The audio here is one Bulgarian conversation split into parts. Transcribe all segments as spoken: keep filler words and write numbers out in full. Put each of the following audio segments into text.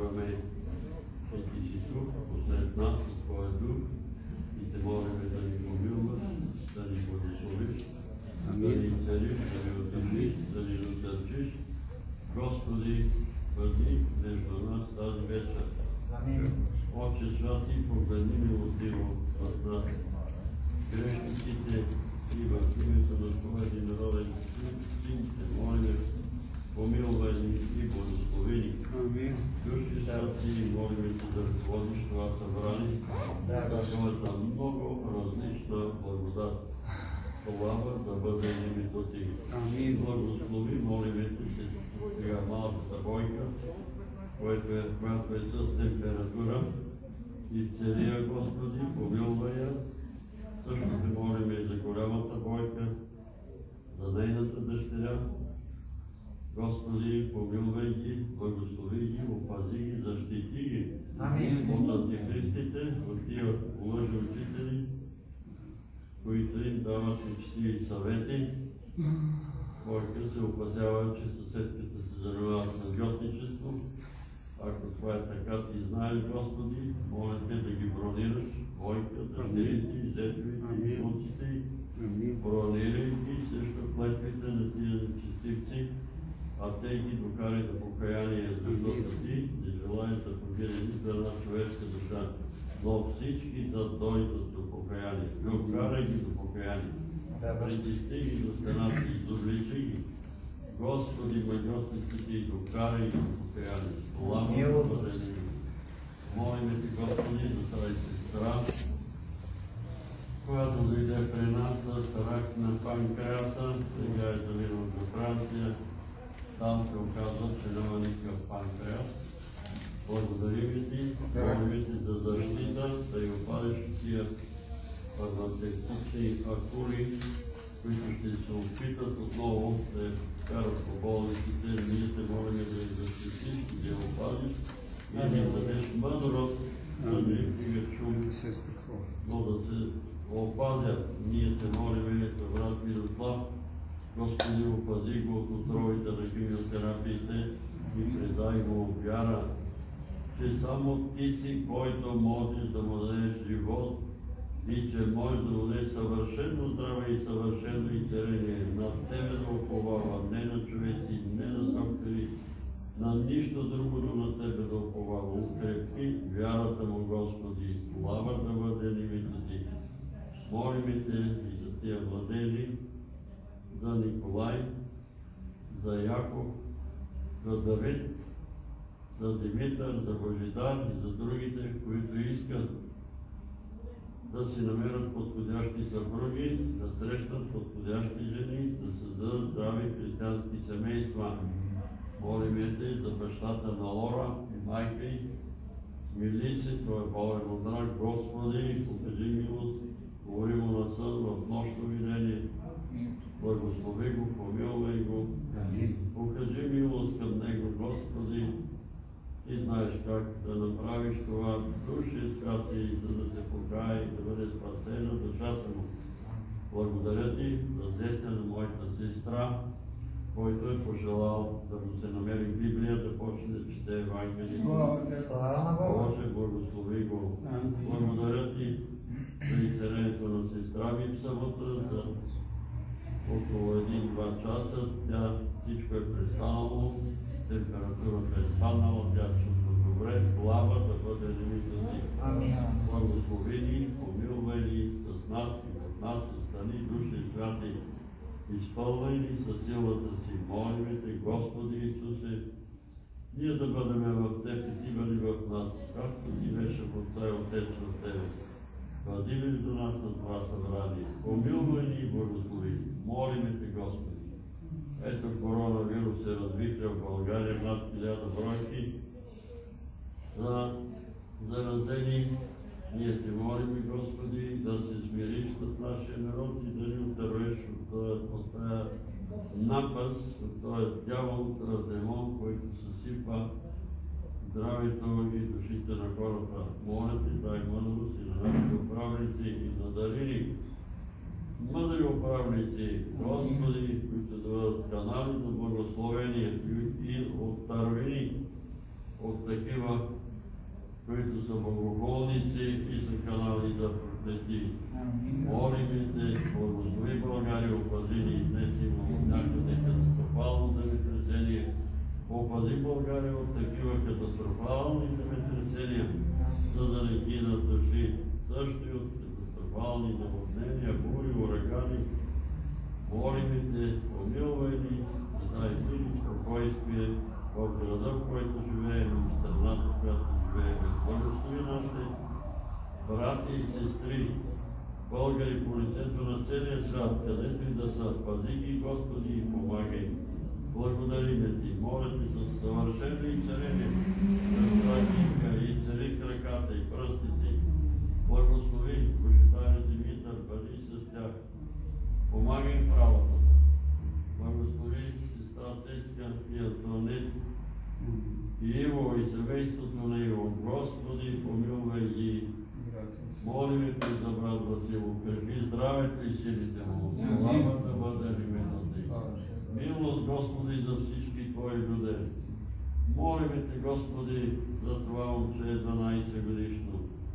вярваме, че Ти си тук, посред нас, от Твоя дух, и Те молиме да ни помилваш, да ни благословиш, да ни целиш, да ни утешиш, да ни насърчиш. Господи, бъди между нас тази вечер. Отче святи, погледни милостиво в нас, грешниците и в името на Твоя единороден Син, Те молиме, помилвай ни и благослови ни. Души сърци, молиме Те да ръководиш това събрание, да Твоята много различна благодат. Слава да бъде името Ти. Благослови, молиме Те се сега малката бойка, която е, която е с температура. Изцели я, Господи, помилвай я. Също Те молиме и за голямата бойка, за нейната дъщеря. Господи, помилвай ги, благослови ги, опази ги, защити ги от антихристите, от тия лъжи учители, които им дават нечестиви съвети. Бойка се опасява, че съседките се занимават на жотничество. Ако това е така, Ти знаеш, Господи, моля Те да ги бронираш, Бойка, дъщерите, зетовите и внуците, бронирай ги също клетвите на тия нечестивци, а Те ги докарай до покаяние, защото Ти не желаеш да победи нито една човешка душа, но всички да дойдат до покаяние. Докарай ги до покаяние. Притисни ги до стената и довличай ги. Господи, магиосниците и докарай ги до покаяние. Слава да бъде ни. Молиме Ти, Господи, за тази сестра, която дойде при нас с рак на панкреаса, сега е заминал до Франция. Там се оказва, че няма никакъв панкреас. Благодарим Ти, молим Ти за защита, да я опадеш от тия фармацевтични акули, които ще се опитат отново да я карат по болниците. Ние Те молим да я защитиш, да я опазиш и да я дадеш мъдрост, да не стига шум, но да се опазят. Ние Те молим за брат Мирослав. Господи, опази го от отровите на химиотерапиите и предай го вяра, че само Ти си, който можеш да му дадеш живот и че можеш да му дадеш съвършено здраве и съвършено изцеление. На Тебе да уповава, не на човеци, не на доктори, на нищо друго, но на Тебе да уповава. Укрепи вярата му, Господи, слава да бъде името Ти. Молим Те и за тия младежи, за Николай, за Яков, за Давид, за Димитър, за Божидар и за другите, които искат да си намерят подходящи съпруги, да срещат подходящи жени, да създадат здрави християнски семейства. Молим Те за бащата на Лора и майка й. Смили се, той е болен от рак. Господи, покажи милост, говори му на сън в нощно видение. Благослови го, помилвай го. Покажи милост към него, Господи. Ти знаеш как да направиш това. Души святи, за да се покае и да бъде спасена душата му. Благодаря Ти за зетя на моята сестра, който е пожелал да му се намери Библия, да почне да чете Евангелието. Боже, благослови го. Благодаря Ти за изцелението на сестра ми в събота, за около един-два часа. Тя всичко е престанало, температурата е спаднала, тя чувства добре. Слава да бъде името Ти. Благослови ни, помилвай ни с нас и от нас, остани души святи. Изпълвай ни със силата Си. Молиме Те, Господи Исусе, ние да бъдем в Теб и Ти бъди в нас, както Ти беше в Отца и Отец в Тебе. Бъди между нас на това събрание. Помилвай ни и благослови. Молиме Те, Господи. Ето коронавирус се развихря в България, над хиляда бройки за заразени. Ние Те молим, Господи, да се смириш с нашия народ и да ни отървеш от тази напаст, от този дявол, този демон, който съсипа здравето и душите на хората. Моля Те, дай мъдрост и на нашите управници и надари ни мъдри управници, Господи, които да бъдат канали за благословение и отървени от такива, които са богохулници и са канали за проклети. Молим Те, благослови България, опази ни и днес имало някъде катастрофално земетресение. Опази България от такива катастрофални земетресения, за да не гинат души, също и от катастрофални наводнения, бури, урагани. Молим Те, помилвай ни, дай мир и спокойствие в града, в който живеем, и в страната, в която живеем. Благослови нашите брати и сестри, българи по лицето на целия свят, където и да са, пази ги, Господи, и помагай. Благодариме Ти, моля Ти със съвършено изцеление, с кракинка и цели краката и пръстите. Благослови почитаният Димитър, бъди с тях. Помагай в работата. Благослови сестра Цецка и Антонет, и Иво, и семейството на Иво. Господи, помилвай ги. Молим Те за брат Васил, укрепи здравето и силите му. Слава да бъде името Ти. Милост, Господи, за всички Твои люди. Молим Те, Господи, за това момче дванайсет годишно.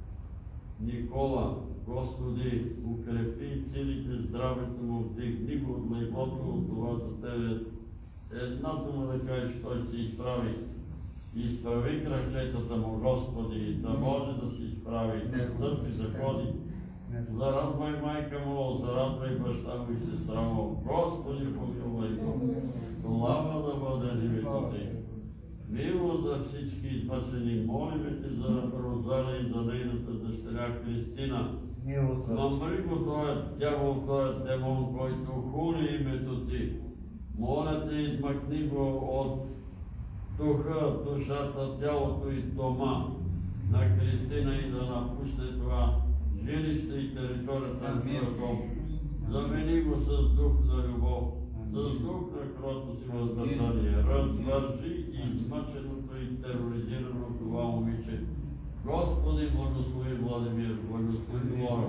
Никола, Господи, укрепи силите, здравето му, вдигни го от лайбото, от това за Тебе. Една дума да кажеш, той се изправи. Изправи крачетата му, Господи, да може да се изправи, да стъпи, да ходи. Зарадвай майка му, зарадвай баща му и сестра му. Господи, помилвай го. Слава да бъде името Ти. Мило за всички измъчени, молиме Те за Розалия и за нейната дъщеря Кристина. Намри го този дявол, този демон, който хули името Ти. Моля Те, измъкни го от духа, душата, тялото и дома на Кристина и да напусне това жилище и територията на твоя дом. Замени го с дух на любов, с дух на кротост и въздържание. Развържи измъченото и тероризирано това момиче. Господи, благослови Владимир, благослови Лора.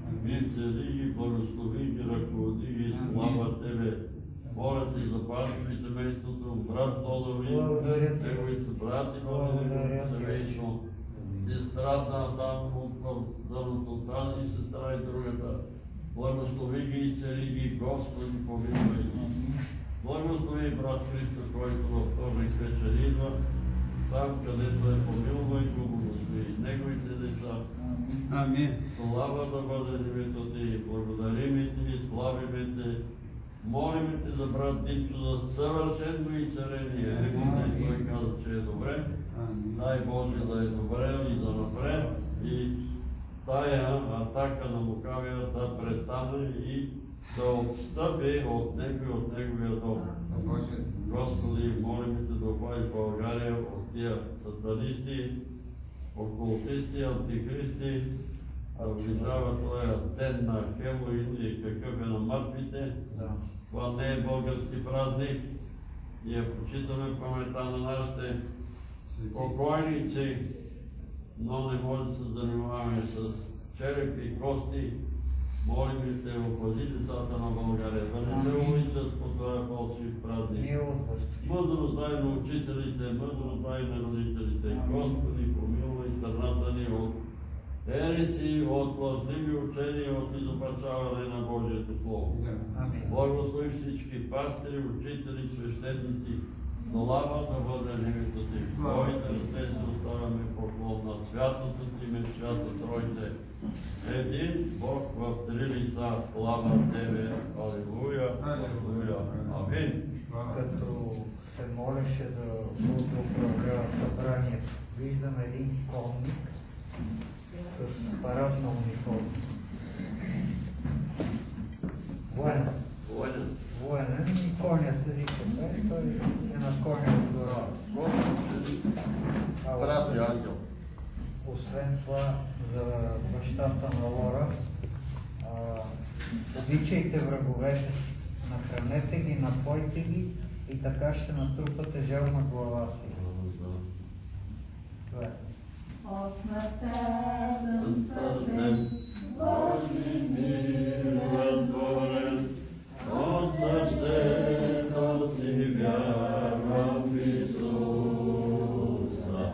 Цели ги, благослови ги, ръководи ги, слава Тебе. Моля Те за пастор и семейството, брат Тодори, неговите брати, неговите семейство, сестрата там от дърното там и сестра и другата. Благослови ги и цели ги, Господи, помилвай ги. Благослови брат Христо, който във вторник вечер идва, там където е, помилвай го, благослови неговите деца. Амин. Слава да бъде името Ти, благодариме Ти, славиме Те. Молиме Те за брат Димчо за съвършено изцеление. Той каза, че е добре. Дай Боже да е добре и за напред. И тая атака на лукавия да престане и да отстъпи от него и от неговия дом. Господи, молиме Те да опазиш България от тия сатанисти, окултисти, антихристи, да оближава този ден на Хелоуин и какъв е на мъртвите. Това не е български празник. Ние почитаме паметта на нашите покойници, но не може да се занимаваме с черепи и кости. Молим Те, опази децата на България, да не се уличат по този фалшив празник. Мъдрост дай на учителите, мъдрост дай на родителите. Господи, помилвай страната ни от ереси, от лъжливи учения, от изопачаване на Божието Слово. Благослови всички пастири, учители, свещеници. Слава да бъде името Ти. В Твоите ръце се оставяме поклон на святото Ти име, свято Тройце. Един Бог в три лица. Слава Тебе. Алилуя. Алилуя. Амин. Като се молеше да управлява събранието, виждам един конник с парадна униформа. Военен. Военен. Военен и коня седи така и той е на коня отгоре. Брат и ангел. Освен това, за бащата на Лора, а, обичайте враговете си, нахранете ги, напойте ги и така ще натрупате жал на главата си. Това е. Осмъртен сърден, Божи мир въздворен, от сърцето си вярвам в Исуса.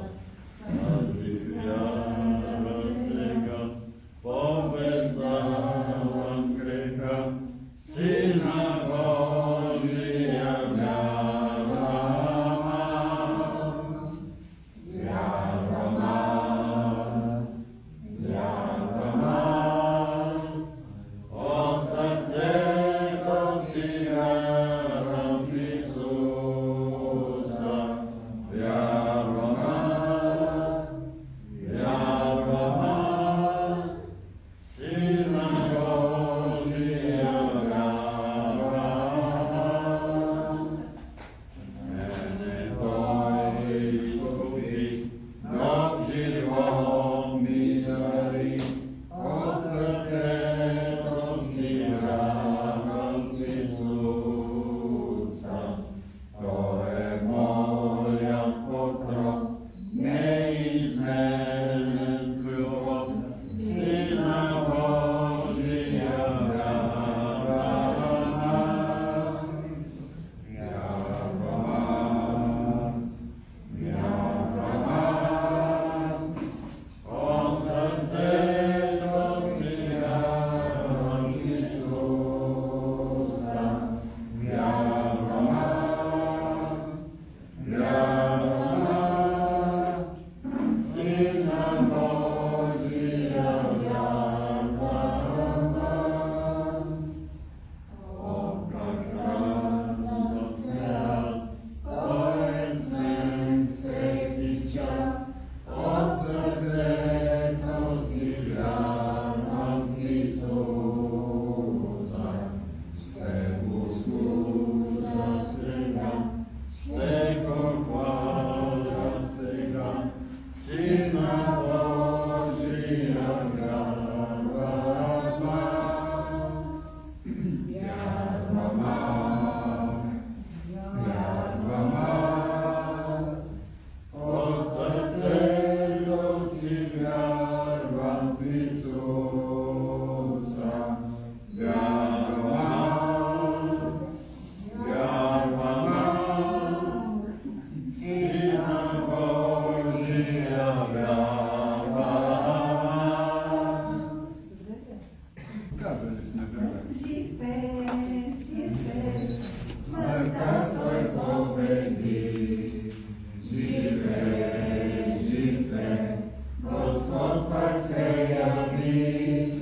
казали сме друга. Живее, живее, Смъртта той победи. Живее, живее, Господ пак се яви.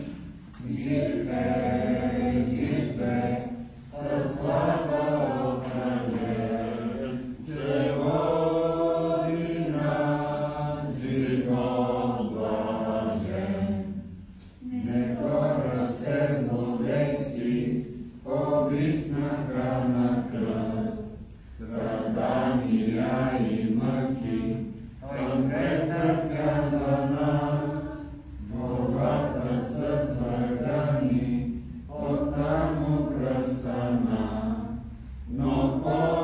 Живее, живее, със слава окръжен, ще води нас живот блажен. Него ръце злодейски повиснаха на кръст, страдания и мъки Той претърпя за нас. Борбата с врага ни оттам окръстана, но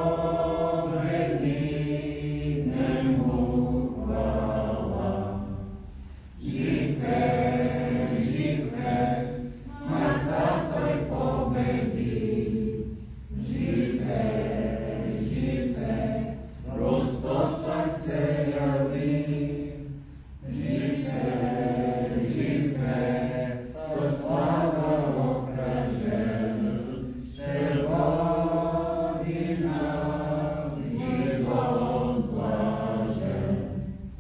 победи не му хвала. Жив е, жив е, смъртта той победи. Жив е, жив е, Господ пак се яви. Жив е, жив е, със слава окръжен, ще води нас живот блажен.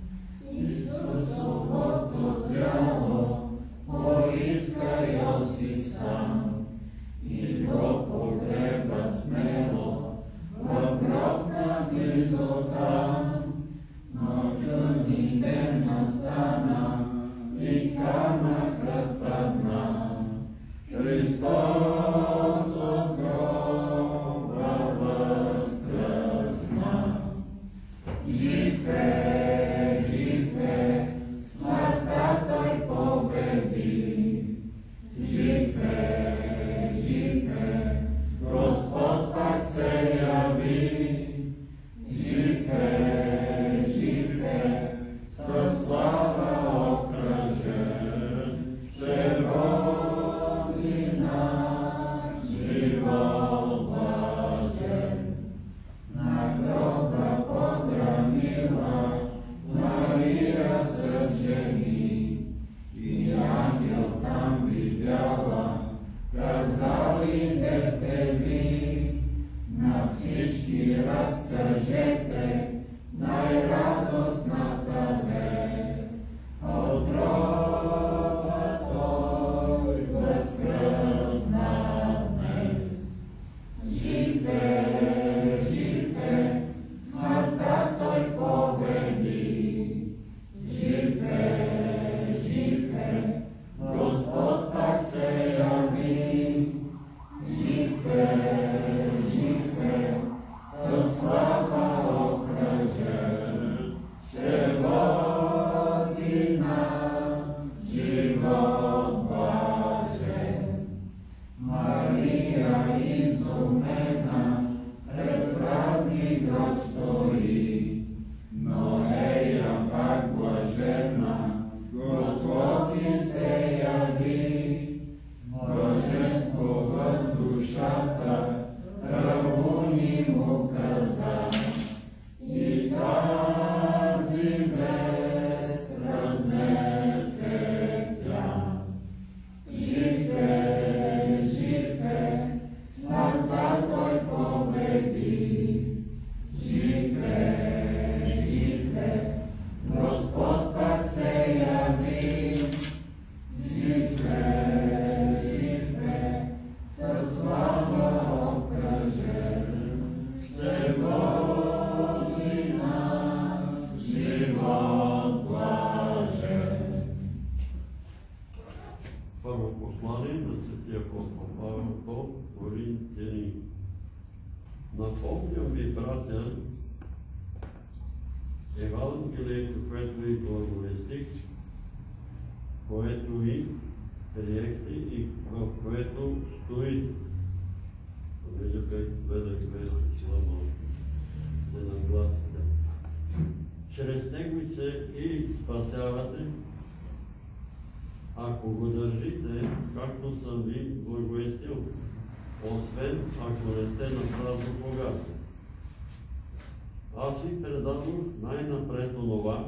Исусовото тяло поиска Йосиф сам и го погреба смело в гроб наблизо там. Но чудни ден настана и камъкът падна. Христос от гроба възкръсна. Жив е, жив е, смъртта той победи. Жив е, жив е, Господ пак се яви. Жив е, жив е, със слава окръжен, ще води нас живот блажен. На гроба подрамила Мария с жени и ангел там видяла, казал идете ви, на всички разкажете най-радостната вест. От гроба той възкръсна днес. Жив е, жив е, смъртта той победи. Жив е, жив е, Господ пак се яви. Жив е, жив е, със слава окръжен, ще води нас живот блажен. Мария изумена пред празни гроб стои, но ея пак блажена, Господи се яви. Блаженство в душата, правуни му каза, и тази вест разнесе тя. Жив е, жив е, смъртта той победи. Жив е, жив е, Господ пак се яви. Жив е, жив е, със слава окръжен, ще води нас живот блажен. Първо послание на Светия апостол Павел до Коринтяни. Напомням ви, братя, Евангелието, което ви благовестих, което ви приехте и в което стоите. Понеже гледах вести, слава се нагласите. Чрез него се и спасявате, ако го държите, както съм ви благовестил, освен ако не сте на празно богатство. Аз ви предадох най-напред онова,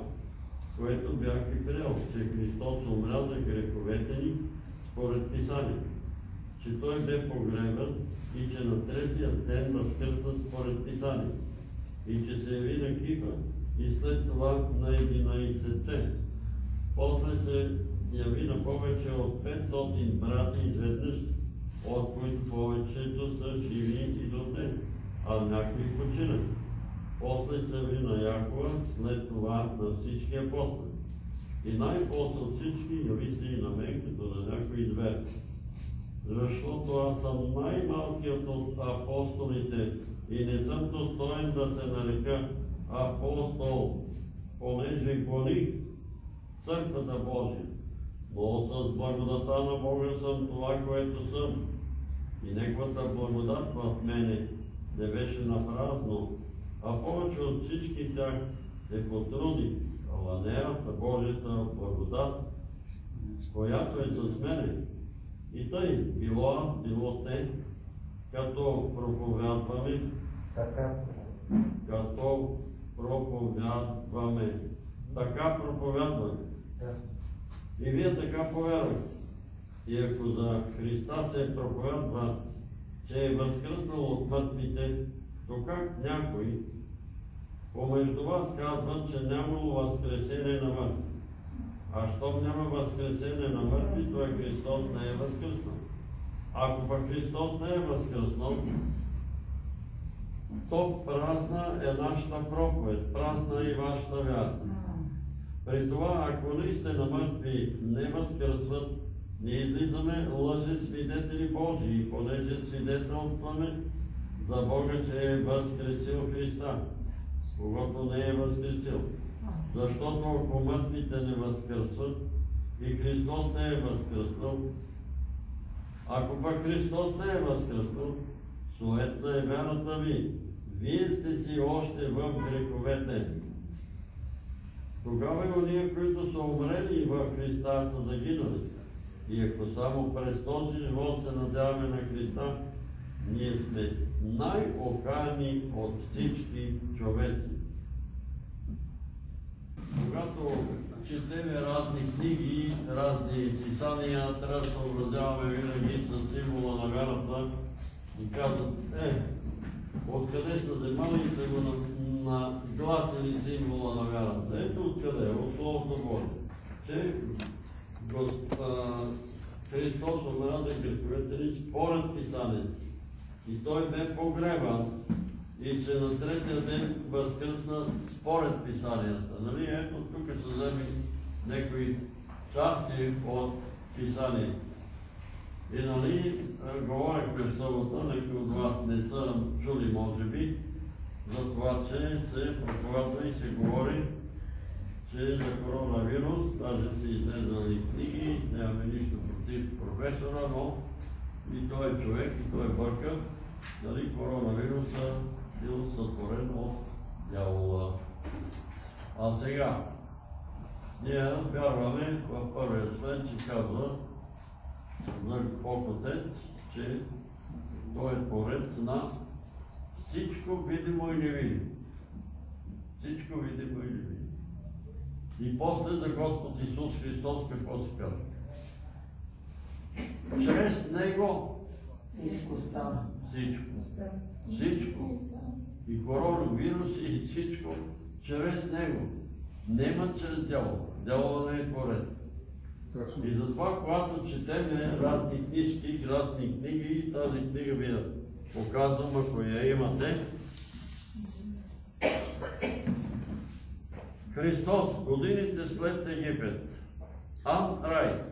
което бях ви приел, че Христос умря за греховете ни според Писанието, че той бе погребан и че на третия ден възкръсна според Писание, и че се яви на Кифа и след това на единайсетте. После се яви на повече от петстотин брати изведнъж, от които повечето са живи и до днес, а някои починали. После се яви на Якова, след това на всички апостоли. И най-после от всички яви се и на мен, като на някои две. Защото аз съм най-малкият от апостолите и не съм достоен да се нарека апостол, понеже гоних църквата Божия. Но с благодата на Бога съм това, което съм. И Неговата благодат в мене не беше напразно, а повече от всички тях се потрудих, ала не са Божията благодат, която е с мене. И тъй, било аз, било те, като проповядваме, като проповядваме, така проповядваме. И вие така повярвате. И ако за Христа се проповядва, че е възкръснал от мъртвите, то как някои помежду вас казват, че нямало възкресение на мъртви? А щом няма възкресение на мъртви, то Христос не е възкръснал. Ако пък Христос не е възкръснал, то празна е нашата проповед, празна и вашата вяра. При това, ако наистина мъртви не възкръсват, ние излизаме лъже свидетели Божии, понеже свидетелстваме за Бога, че е възкресил Христа, когато не е възкресил. Защото ако мъртвите не възкръсват и Христос не е възкръснал, ако пък Христос не е възкръснал, суетна е вярата ви. Вие сте си още в греховете. Тогава и ония, които са умрели в Христа, са загинали. И ако само през този живот се надяваме на Христа, ние сме най-окаяни от всички човеци. Когато четеме разни книги, разни писания, трябва да съобразяваме винаги с символа на вярата и казват, е, откъде са вземали и са го нагласили символа на вярата? Ето откъде, от Словото Божие. Че Христос умря за греховете ни според Писанието. И Той бе погребан и че на третия ден възкръсна според Писанията. Нали, ето тук се вземи някои части от Писанието. И нали, говорихме в събота, някои от вас не са чули, може би, за това, че се проповядва и се говори, че за коронавирус, даже са излезнали книги, нямаме нищо против професора, но и той е човек, и той е бърка, дали коронавируса бил сътворен от дявола. А сега, ние вярваме в първия член, че казва за Бог Отец, че Той е Творец на всичко видимо и невидимо. Всичко видимо и невидимо. И после за Господ Исус Христос какво се казва? Чрез Него Всичко става. Всичко. Всичко. И коронавирус и всичко чрез Него. Нема чрез дявола. Дявола не е творец. И затова, когато четеме разни книжки, разни книги, тази книга ви да показвам, ако я имате. Христос, годините след Египет. Ан Рай.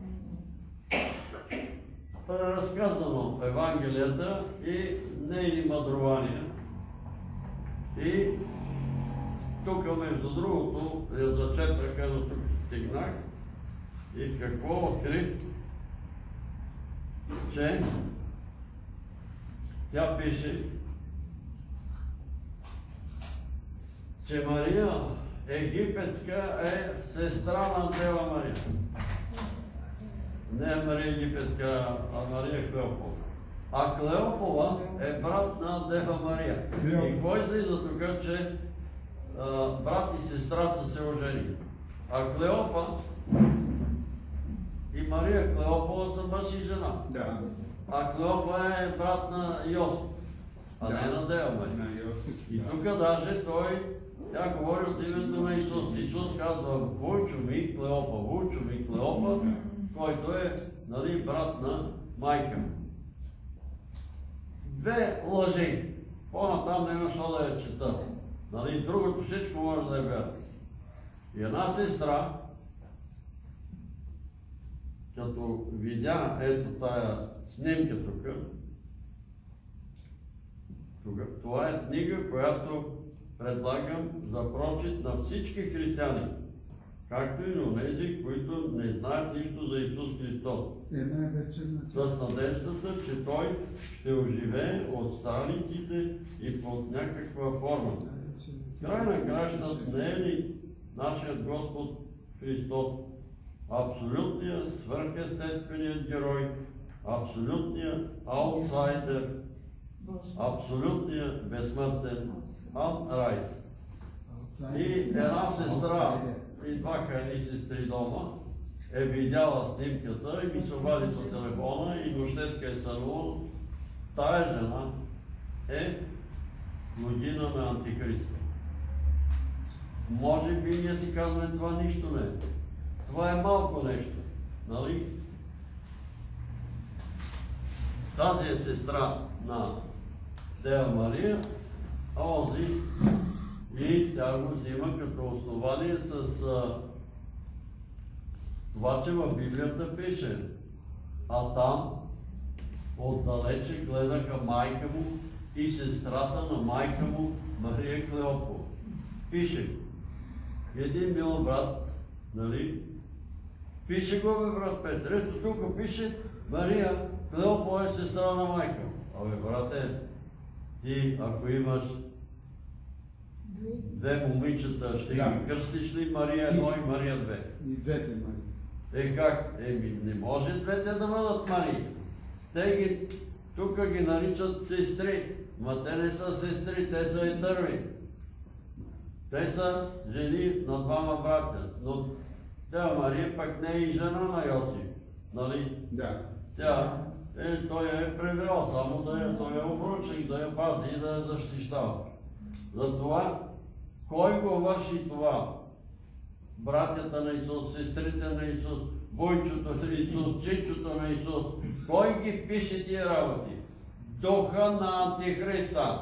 Това е разказано в Евангелията и нейни мъдрувания. И тук, между другото, я зачетах, ето тук стигнах. И какво открих? Че тя пише, че Мария египетска е сестра на Дева Мария. Не Мария египетска, а Мария Клеопова. А Клеопова е брат на Дева Мария. И кой се излиза тук, че а, брат и сестра са се оженили? А Клеопа и Мария Клеопова са мъж и жена. Да. А Клеопа е брат на Йосиф, а Да. не на Дева Мария. На Йосиф. И да. тук даже той, тя говори от името на Исус. Исус казва Вуйчо ми, Клеопа, Вуйчо ми, Клеопа, който е, нали, брат на майка му. Две лъжи. По-натам няма що да я чета. Нали, другото всичко може да е вярно. И една сестра, като видя ето тая снимка тук, това е книга, която предлагам за прочит на всички християни, както и на тези, които не знаят нищо за Исус Христос. Е най-вече на С надеждата, че Той ще оживее от стариците и под някаква форма. Край на кращата не е ли нашият Господ Христос абсолютният свръхестественият герой, абсолютният аутсайдер, абсолютният безсмъртен Анрайс. И една сестра, идваха едни сестри дома, е видяла снимката и ми се обади по телефона и нощеска е сънувала. Тая жена е година на Антихриста. Може би ние си казваме, това нищо не е. Това е малко нещо, нали? Тази е сестра на Дева Мария, а онзи и тя го взима като основание с а, това, че в Библията пише, а там отдалече гледаха майка му и сестрата на майка му Мария Клеопова. Пише, един мил брат, нали? Пише го, бе, брат Петър. Ето тук пише, Мария Клеопова е сестра на майка. Абе, брате, ти ако имаш две момичета, ще Да. ги кръстиш ли Мария едно и Мария две? И двете Марии. Е как? Еми, не може двете да бъдат Марии. Те ги, тук ги наричат сестри, ма те не са сестри, те са етърви. Те са жени на двама братя, но Дева Мария пък не е и жена на Йосиф, нали? Да. Тя, е, той я е превел, само да я, той е обручен, да я пази и да я защищава. Затова, кой го върши това? Братята на Исус, сестрите на Исус, бойчото на Исус, чичото на Исус. Кой ги пише тия работи? Духа на Антихриста.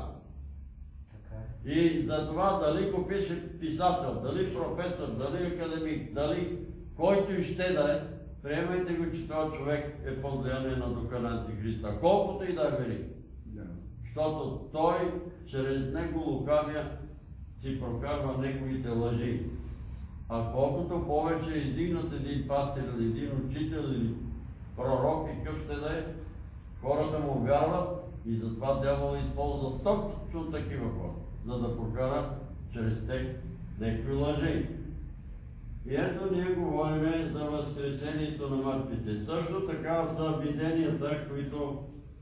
И за това дали го пише писател, дали професор, дали академик, дали който и ще да е, приемайте го, че този човек е под влияние на духа на Антихриста. Колкото и да е велик. Да. Защото той чрез него лукавия си прокарва неговите лъжи. А колкото повече е издигнат един пастир или един учител или пророк и къв ще да е, хората му вярват и затова дявол използва точно такива хора, за да прокара чрез тях някакви лъжи. И ето ние говорим за възкресението на мъртвите. Също така за виденията, които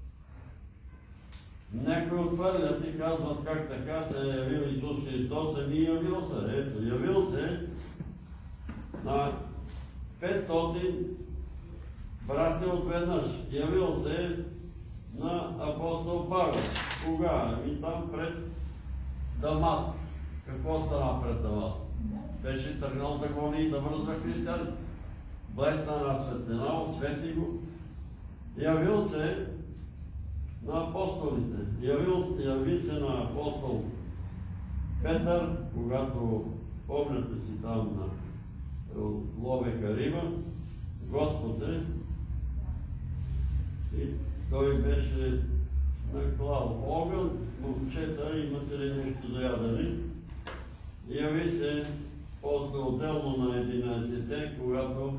някои отвърлят и казват как така се е явил Исус Христос, ами явил се. Ето, явил се на петстотин братя отведнъж. Явил се на апостол Павел. Кога? Ами там пред Дамаск. Какво стана пред Дамаск? Беше тръгнал да гони и да връзва християните. Блесна на светлина, освети го. Явил се на апостолите. Явил, яви се на апостол Петър, когато, помняте си там, на ловеха риба, Господ е, и той беше наклал огън, момчета, имате ли нещо за ядене? Яви се после отделно на единайсетте, когато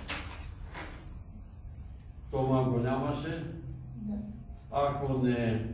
Тома го нямаше. Ако не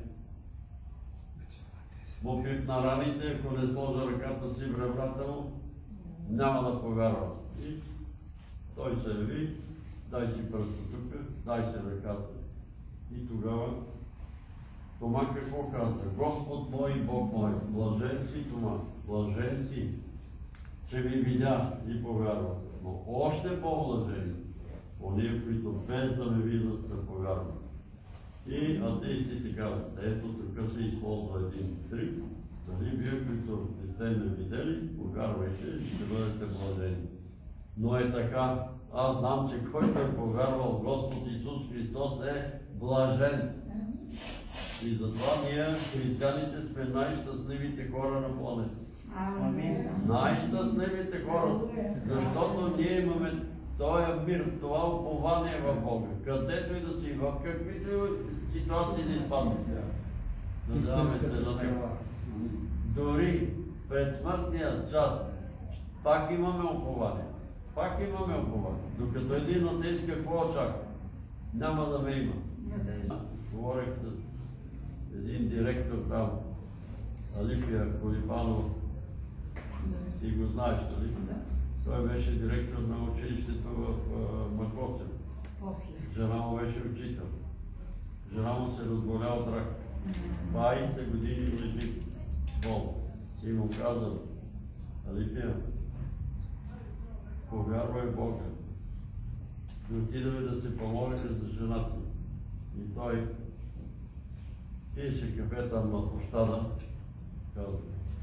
му пипна раните, ако не сложа ръката си в ребрата му, няма да повярва. И той се яви, дай си пръста тук, дай си ръката. И тогава Тома какво каза? Господ мой, Бог мой, блажен си Тома, блажен си, че ми видя и повярва. Но още по-блажени, Ония, които без да ме видят, са повярват. И атеистите казват, ето така се използва един трик. Нали, вие, които не сте ме видели, повярвайте и ще бъдете блажени. Но е така. Аз знам, че който е повярвал в Господ Исус Христос е блажен. И затова ние, християните, сме най-щастливите хора на планета. Амин. Най-щастливите хора. Защото ние имаме този мир, това упование в Бога. Където и да си, в каквито ситуации да изпаднем. Надяваме се на Него. Дори пред смъртния час пак имаме упование. Пак имаме упование. Докато един атеист какво очаква? Няма да ме има. Говорих с един директор там, Алифия Колипанов, ти го знаеш, нали? Той беше директор на училището в Макоцево. Жена му беше учител. Жена му се разболя от рак. двайсет години лежи бол. И му казал, Алифия, повярвай в Бога. И отидаме да се помолим за жената. И той пиеше кафе там на площада. Казва,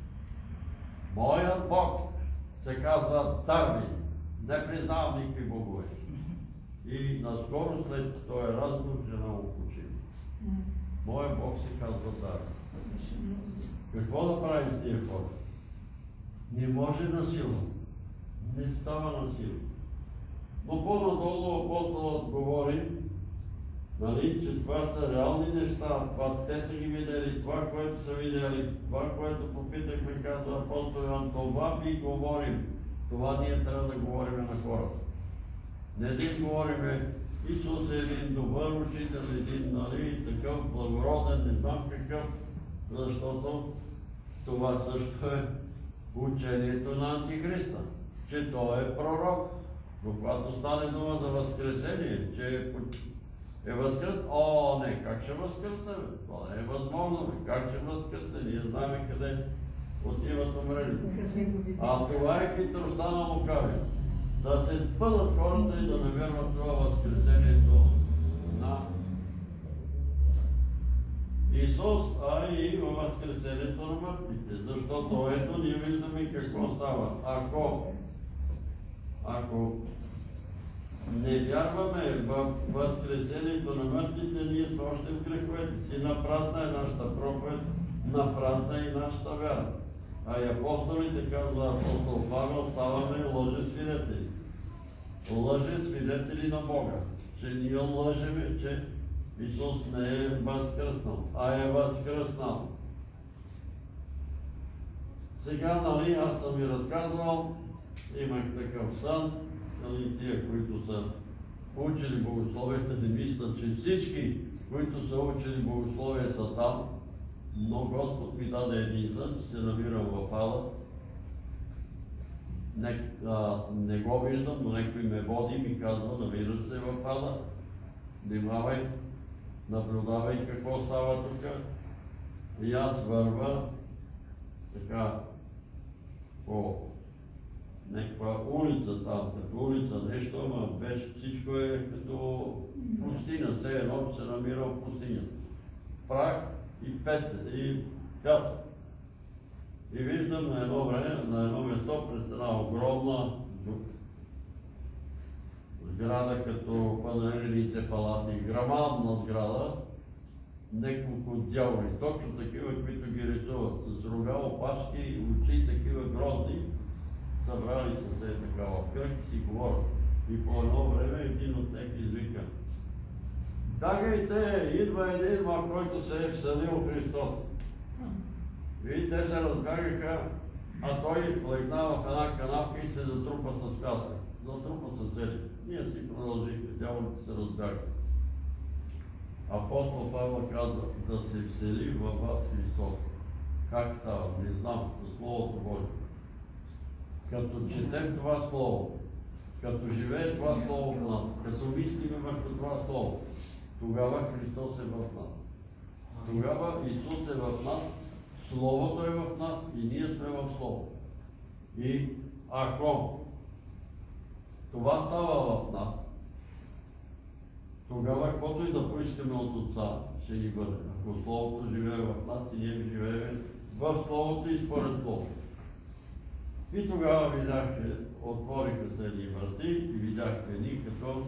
моят Бог се казва Дарби. Не признавам никакви богове. И наскоро след този разговор жена му почина. Моят Бог се казва Дарби. Какво да правим с тия хора? Не може насилно. Не става насилно. Но по-надолу апостолът говори, нали, че това са реални неща, това те са ги видели, това, което са видели, това, което попитахме, казва апостол Йоан, това ви говорим. Това ние трябва да говорим на хората. Не да им говорим, Исус е един добър учител, един, нали, такъв благороден, не знам какъв, защото това също е учението на Антихриста, че той е пророк. Но когато стане дума за възкресение, че е възкръсен, о, не, как ще възкръсне? Това не е възможно. Как ще възкръсне? Ние знаем къде отиват умрели. А това е хитростта на лукавия. Да се спъдат хората и да не вярват това възкресението на Исус, а и във възкресението на мъртвите. Защото ето ние виждаме какво става. Ако, ако не вярваме в възкресението на мъртвите, ние сме още в греховете си. Напразна е нашата проповед, напразна е и нашата вяра. А и апостолите, казва апостол Павел, ставаме лъжесвидетели. Лъжесвидетели на Бога. Че ние лъжеме, че Исус не е възкръснал, а е възкръснал. Сега, нали, аз съм ви разказвал, имах такъв сън, нали, тия, които са учили богословията, не мислят, че всички, които са учили богословие, са там, но Господ ми даде един сън, че се намирам в Ала. Не, а, не го виждам, но някой ме води и ми казва, намираш се в Ала, внимавай, наблюдавай какво става тук. И аз върва така по някаква улица там, като улица нещо, ама беше всичко е като пустиня, все едно се намира в пустиня. Прах и пеце, и пясък. И виждам на едно време, на едно место пред една огромна сграда, като панелните палати, грамадна сграда, няколко дяволи, точно такива, които ги рисуват, с рога, опашки, очи, такива грозни, събрали са се така в кръг и си говорят. И по едно време един от тях извика: бягайте, идва един, в който се е вселил Христос. И те се разбягаха, а той легна в една канавка и се затрупа с пясък. Затрупа се цели. Ние си продължихме, дяволите се разбягаха. Апостол Павел казва: да се всели във вас Христос. Как става? Не знам, за Словото Божие. Като четем това Слово, като живее това Слово в нас, като мислиме върху това Слово, тогава Христос е в нас. Тогава Исус е в нас, Словото е в нас и ние сме в Слово. И ако това става в нас, тогава каквото и да поискаме от Отца, ще ни бъде. Ако Словото живее в нас и ние живеем в Словото и според Словото. И тогава видяхте, отвориха се едни врати и видяхте едни като,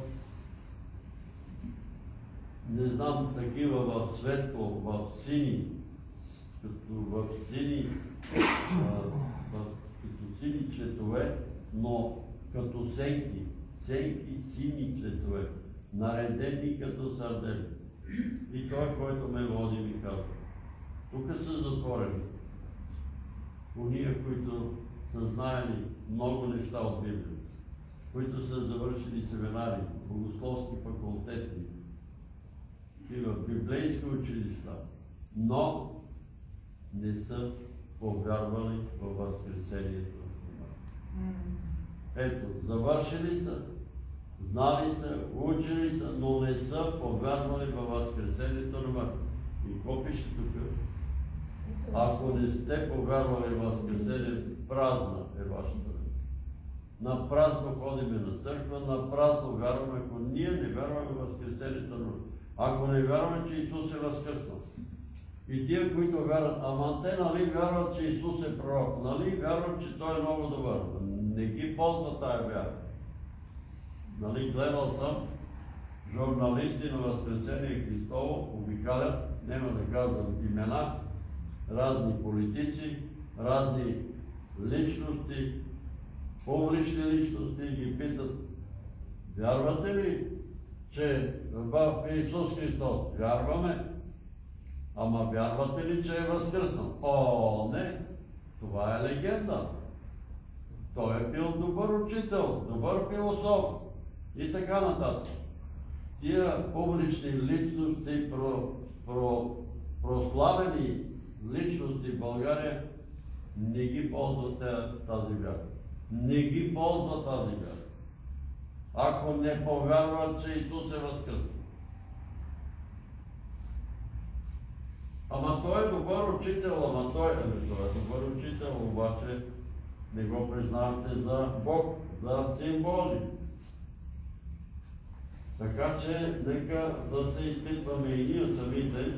не знам, такива в светло, в сини, като в сини, а, в, като сини цветове, но като сенки, сенки сини цветове, наредени като сардели. И той, който ме води, ми казва, тук са затворени. Уния, които са знаели много неща от Библията, които са завършили семинари, богословски факултети и в библейски училища, но не са повярвали във възкресението. Ето, завършили са, знали са, учили са, но не са повярвали във възкресението на мъртвите. И какво пише тук? Ако не сте повярвали в възкресението, празна е вашата вера. На празно ходиме на църква, на празно вярваме, ако ние не вярваме в възкресението на мъртвите. Ако не вярваме, че Исус е възкръснал. И тия, които вярват, ама те нали вярват, че Исус е пророк, нали вярват, че Той е много добър. Не ги ползва тая вяра. Нали, гледал съм, журналисти на Възкресение Христово обикалят, няма да казвам имена, разни политици, разни личности, публични личности и ги питат, вярвате ли, че в Исус Христос? Вярваме. Ама вярвате ли, че е възкръснал? О, не! Това е легенда. Той е бил добър учител, добър философ и така нататък. Тия публични личности, про, про, прославени личности в България не ги ползват тази вяра. Не ги ползват тази вяра. Ако не повярват, че Исус е възкръснал. Ама той е добър учител, ама той, ами той е добър учител, обаче не го признавате за Бог, за Син Божий. Така че, нека да се изпитваме и ние самите,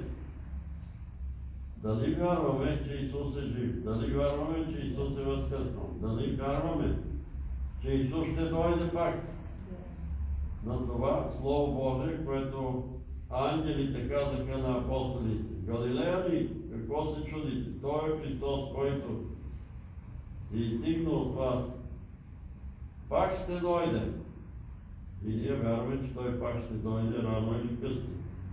дали вярваме, че Исус е жив, дали вярваме, че Исус е възкръснал, дали вярваме, че Исус ще дойде пак на това Слово Божие, което ангелите казаха на апостолите. Галилеяни, какво се чудите? Той е Христос, който се издигна от вас. Пак ще дойде. И ние вярваме, че Той пак ще дойде рано или късно.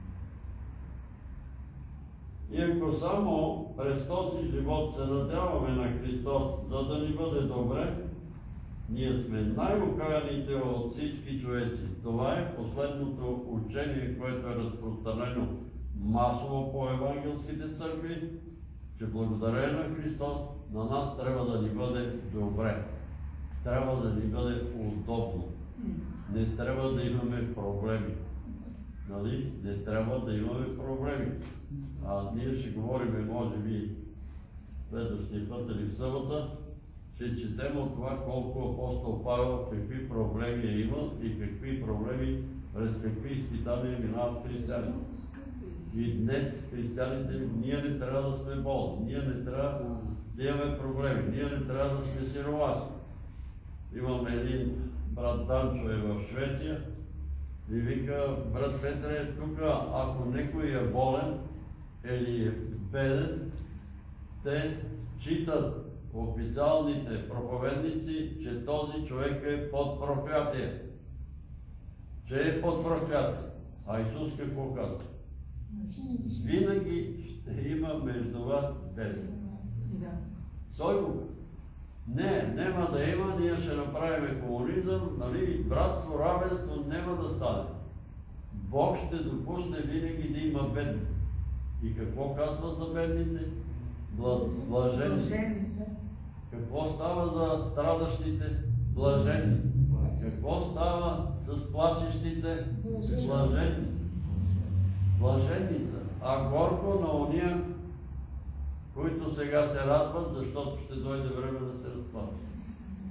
И ако само през този живот се надяваме на Христос, за да ни бъде добре, ние сме най-окаяните от всички човеци. Това е последното учение, което е разпространено масово по евангелските църкви, че благодарение на Христос на нас трябва да ни бъде добре. Трябва да ни бъде удобно. Не трябва да имаме проблеми. Нали? Не трябва да имаме проблеми. А ние ще говорим, може би, следващия път или в събота, че четем от това колко апостол Павел какви проблеми е имал и какви проблеми, през какви изпитания минават християни. И днес християните, ние не трябва да сме болни, ние не трябва да имаме проблеми, ние не трябва да сме сиромаси. Имам един брат Данчо е в Швеция и вика, брат Петре, тук ако някой е болен или е беден, те читат официалните проповедници, че този човек е под проклятие. Че е под проклятие. А Исус какво казва? Винаги ще има между вас бедни. Той го не, няма да има, ние ще направим комунизъм, нали, братство, равенство няма да стане. Бог ще допусне винаги да има бедни. И какво казва за бедните? Блажени. Какво става за страдащите? Блажени. Какво става с плачещите? Блажени. Блажени са. А горко на ония, които сега се радват, защото ще дойде време да се разплачат.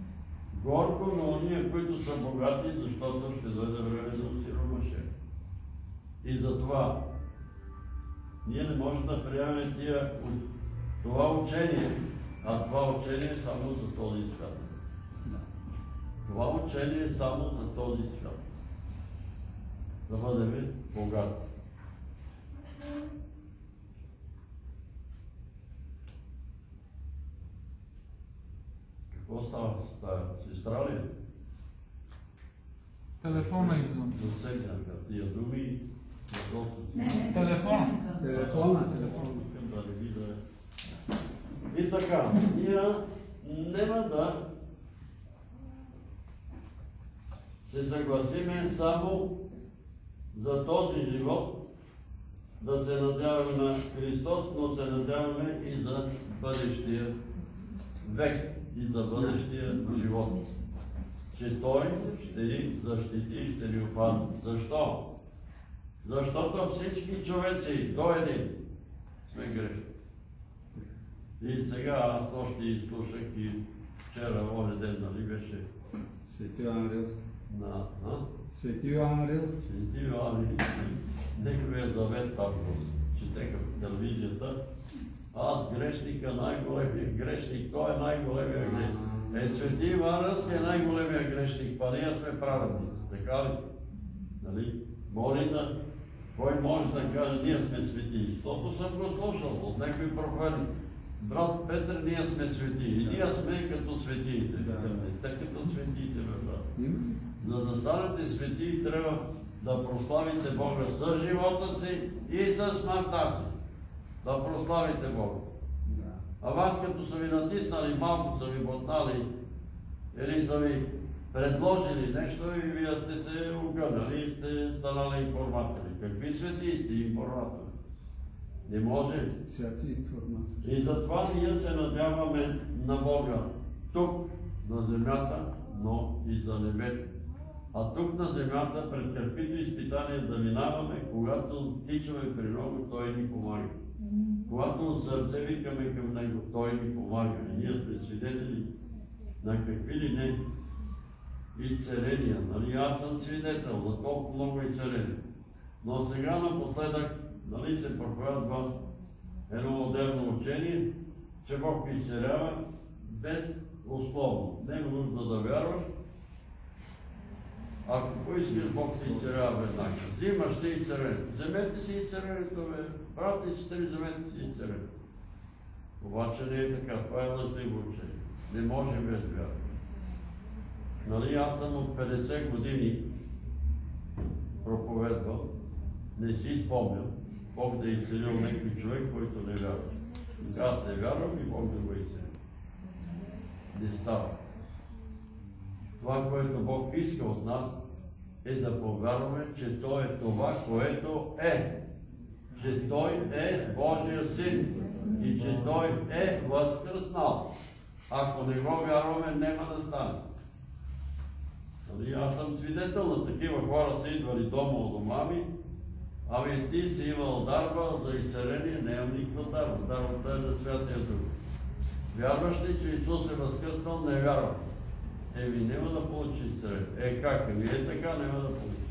Горко на ония, които са богати, защото ще дойде време да осиромашат. И затова ние не можем да приемем тия, това учение, а това учение е само за този свят. Това учение е само за този свят. Да бъдем богати. Какво става с тази сестра ли? Телефона извън. Засегнаха тия думи. Не, не. Телефона. Телефона, телефона. Да не видя. И така, ние няма да се съгласиме само за този живот, да се надяваме на Христос, но се надяваме и за бъдещия век, и за бъдещия живот. Че Той ще ни защити и ще ни опазва. Защо? Защото всички човеци до един сме грешни. И сега аз още изслушах и вчера, оня ден, нали беше Свети Йоан Рилски. на... А? Свети Йоан Рилски. Свети Йоан неговия завет там го четеха по телевизията. Аз грешника, най-големия грешник, той е най-големия грешник. Е, Свети Йоан Рилски е най-големия грешник, па ние сме праведници, така ли? Нали? Моли да, кой може да каже, ние сме свети, защото съм го слушал от някой проповедник. Брат Петър, ние сме свети и ние сме като светиите. Да. Те като светиите, бе, брат. Има? За да станете свети, трябва да прославите Бога с живота си и с смъртта си. Да прославите Бога. Да. А вас, като са ви натиснали, малко са ви ботнали, или са ви предложили нещо и вие сте се огънали и сте станали информатори. Какви свети сте информатори? Не може. Свети информатор. И затова ние се надяваме на Бога тук, на земята, но и за небето. А тук на земята, пред каквито изпитания да минаваме, когато тичаме при Него, Той ни помага. Когато от сърце викаме към Него, Той ни помага. И ние сме свидетели на какви ли не изцеления. Нали? Аз съм свидетел на толкова много изцеления. Но сега напоследък, нали, се проповядва едно модерно учение, че Бог изцелява без условно. Не е нужда да вярваш. Ако поискаш, Бог се изцелява веднага. Взимаш си изцеление. Вземете си изцелението, бе. Брати и сестри, вземете си изцелението. Обаче не е така. Това е лъжливо учение. Не може без вяра. Нали, аз съм от петдесет години проповедвал. Не си спомням Бог да е изцелил някой човек, който не вярва. Аз не вярвам и Бог да го изцели. Не става. Това, което Бог иска от нас, е да повярваме, че Той е това, което е. Че Той е Божия Син и че Той е възкръснал. Ако не го вярваме, няма да стане. Нали, аз съм свидетел на такива хора, са идвали дома от дома ми. Ами ти си имал дарба за изцеление, не имам никаква дарба. Дарбата е за Святия Дух. Вярваш ли, че Исус е възкръснал? Не вярвам. Еми, няма да получи изцеление. Е, как? Еми, е така, няма да получи.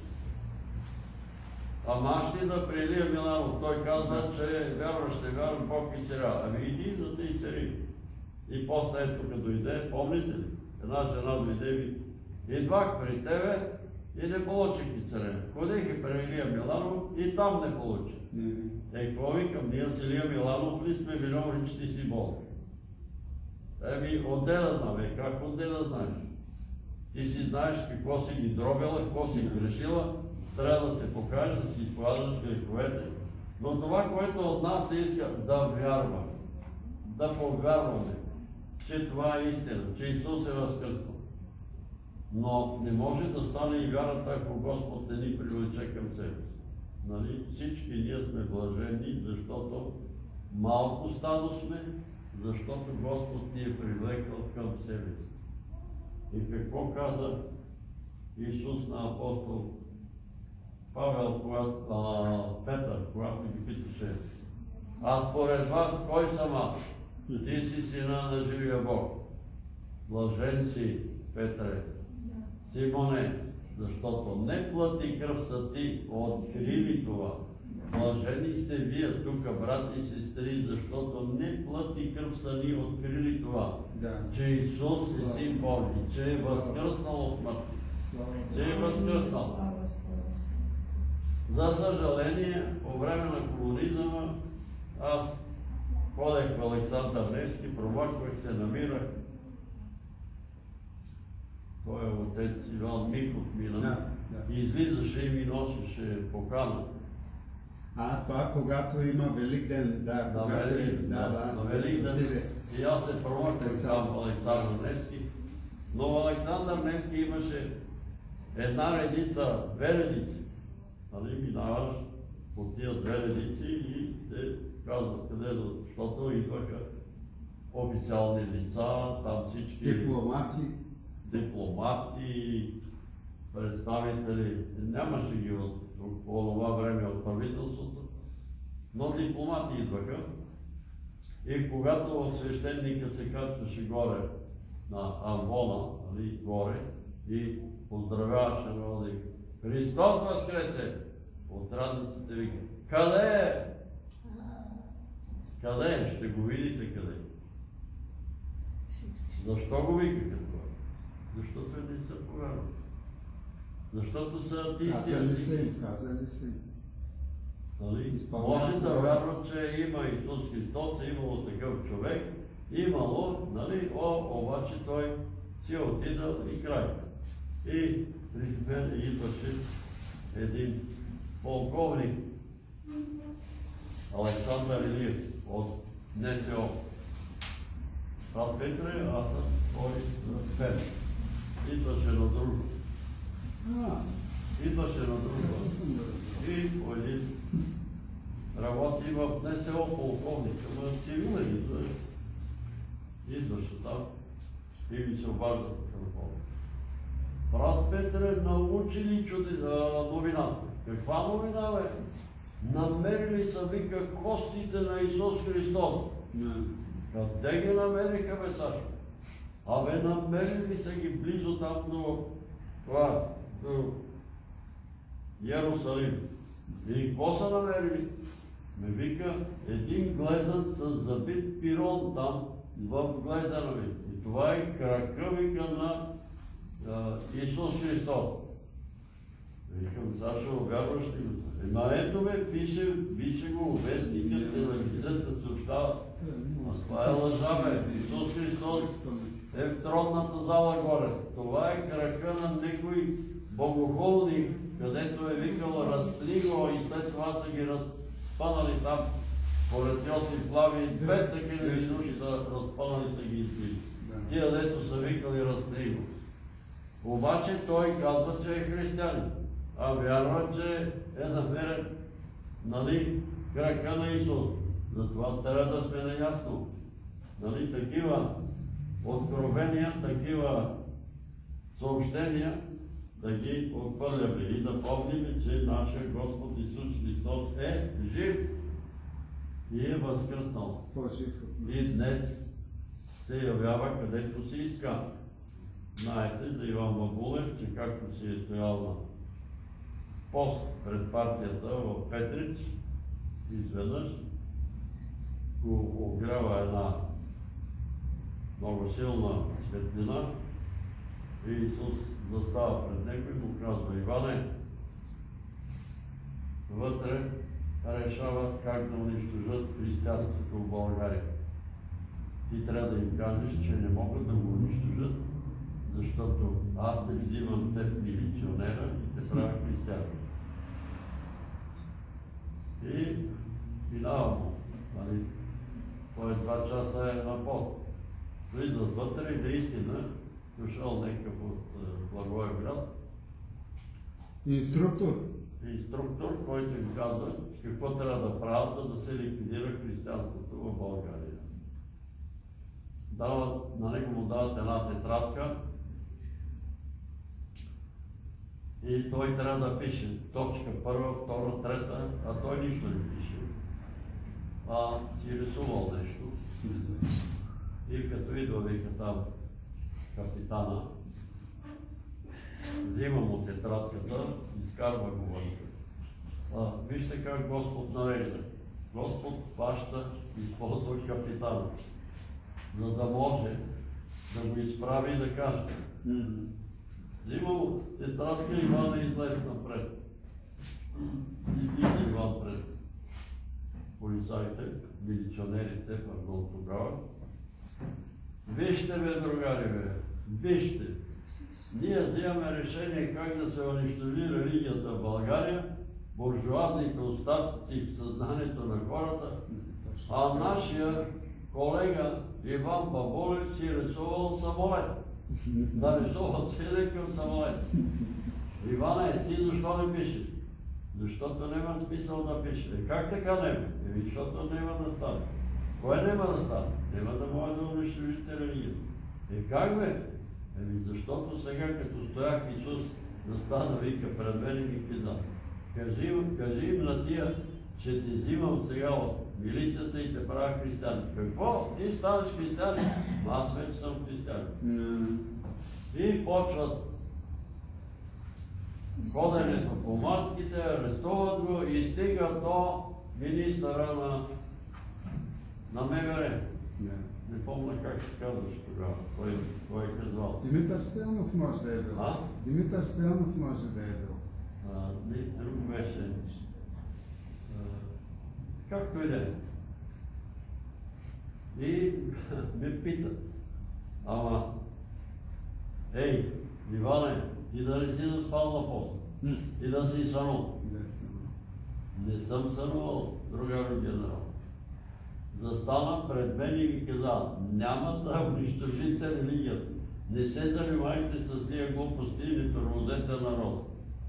Ама аз ще да при Илия Миланов. Той казва, че вярваш, не вярвам, Бог изцелява. Ами иди да те изцели. И после ето като дойде, помните ли? Една жена дойде и идвах при тебе и не получих изцеление. Ходих и при Илия Миланов и там не получих. Е, какво викам? Ние с Илия Миланов ли сме виновни, че ти си болен? Еми, отде да знам, е, как отде да знаеш? Ти си знаеш какво си ги дробила, какво си грешила, трябва да се покажеш, да си изповядаш греховете. Но това, което от нас се иска, да вярваме, да повярваме, че това е истина, че Исус е възкръснал. Но не може да стане и вярата, ако Господ не ни привлече към себе си. Нали? Всички ние сме блажени, защото малко стадо сме, защото Господ ни е привлекал към себе си. И какво каза Исус на апостол Павел, когато, а, Петър, когато ги питаше: а според вас кой съм аз? Ти си сина на живия Бог. Блажен си, Петре, Симоне, защото не плът и кръв са ти открили това. Блажени сте вие тук, брати и сестри, защото не плът и кръв са ни открили това. Да. Че Исус е Син Божий, че е възкръснал от мъртви, Слава че е възкръснал. За съжаление, по време на комунизма, аз ходех в Александър Невски, промъквах се, намирах. Той е отец Иван Миков мина. Да, да. И излизаше и ми носеше покана. А, това когато има Великден, да, На когато Вели- е, да, да, на да Великден. се отиде. И аз се промъкнах там в Александър Невски. Но в Александър Невски имаше една редица, две редици. Нали, минаваш по тия две редици и те казват къде да, защото идваха официални лица, там всички Дипломати. дипломати, представители, нямаше ги от, от по това време от правителството, но дипломати идваха. И когато свещеника се качваше горе на амвона, нали, горе, и поздравяваше народа, Христос възкресе! От радниците вика, къде е? Къде е? Ще го видите къде е. Защо го викаха това? Защото не са повярвали. Защото са атеисти. Казали са им, казали са им. Нали? Изпълняват Може да това. вярват, че има Исус Христос, е имало такъв човек, имало, нали, о, обаче той си е отидал и край. И при мен идваше един полковник, Александър Илиев от НСО. Брат Петре, аз съм той Петре. Идваше на друго. А, Идваше на друго. не съм да разбрал. И по един работи в НСО полковник, ама цивилен идва. Идваше там и ми се обажда по телефона. Брат Петре, научи ли чуди, а, новината? Каква новина, бе? Намерили са, вика, костите на Исус Христос. Не. Къде ги намериха, бе, Сашо? Абе, намерили са ги близо там до това, до Йерусалим. И какво са намерили? Ме вика, един глезен с забит пирон там, в глезена ви. И това е крака, вика, на а, Исус Христос. Викам, Сашо, вярваш ли го? Ема ето бе, пише, пише го, вестникът, телевизията съобщава. А това е лъжа, бе. Исус Христос е в тронната зала горе. Това е крака на някой богохулник, където е викал разпни го и след това са ги разпънали там. Поред Йосиф Плави, двеста хиляди души са разпънали, са ги избили. Тия, дето са викали разпни го. Обаче той казва, че е християнин, а вярва, че е намерен, нали, крака на Исус. Затова трябва да сме наясно. Нали, такива откровения, такива съобщения да ги отхвърляме и да помним, че нашия Господ Исус Христос е жив и е възкръснал. По-жив от нас. И днес се явява където си иска. Знаете за Иван Бабулев, че както си е стоял на пост пред партията в Петрич, изведнъж го огрява една много силна светлина и Исус застава пред него и му казва: Иване, вътре решават как да унищожат християнството в България. Ти трябва да им кажеш, че не могат да го унищожат, защото аз те взимам теб милиционера и те правя християни. И минава му. Нали, той два часа е на пот. Влизат вътре и наистина дошъл някакъв от Благоевград. Инструктор. Инструктор, който им казва какво трябва да правят, за да се ликвидира християнството в България. Дават, на него му дават една тетрадка и той трябва да пише точка първа, втора, трета, а той нищо не пише. А си рисувал нещо. И като идва, вика там капитана, взима му тетрадката, изкарва го вътре. Вижте как Господ нарежда. Господ хваща, използва капитана, за да може да го изправи и да каже. Взимал тетрадка, Иван е излез напред. Излиза Иван пред полицаите, милиционерите, пардон, тогава. Вижте, бе, другари, бе, вижте. Ние взимаме решение как да се унищожи религията в България, буржуазните остатъци в съзнанието на хората, а нашия колега Иван Баболев си рисувал самолет. Нарисувал си някакъв самолет. Иване, ти защо не пишеш? Защото няма смисъл да пише. Е, как така няма? Еми, защото няма да стане. Кое няма да стане? Няма да може да унищожите религията. Е, как бе? Еми, защото сега, като стоях Исус, настана, вика, пред мен и ми каза. Кажи, кажи им на тия, че ти взимам сега от милицията и те правя християни. Какво? Ти станеш християни? Аз вече съм християнин. И почват ходенето по матките, арестуват го и стигат до министъра на, на МВР. Не помня как се казваш тогава, кой, кой е казвал. Димитър Стоянов може да е бил. А? Димитър Стоянов може да е бил. А, не, друг беше. А, както и да е. И ме питат. Ама, ей, Иване, ти да не си заспал на пост? И да си сънул? Не съм сънувал, другарю генерал. Застана пред мен и ми каза, няма да унищожите религията. Не се занимайте с тия глупости и не тормозете народа.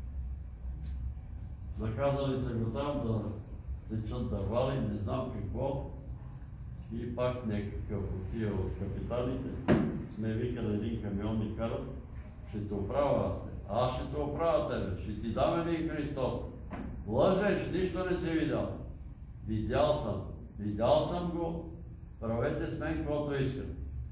Наказали се го там да сечат дървали, не знам какво. И пак някакъв от тия от капитаните сме викали един камион и карат, ще те оправя аз. Аз ще те оправя тебе, ще ти дам един Христос. Лъжеш, нищо не си видял. Видял съм. Видял съм го, правете с мен каквото искат.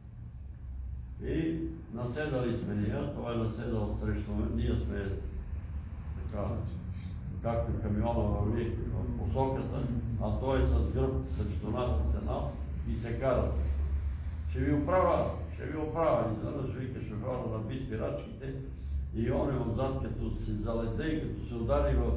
И наседали сме ние, той е наседал срещу мен, ние сме така, както камиона върви в посоката, а той е с гръб срещу нас с една и се кара. Ще ви оправя, ще ви оправя. И задълж вика шофьора, наби спирачките и он е отзад, като се залете и като се удари в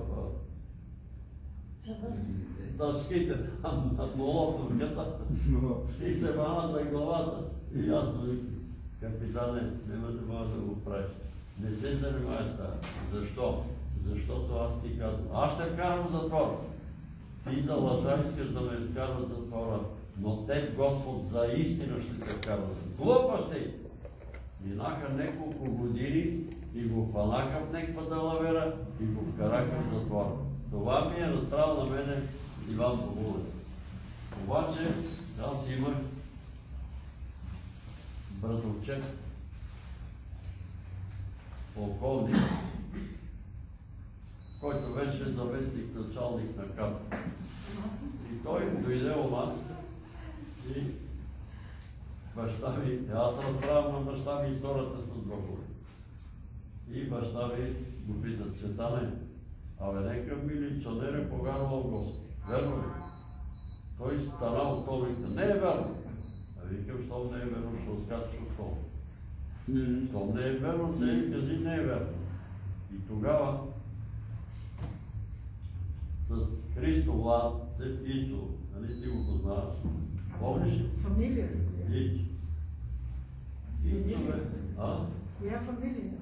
дъските там над молотовката и се вана за главата. И аз му викам, капитане, няма да може да го правиш. Не се занимай с това. Защо? Защото аз ти казвам, аз ще вкарам в затвора. Ти за лъжа искаш да ме вкарват в затвора, но те Господ за истина ще те вкарват. Глупости! Минаха няколко години и го хванаха в някаква далавера и го вкараха в затвора. Това ми е разправил на мене Иван Бабулев. Обаче аз имах братовчет, полковник, който беше заместник началник на КАП. И той дойде у нас и баща ми, аз разправям на баща ми историята с Богова. И баща ми го питат, Цветане, абе нека милиционер е повярвал в Господ. Верно ли? Той стана от толика. Не е верно. А викам, щом не е верно, ще оскачаш от толика. Щом не е верно, те кажи не е верно. И тогава с Христо Влад, след Ицо, нали ти го познаваш? Помниш ли? Фамилия? Ицо. Ицо бе. А? Коя фамилия?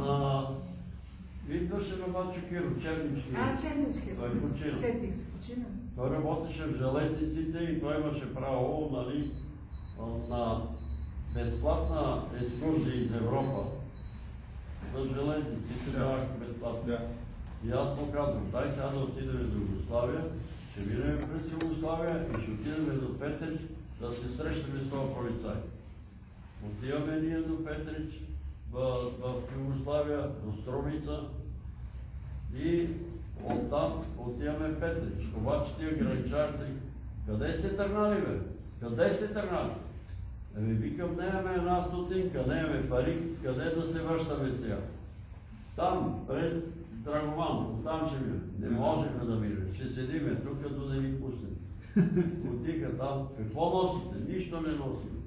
Идваше на Бачо Киро, Чернички. А, Чернички. Той почина. Сетих се, почина. Той работеше в железниците и той имаше право, нали, на безплатна екскурзия из Европа. За железниците даваха безплатно. Да. И аз му казвам, дай сега да отидем до Югославия, ще минем през Югославия и ще отидем до Петрич да се срещаме с този полицай. Отиваме ние до Петрич, в, в Югославия, до Струмица и оттам отиваме в Петрич. Обаче тия граничарите, къде сте тръгнали, бе? Къде сте тръгнали? Еми викам, нямаме една стотинка, нямаме пари, къде да се връщаме сега? Там, през Драгоман, там ще минем. Не можеха да минем. Ще седиме тук, като да ни пуснем. Отиха там. Какво носите? Нищо не носим.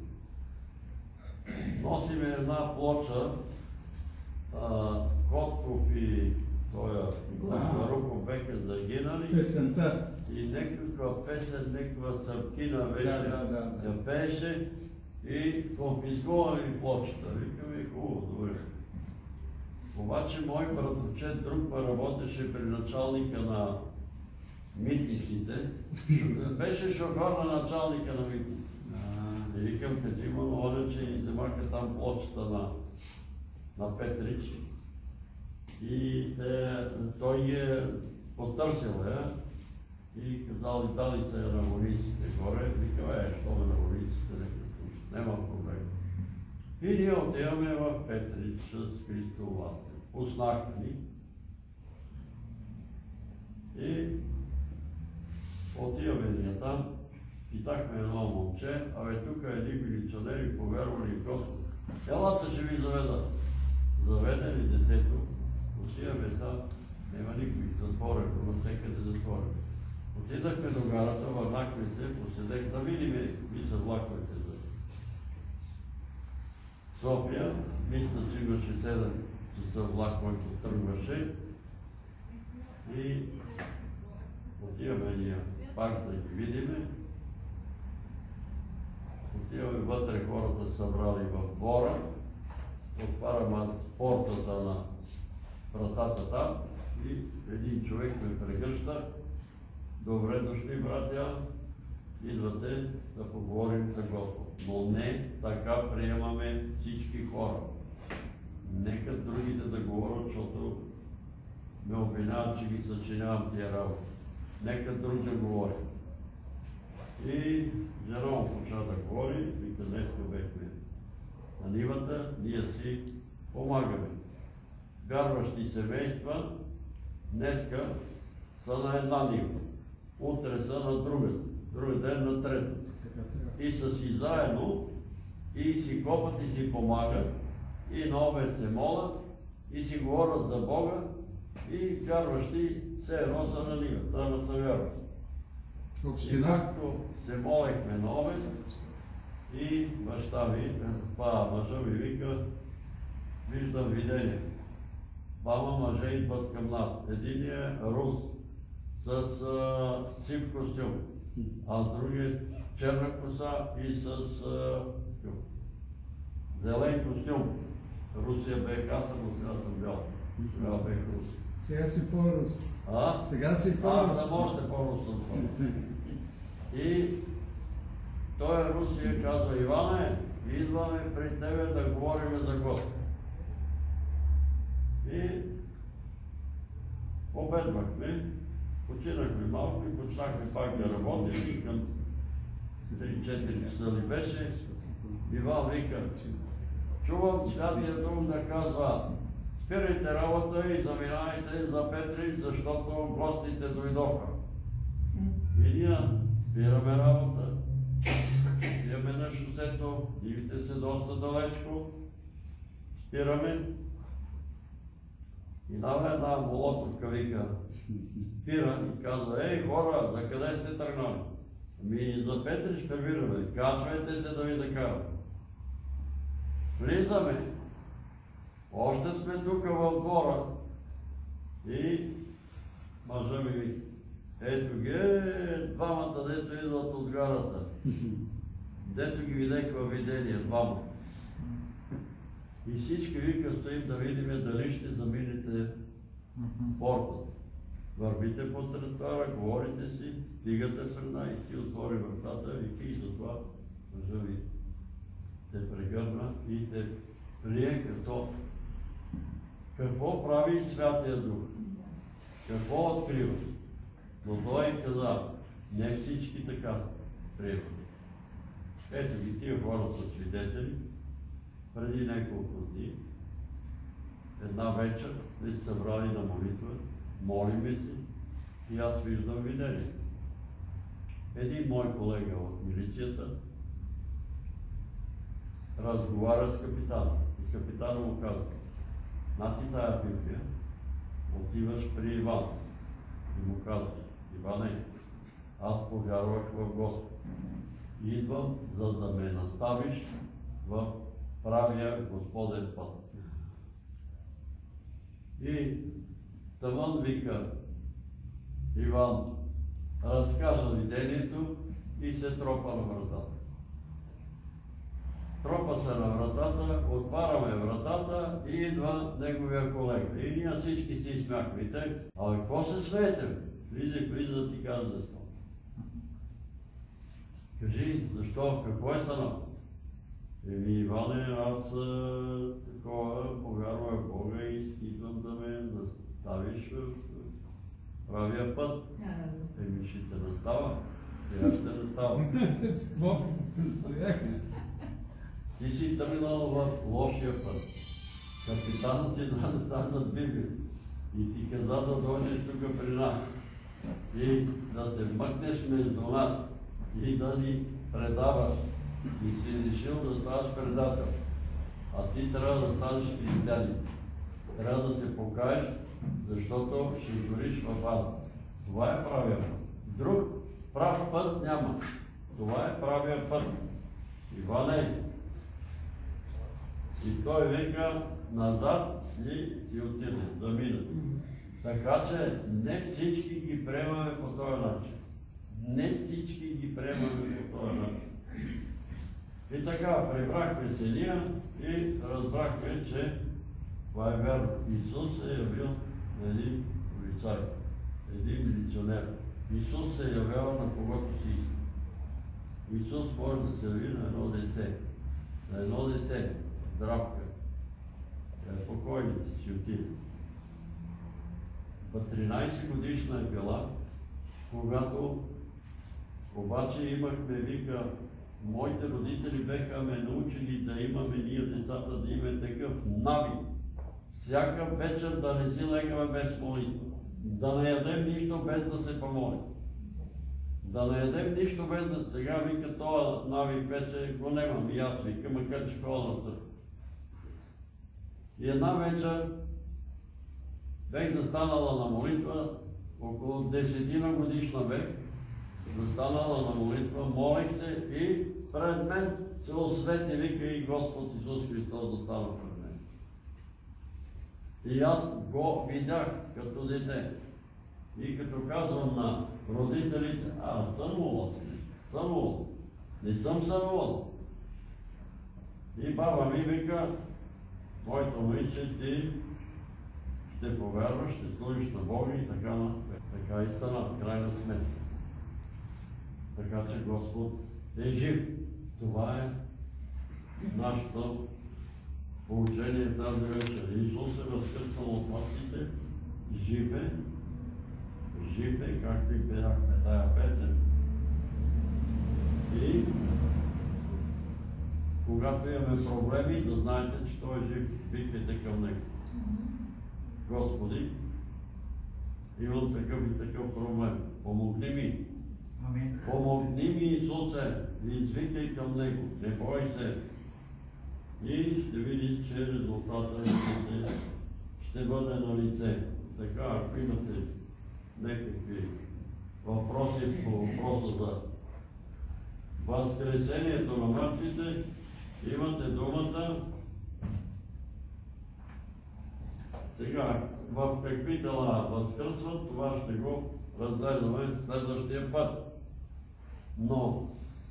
Носиме една плоча, Котков и тоя Руков беха загинали. Песента. И някаква песен, някаква сърпкина вече Да, да, да, да. я пееше и конфискуваме плочата. Викаме, хубаво, добре. Обаче мой братовчет друг па работеше при началника на митниците. Беше шофьор на началника на митниците. И викам, като има оня, че и вземаха там плочата на, на Петрич. И те, той е потърсил я и казал, и дали се на войниците горе. Викам, е, що на войниците, няма проблем. И ние отиваме в Петрич с Христо Власен. Пуснаха ни. И отиваме ние там. Питахме едно момче, абе тук едни милиционери повярвали в Господ. Елата ще ви заведа. Заведе ли детето, отиваме там, няма никой, затворено, навсекъде затворено. Отидахме до гарата, върнахме се, поседех да видим какви са влаковете за София. Мисля, че имаше седем часа влак, който тръгваше. И отиваме ние пак да ги видиме. Отиваме вътре, хората събрали в двора. Отварям аз портата на вратата там и един човек ме прегръща. Добре дошли, братя, идвате да поговорим за Господ. Но не така приемаме всички хора. Нека другите да говорят, защото ме обвиняват, че ги съчинявам тия работи. Нека друг да говори. И жена му почна да говори, вика, днеска бехме на нивата, ние си помагаме. Вярващи семейства днеска са на една нива, утре са на друга, друг ден на трета. И са си заедно, и си копат, и си помагат, и на обед се молят, и си говорят за Бога, и вярващи все едно са на нива, трябва са вярващи. И както се молихме на обед, и баща ми, па мъжа ми вика, виждам видение. Двама мъже идват към нас. Единият е рус с а, сив костюм, а другият черна коса и с а, зелен костюм. Русия бех аз, но сега съм бял. Тогава бех рус. Сега си по-рус. А? Сега си по-рус. Аз съм още по-рус. И той е Русия казва, Иване, идваме при тебе да говорим за Господ. И обедвахме, починахме малко и почнахме пак да работим и към три-четири часа ли беше. Иван вика, чувам Святия Дух да казва, спирайте работа и заминайте за Петрич, защото гостите дойдоха. И ние спираме работа, идеме на шосето, дивите се доста далечко, спираме. И дава една молотовка, вика, спира и казва, ей хора, за къде сте тръгнали? Ами за Петрич прибираме, качвайте се да ви закарам. Влизаме, още сме тук в двора и мъжа ми вика, ето ги, двамата, дето идват от гарата. Дето ги видех във видение, двама. И всички вика стоим да видим дали ще заминете портата. Вървите по тротуара, говорите си, стигате среда и ти отвори вратата, вика и затова мъжа ви те прегърна и те прие като какво прави Святия Дух, какво открива. Но той каза, не всички така приемат. Ето ги тия хора са свидетели. Преди няколко дни, една вечер, сме се събрали на молитва, молиме се и аз виждам видение. Един мой колега от милицията разговаря с капитана и капитана му казва, Нати тая Библия, отиваш при Иван и му казваш: Иване, аз повярвах в Господ. Идвам, за да ме наставиш в правия Господен път. И тъмън вика Иван, разкажа видението и се тропа на вратата. Тропа се на вратата, отваряме вратата и идва неговия колега. И ние всички си изсмяхме. И те: абе, какво се смеете? Влизай, влизай да ти кажа защо. Кажи, защо? Какво е станало? Еми, Иване, аз а, такова повярвах в Бога и идвам да ме наставиш в правия път. Еми, ще те настава. Сега ще настава. Ти си тръгнал в лошия път. Капитанът ти даде тази Библия и ти каза да дойдеш тук при нас и да се мъкнеш между нас и да ни предаваш. И си решил да ставаш предател. А ти трябва да станеш християнин. Трябва да се покаеш, защото ще гориш в ада. Това е правия път. Друг прав път няма. Това е правия път. Иване. И той вика назад и си отиде, замина. Така че не всички ги приемаме по този начин. Не всички ги приемаме по този начин. И така, прибрахме се ние и разбрахме, че това е вярно. Исус се е явил на един полицай, един милиционер. Исус се е явява на когото си иска. Исус може да се яви на едно дете. На едно дете, здравка. Тя спокойница си отиде. тринайсет годишна е била, когато обаче имахме, вика, моите родители беха ме научили да имаме ние децата, да имаме такъв навик. Всяка вечер да не си легаме без молитва. Да не ядем нищо без да се помолим. Да не ядем нищо без да... Сега вика, това навик вече го немам и аз вика, макар че ходя на църква. И една вечер бех застанала на молитва, около десетина годишна бех, застанала на молитва, молих се и пред мен се освети, вика, и Господ Исус Христос да стана пред мен. И аз го видях като дете. И като казвам на родителите: а, сънувал си, сънувал. Не съм сънувал. И баба ми вика: моето момиче, ти ще повярваш, ще служиш на Бога и така на така и стана, в крайна сметка. Така че Господ е жив. Това е нашето поучение тази вечер. Исус е възкръснал от мъртвите, жив е, жив е, както и пеяхме тая песен. И когато имаме проблеми, да знаете, че Той е жив, викайте към Него. Господи, имам такъв и такъв проблем. Помогни ми. Амин. Помогни ми, Исусе, и извикай към Него. Не бой се. И ще видиш, че резултата ще, ще бъде на лице. Така, ако имате някакви въпроси по въпроса за възкресението на мъртвите, имате думата. Сега, в какви тела възкръсват, това ще го разгледаме следващия път. Но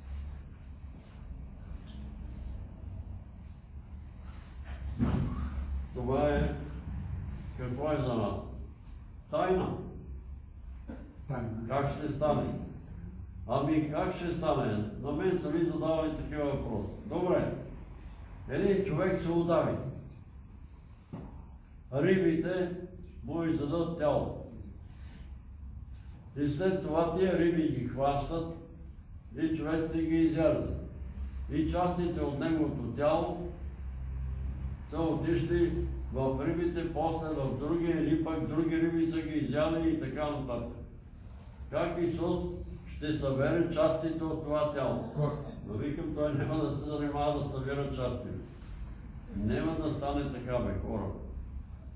това е, какво е за нас? Тайна. Тайна. Как ще стане? Ами как ще стане? На мен са ми задавали такива въпроси. Добре, един човек се удави. Рибите му издадат тяло. И след това тия риби ги хващат и човек си ги изяжда. И частите от неговото тяло са отишли в рибите, после в други, или пък други риби са ги изяли и така нататък. Как Исус ще събере частите от това тяло? Кости. Но викам, той няма да се занимава да събира части. Няма да стане така, бе, хора.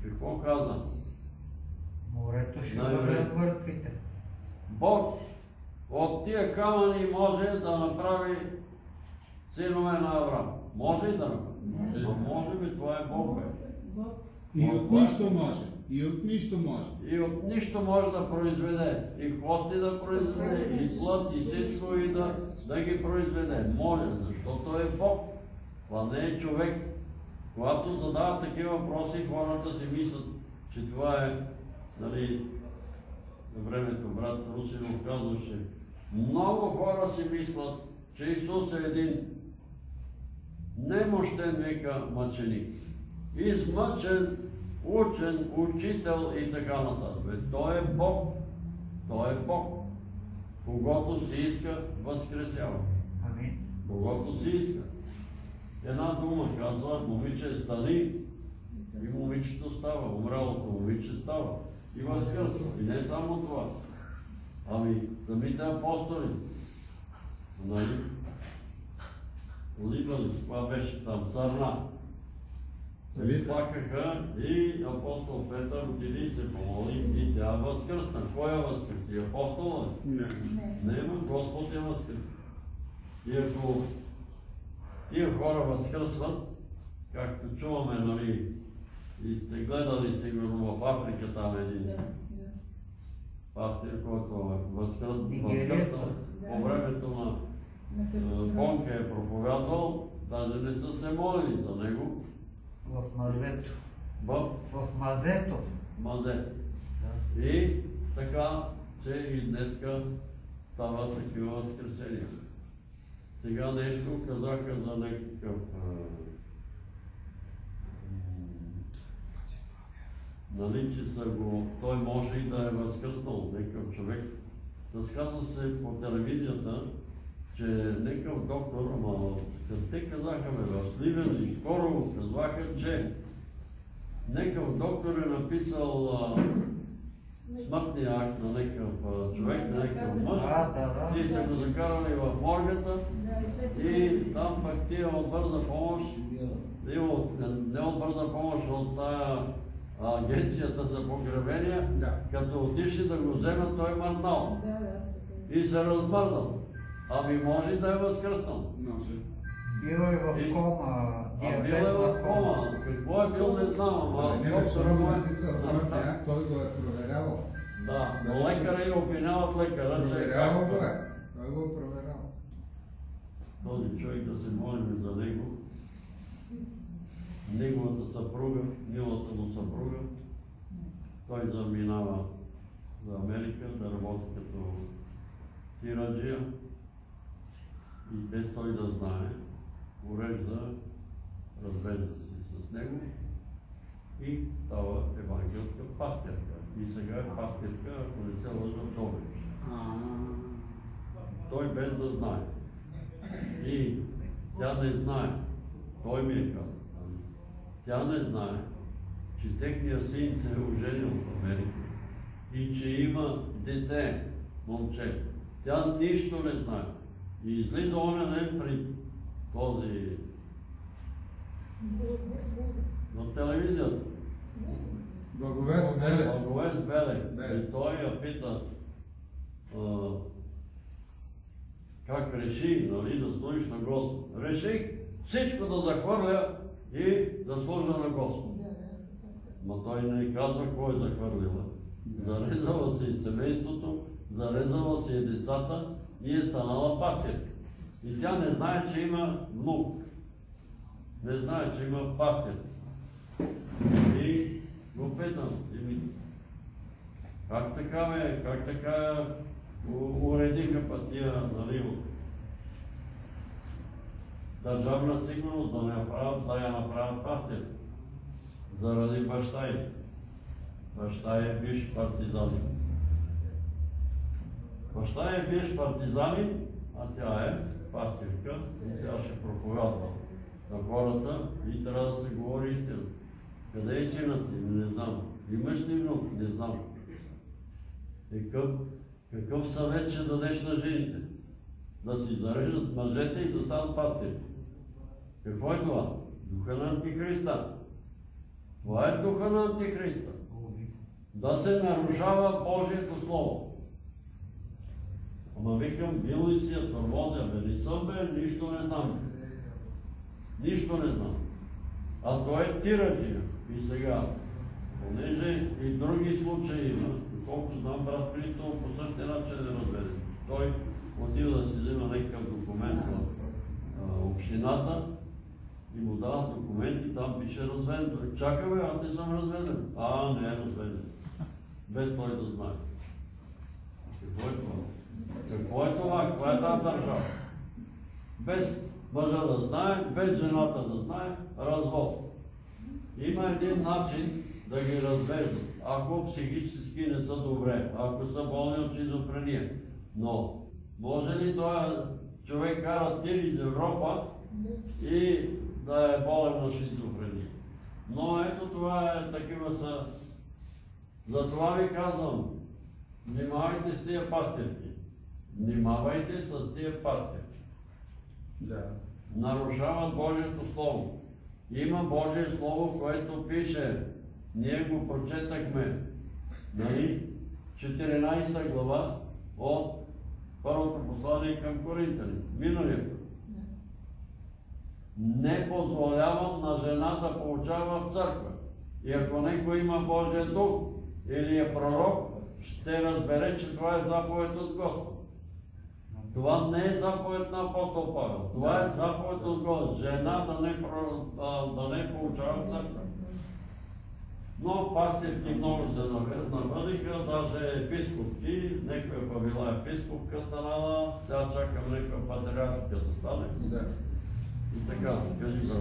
Какво каза? Морето ще Най-добре. върнат мъртвите. Бог от тия камъни може да направи синове на Авраам. Може ли да направи? Не. Е, може би, това е Бог, бе. Бог. И от нищо може. И от нищо може. И от нищо може да произведе. И хвости да произведе, и плът, и всичко, и да, да ги произведе. Може, защото е Бог. Това не е човек. Когато задават такива въпроси, хората си мислят, че това е, нали, на времето брат Русинов казваше, много хора си мислят, че Исус е един немощен, вика, мъченик. Измъчен, учен, учител и така нататък. Бе, той е Бог. Той е Бог. Когато си иска, възкресява. Амин. Когато си иска. Една дума казва, момиче стани и момичето става. Умралото момиче става. И възкръсва. И не само това. Ами, самите апостоли. Нали? Либали, това беше там, сърна. Изплакаха и апостол Петър отиде и се помоли и тя възкръсна. Кой я възкръси? Апостола ли? Не. Не, но Господ я възкръси. И ако тия хора възкръсват, както чуваме, нали, и сте гледали сигурно в Африка там един Да, да. пастир, който е възкръснал Нигерията. по времето на е, Бонка е проповядвал, даже не са се молили за него. В мазето. В В мазето. Мазе. Да. И така, че и днеска става такива възкресения. Сега нещо казаха за някакъв а, нали, че са го, той може и да е възкръснал някакъв човек. Разказва се по телевизията, че някакъв доктор, ама те казаха ме в Сливен и скоро го казваха, че някакъв доктор е написал а, смъртния акт на някакъв а, човек, на някакъв мъж, А, да, да. и са го закарали в моргата Да, и след това- и там пък тия от бърза помощ, и от, не от бърза помощ, от тая агенцията за погребения, Да. като отишли да го вземат, той е мъртнал Да, да. така. и се размърдал. Ами може и да е възкръснал. Може. Бил е в И- кома. А бил е в кома. Какво е бил, не знам, ама Не, доктора защото му му е... е писал смъртния акт, той го е проверявал. Да, но лекара и обвиняват лекара, че е Проверявал го както. е. Той го е проверявал. Този човек да се молим за него. Неговата съпруга, милата му съпруга, той заминава за Америка да работи като тираджия и без той да знае, урежда, развежда се с него и става евангелска пастирка. И сега е пастирка, ако не се лъжа, в Добрич. А, Той без да знае. И тя не знае. Той ми е казал. Тя не знае, че техният син се е оженил в Америка и че има дете, момче. Тя нищо не знае. И излиза оня ден при този на телевизията. Благовест Велес. Благовест Белек. Белек. И той я пита а, как реши, нали, да служиш на Господ. Реших всичко да захвърля и да служа на Господ. Но той не казва какво е захвърлила. Зарезала си и семейството, зарезала си и децата и е станала пастир. И тя не знае, че има внук. Не знае, че има пастир. И го питам, еми, как така бе, как така у- уредиха пътия, нали, държавна сигурност да не направят, да я направят пастир. Заради баща й. Баща е бивш партизанин. Баща е бивш партизанин, а тя е пастирка и сега ще проповядва на хората и трябва да се говори истина. Къде е синът ти? Не знам. Имаш ли внук? Не знам. Какъв, какъв съвет ще дадеш на жените? Да си зареждат мъжете и да станат пастири. Какво е това? Духа на Антихриста. Това е духа на Антихриста. Да се нарушава Божието Слово. Ама викам, бил ли си я тормозя? Бе, не съм бе, нищо не знам. Нищо не знам. А той е тираджия. И сега, понеже и други случаи има, колко знам, брат Христо по същия начин не разбере. Той отива да си взема някакъв документ в общината и му дават документи, там пише разведен. Той чака бе, аз не съм разведен. А, не е разведен. Без той да знае. Какво е това? Какво е това? Каква е тази държава? Без мъжа да знае, без жената да знае, развод. Има един начин да ги развеждат, ако психически не са добре, ако са болни от шизофрения. Но може ли този човек кара тир из Европа и да е болен на шизофрения? Но ето това е, такива са. Затова ви казвам, внимавайте с тия пастирки. Внимавайте с тия пастирки. Да. Нарушават Божието Слово. Има Божие Слово, което пише, ние го прочетахме, нали, четиринайсета глава от първото послание към Коринтяни. Миналия път. Не позволявам на жена да получава в църква. И ако някой има Божия дух или е пророк, ще разбере, че това е заповед от Господ. Това не е заповед на апостол Павел. Това е заповед от Господ. Жена да не, да не получава в църква. Но пастирки много се навъдиха, даже епископки, някоя па била епископка станала, сега чакам някоя патриархика да стане. Да. И така, кажи брат.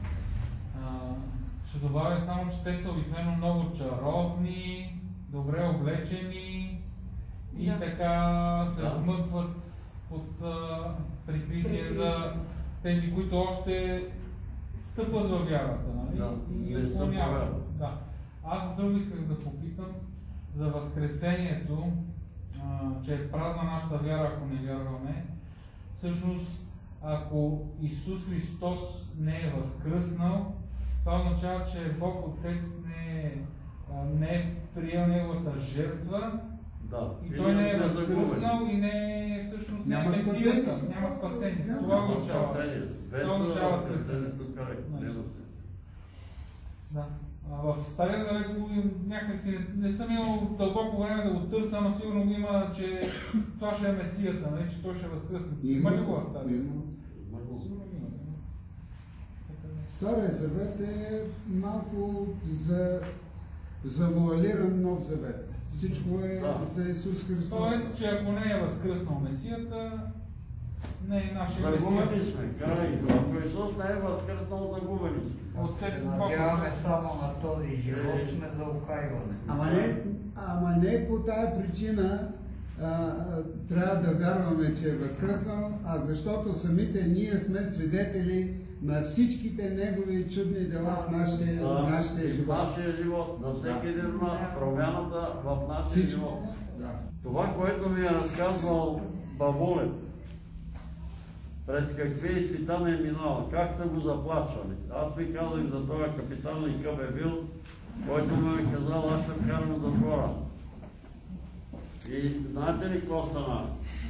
Ще добавя само, че те са обикновено много чаровни, добре облечени и Да. така се Да. вмъкват под а, прикритие за тези, които още стъпват във вярата, нали? Да, И не са отклоняват. повярват. Да. Аз друго исках да попитам за Възкресението, а, че е празна нашата вяра, ако не вярваме. Всъщност, ако Исус Христос не е възкръснал, това означава, че Бог Отец не е, а, не е приел неговата жертва Да. и той не е възкръснал и не е всъщност не е Няма Месията, спасение. няма спасение. Няма Това спасение. означава. Без Това означава възкресението коректно. Значи. Няма се. Да. А в Стария Завет го им- някак си не, не съм имал дълбоко време да го търся, ама сигурно го има, че това ще е Месията, нали, че той ще възкръсне. Има ли го в Стария? Има. Сигурно има. има. Така е. Стария завет е малко за завуалиран нов завет. Всичко е Да. за Исус Христос. Тоест, че ако не е възкръснал Месията, не е нашия Загубени Месия. сме, край. Ако Исус не е възкръснал, загубени сме. От Се тези надяваме само на този живот, сме за укайване. Ама не, ама не по тая причина а, а, трябва да вярваме, че е възкръснал, а защото самите ние сме свидетели на всичките негови чудни дела в нашия, Да, нашия в живот. нашия живот, на всеки Да. един от нас, промяната в нашия Всичко. живот. Да. Това, което ми е разказвал бабулев, през какви изпитания е минала, как са го заплашвали. Аз ви казах за този капитан и къв е бил, който ми е казал, аз ще вкарам в затвора. И знаете ли какво стана?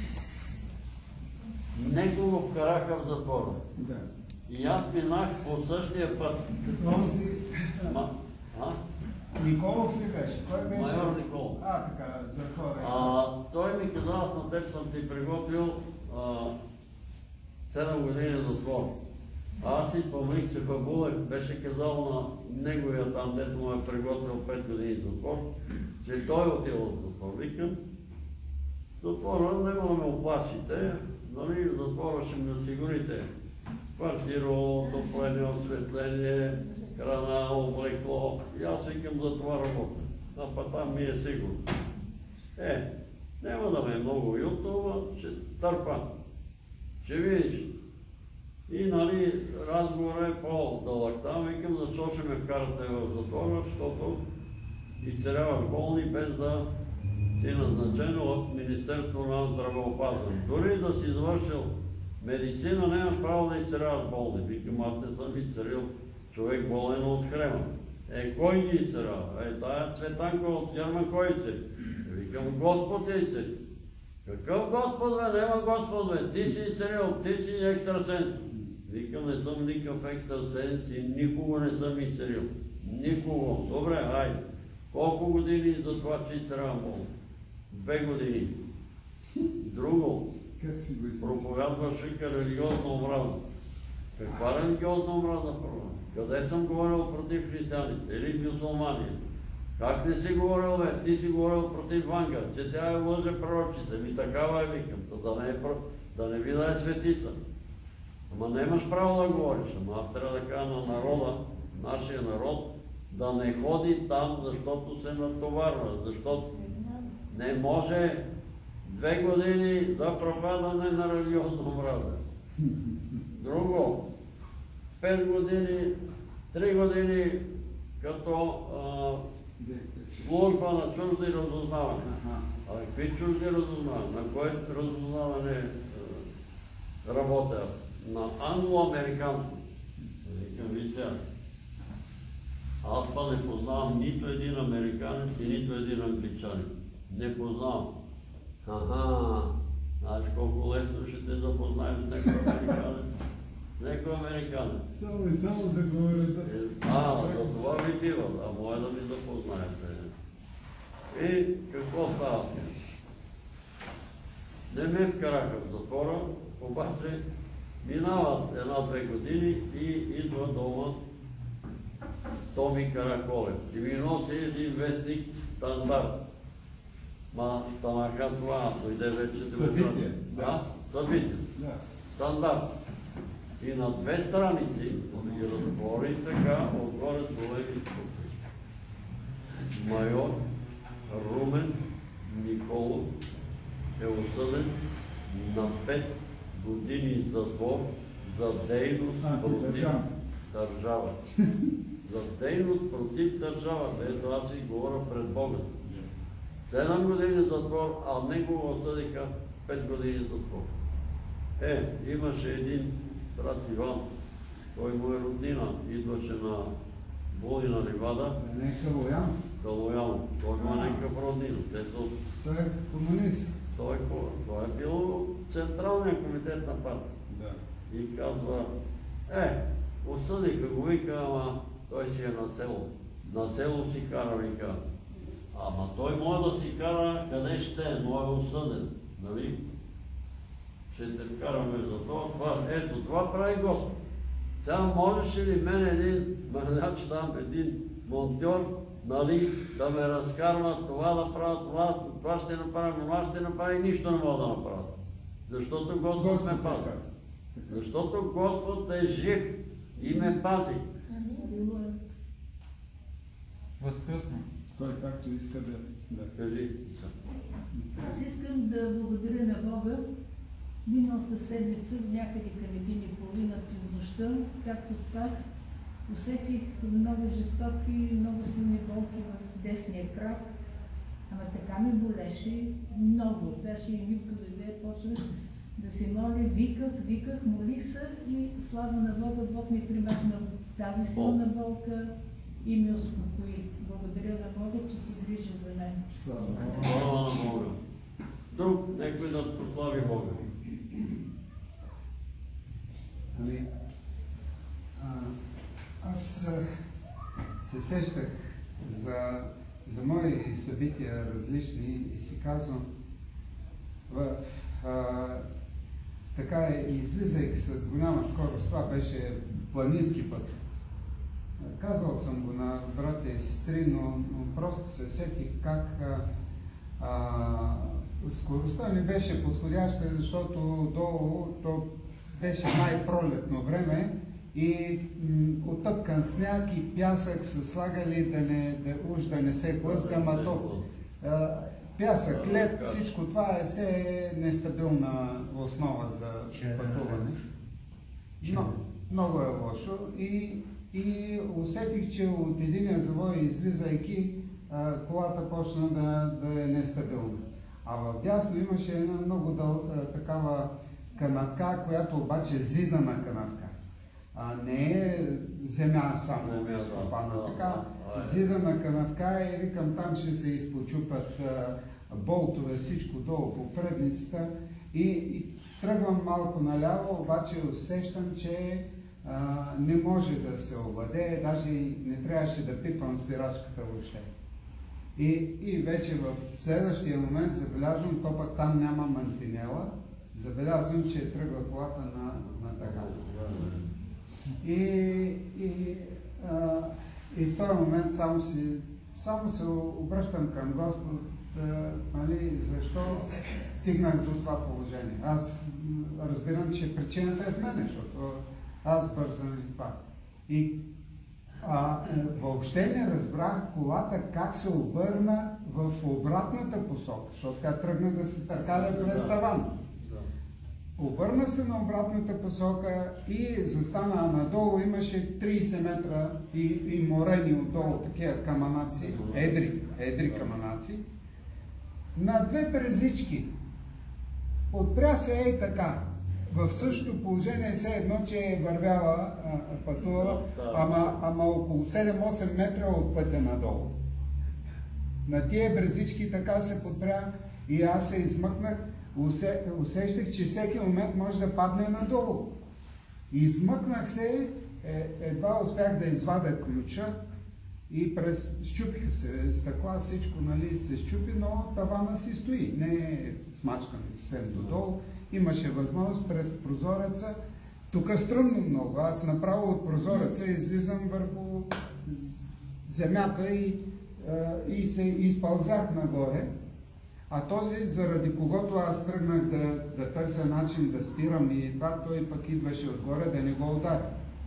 Него го вкараха в затвора. Да. И аз минах по същия път. Този Ма, а? Николов ли беше? Кой беше? Майор Никол. А, така, затвора. А, той ми каза, аз на теб съм ти приготвил а, седем години затвор. Аз си спомних, че Бабулев беше казал на неговия там, дето му е приготвил пет години затвор, че той отива в затвор. Викам, затвора не мога да ме оплашите, нали, в затвора ще ми осигурите квартиро, отопление, осветление, храна, облекло. И аз викам, за това работя. А па там ми е сигурно. Е, няма да ме е много уютно, но ще търпа. Ще видиш. И нали, разговорът е по-дълъг. Там викам, защо ще ме вкарате в затвора, защото изцеляваш болни без да си назначено от Министерството на здравеопазване. Дори да си завършил медицина, нямаш право да изцеляваш болни. Викам, аз не съм изцелил човек болен от хрема. Е, кой ги изцелява? Е, тая Цветанка от Герман кой изцели? Викам, Господ е изцели. Какъв Господ, бе? Нема Господ, бе. Ти си изцелил, ти си екстрасенс. Викам, не съм никакъв екстрасенс и никого не съм изцелил. Никого. Добре, айде. Колко години за това, че изцелявам болно? Две години. Друго. Проповядваше религиозна омраза. Каква религиозна омраза първо? Къде съм говорил против християните или мюсулмани? Как не си говорил, бе? Ти си говорил против Ванга, че тя е лъже пророчица. Ми такава е, викам, то да не, е, да не ви да е светица. Ама не имаш право да говориш. Ама аз трябва да кажа на народа, нашия народ, да не ходи там, защото се натоварва. Защото не може две години за проповядване на религиозна омраза. Друго, пет години, три години като служба на чужди разузнаване. А какви чужди разузнаване? На кое разузнаване работя? На англо-американско. Викам, ви сега. Аз па не познавам нито един американец и нито един англичанин. Не познавам. Аха, знаеш колко лесно ще те запознаем с някой американец. Некой американец. Само и само да говорят. А, за това ви бива, а може да ви запознаете. И какво става сега? Не ме вкараха в затвора, обаче минават една-две години и идва дома Томи Караколев. И ми носи един вестник Стандарт. Ма станаха това, дойде вече... Събитие. Да, събитие. Да. Стандарт. И на две страници ги разтвори така, отгоре долеви стопи. Майор Румен Николов е осъден на пет години затвор за дейност против държава. За дейност против държава, ето аз си говоря пред Бога. Седем години затвор, а него го осъдиха пет години затвор. Е, имаше един брат Иван, той му е роднина, идваше на Волина Ливада. Не е Калоян? Калоян, той му е някакъв роднина. Той е комунист. Той, той е бил Централния комитет на партия. Да. И казва, е, осъдиха го, вика, ама той си е на село. На село си кара, вика. Ама той може да си кара къде ще е, но е осъден. Нали? Ще те вкараме за това, това. Ето, това прави Господ. Сега можеш ли мен един мърняч там, един монтьор, нали, да ме разкарва това да правя, това, това ще направя, това ще направя и нищо не мога да направя. Защото Господ, Господ ме пази. Защото Господ е жив и ме пази. Възкръсна. Той както иска да... да. Кажи. Аз искам да благодаря на Бога. Миналата седмица, някъде към един и половина през нощта, както спах, усетих много жестоки, много силни болки в десния крак. Ама така ми болеше много. Даже и Митко дойде, почнах да се моля, виках, виках, молих се и слава на Бога, Бог ми примахна тази силна болка и ми успокои. Благодаря на Бога, че се грижи за мен. Слава на Бога. Друг, някой да прослави Бога. Ами, а, аз а, се сещах за, за мои събития различни и си казвам, в, а, така е, излизайки с голяма скорост, това беше планински път. Казал съм го на братя и сестри, но, но просто се сетих как а, а, скоростта ми беше подходяща, защото долу то беше най-пролетно време и отъпкан сняг и пясък са слагали да не, да, уж да не се плъзгам, а то а, пясък, лед, всичко това е все нестабилна основа за пътуване. Но, много е лошо и, и усетих, че от единия завой излизайки, а, колата почна да, да е нестабилна. А в дясно имаше една много дъл, а, такава канавка, която обаче зидана канавка. а не е земя само Земя, да, изкопана. да, Така, да, да. зида на канавка и викам, там ще се изпочупат а, болтове, всичко долу по предницата и, и тръгвам малко наляво, обаче усещам, че а, не може да се овладее, даже и не трябваше да пипам спирачката въобще. И, и вече в следващия момент забелязвам, то пък там няма мантинела, забелязвам, че тръгва колата на, на така. И, и, а, и в този момент само, си, само се обръщам към Господ, а, нали, защо стигнах до това положение. Аз разбирам, че причината е в мене, защото аз бързам и това. И а, въобще не разбрах колата как се обърна в обратната посока, защото тя тръгна да се търкаля през таван. Обърна се на обратната посока и застана надолу, имаше трийсет метра и, и морени отдолу, такива каманаци, едри, едри каманаци, на две брезички. Отпря се ей така, в същото положение все едно, че е вървяла, а, пътувала, ама, ама около седем-осем метра от пътя надолу. На тия брезички така се подпря и аз се измъкнах, усе, усещах, че всеки момент може да падне надолу. Измъкнах се, е, едва успях да извадя ключа и през, щупиха се стъкла, всичко, нали, се щупи, но тавана си стои, не е смачкан съвсем додолу. Имаше възможност през прозореца, тук стръмно много, аз направо от прозореца излизам върху земята и, и се изпълзях нагоре. А този, заради когото аз тръгнах да, да търся начин да спирам и това, той пък идваше отгоре да не го удари.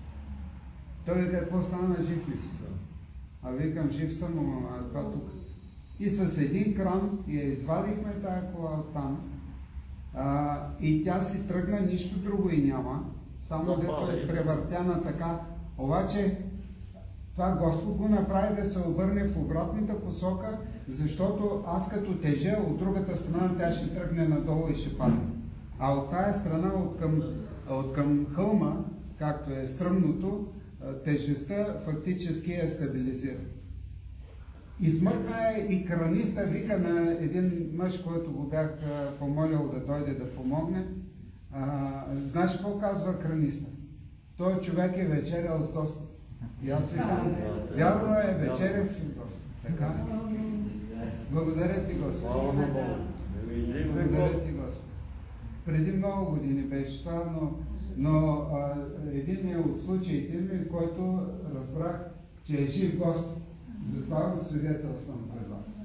Той какво стана, жив ли си? А викам, жив съм, а това тук. И с един кран я извадихме тая кола оттам. А, и тя си тръгна, нищо друго и няма. Само дето е превъртяна така. Обаче това Господ го направи да се обърне в обратната посока, защото аз като тежа от другата страна тя ще тръгне надолу и ще падне. А от тая страна, от към, от към хълма, както е стръмното, тежестта фактически е стабилизира. Измъкна е и краниста, вика на един мъж, който го бях помолил да дойде да помогне. А, знаеш какво казва краниста? Той човек е вечерял с Господ. И аз викам, вярно е, вечерях си с Господ. Така? Благодаря ти, Господ. Благодаря ти, Господ. Преди много години беше това, но, но а, един е от случаите ми, в който разбрах, че е жив Господ. Затова го свидетелствам пред вас.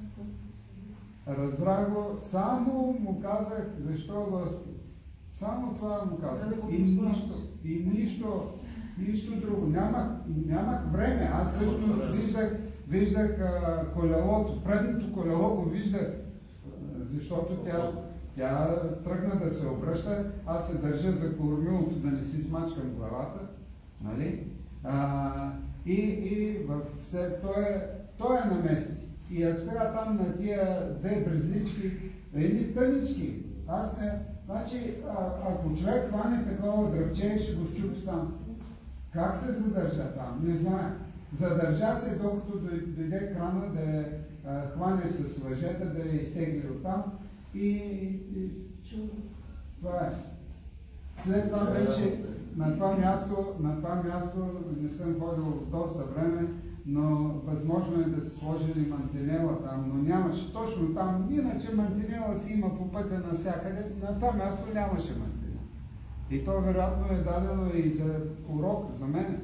Разбрах го, само му казах, защо Господ. Само това му казах. И нищо, и нищо, нищо друго. Нямах, нямах време. Аз всъщност виждах, виждах а, колелото, предното колело го виждах, защото тя, тя тръгна да се обръща. Аз се държа за кормилото да не си смачкам главата. Нали? А, и и в все, той, е, той е на месте. И аз спря там на тия две брезички, едни тънички. Аз не... Значи, а, ако човек хване такова дръвче, ще го щупи сам. Как се задържа там? Не знае. Задържа се, докато дойде крана да я хване с въжета, да я изтегли оттам. И, и това е. След това вече на това място, на това място не съм ходил доста време, но възможно е да се сложили мантинела там, но нямаше точно там. Иначе мантинела си има по пътя навсякъде, на това място нямаше мантинела. И то вероятно е дадено и за урок, за мен.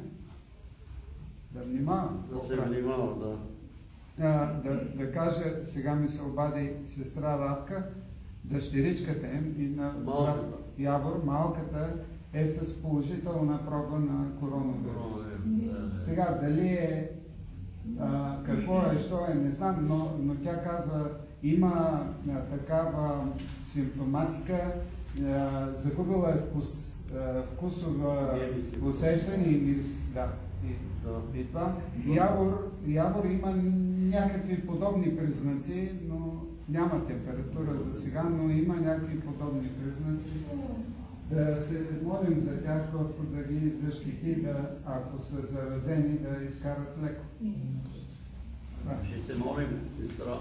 Да внимавам. Да се внимава, да. А, да, да кажа, сега ми се обади сестра Радка, дъщеричката им и на брат Явор, малката, е с положителна проба на коронавирус. Сега, дали е, а, какво е, що е, не знам, но, но тя казва, има а, такава симптоматика, а, загубила е вкус, а, вкусова усещане и мирис. Да. И, да. И това. Явор, Явор има някакви подобни признаци, но няма температура за сега, но има някакви подобни признаци. Да се молим за тях, Господ да ги защити, да, ако са заразени, да изкарат леко. Ще се молим, сестра.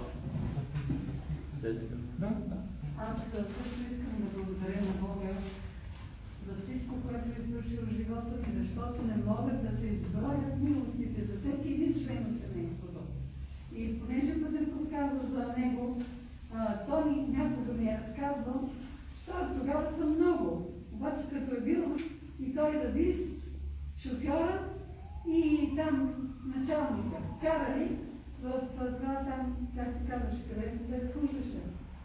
Да, да. Аз също искам да благодаря на Бога за всичко, което е извършил в живота ми, защото не могат да се изброят милостите за всеки един член от семейството. И понеже Пътърков казва за него, а, той някога ми е разказвал, той тогава са много. Обаче като е бил и той радист, шофьора и там началника, карали в това там, как се казваше, където къде служеше.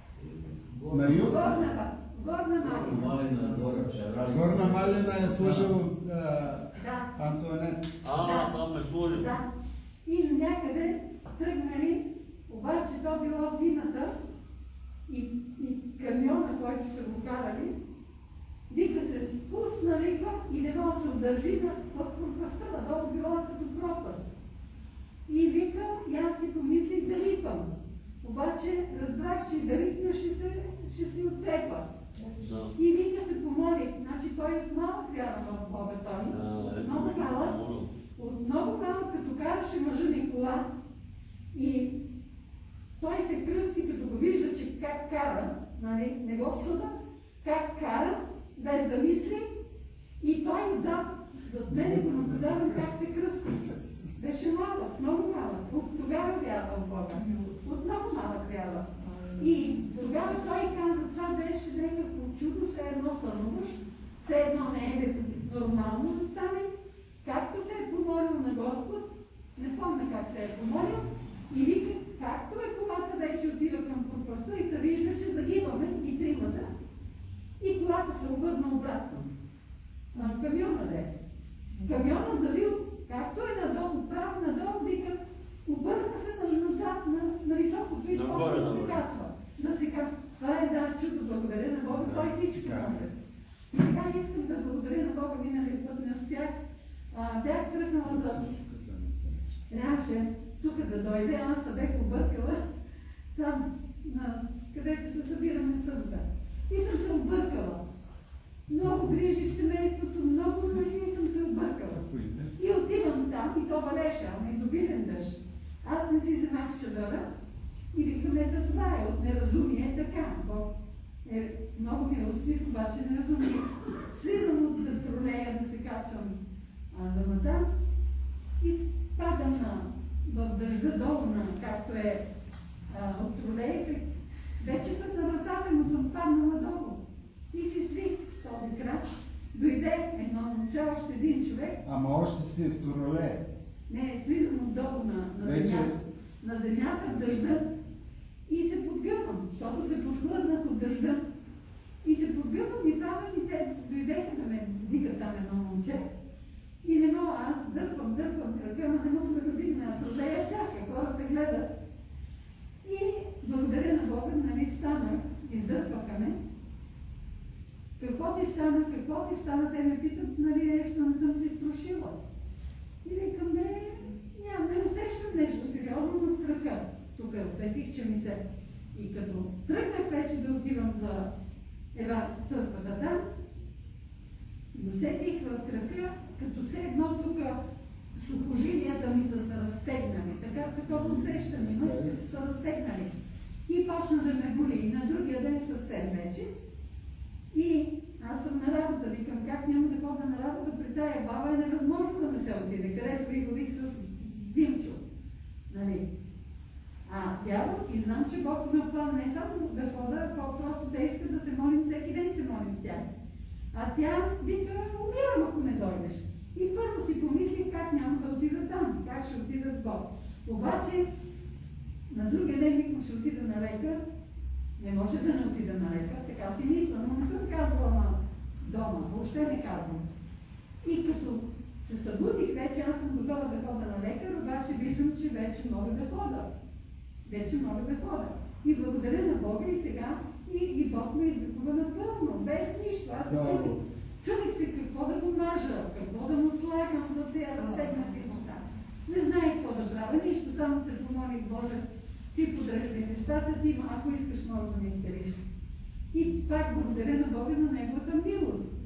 На юг? Горна, горна Малина. Горна Малина е служил Да. Антуанет. А, там е служил. Да. И някъде тръгнали, обаче то било зимата и, и камиона, който са го карали, вика се спусна, вика, и не може да се удържи на, в пропаста, надолу било като пропаст. И вика, и аз си помислих да рипам. Обаче разбрах, че да рипна ще се, ще се оттепа. Да. И вика се помоли, значи той от малък вяра в Бога, той. Да, От много малък. От много малък, като караше мъжа Никола, и той се кръсти, като го вижда, че как кара, нали, не го съда, как кара, без да мисли, и той зад, зад мене го наблюдавам как се кръсти. Беше малък, много малък. От тогава вярва в Бога. От много малък вярва. И тогава той каза, това беше някакво чудо, все едно сънуваш, все едно не е нормално да стане. Както се е помолил на Господ, не помня как се е помолил, и вика, както е колата вече отива към пропаста и се вижда, че загиваме и тримата, и колата се обърна обратно. А, камиона де. Камиона завил, както е надолу, право надолу, вика, обърна се назад на, на високото и почва да се качва. Да се качва. Това е да чудо, благодаря на Бога, той всичко може. И сега искам да благодаря на Бога, миналия път не успях. А, бях тръгнала за... Трябваше тук да дойде, аз се бях объркала там, на... където се събираме в събота. И съм се объркала. Много грижи в семейството, много грижи съм се объркала. И отивам там, и то валеше, ама изобилен дъжд. Аз не си вземах чадъра и викаме, да това е от неразумие, така. Бог е много милостив, обаче неразумие. Слизам от тролея да се качвам за мата и падам на, в дъжда долу, на, както е а, от тролея, се, вече съм на вратата, но съм паднала долу. И си свих този крак. Дойде едно момче, още един човек. Ама още си в тролея. Не, слизам отдолу на, на земята, на земята в дъжда и се подгъвам, защото се подхлъзнах от дъжда. И се подгъвам и падам и те дойдеха да ме дигат там едно момче. И не мога, аз дърпам, дърпам крака, но не мога да го дигна, а трудея чака, хората гледат. И благодаря на Бога, нали станах, издърпаха ме. Какво ти стана, какво ти стана, те ме питат, нали нещо не съм си струшила. И викам, не, няма, не усещам нещо сериозно в крака. Тук усетих, че ми се... И като тръгнах вече да отивам за Ева църквата там, и усетих в крака, като все едно тук сухожилията ми са се разтегнали, така като усещане, но са се разтегнали. И почна да ме боли. И на другия ден съвсем вече. И аз съм на работа, викам, как няма да ходя на работа при тая баба, е невъзможно да не се отиде, където ви ходих с Димчо. Нали? А вярвам и знам, че Бог ме обхвана не само да хода, а просто да иска да се молим, всеки ден се молим с тях. А тя вика, умирам, ако не дойдеш. И първо си помислих как няма да отида там, как ще отида с Бог. Обаче, на другия ден викам, ще отида на лекар. Не може да не отида на лекар, така си мисля, но не съм казвала на дома, въобще не казвам. И като се събудих вече, аз съм готова да хода на лекар, обаче виждам, че вече мога да хода. Вече мога да хода. И благодаря на Бога и сега, и, и Бог ме излекува напълно, без нищо. Аз се чудих. Чудих се какво да го мажа, какво да му слагам за тези разтегнати неща. Не знаех какво да правя, нищо, само се помолих, Боже, ти подреждай нещата, ти, ако искаш, може да ме изтериш. И пак благодаря на Бога за Неговата милост.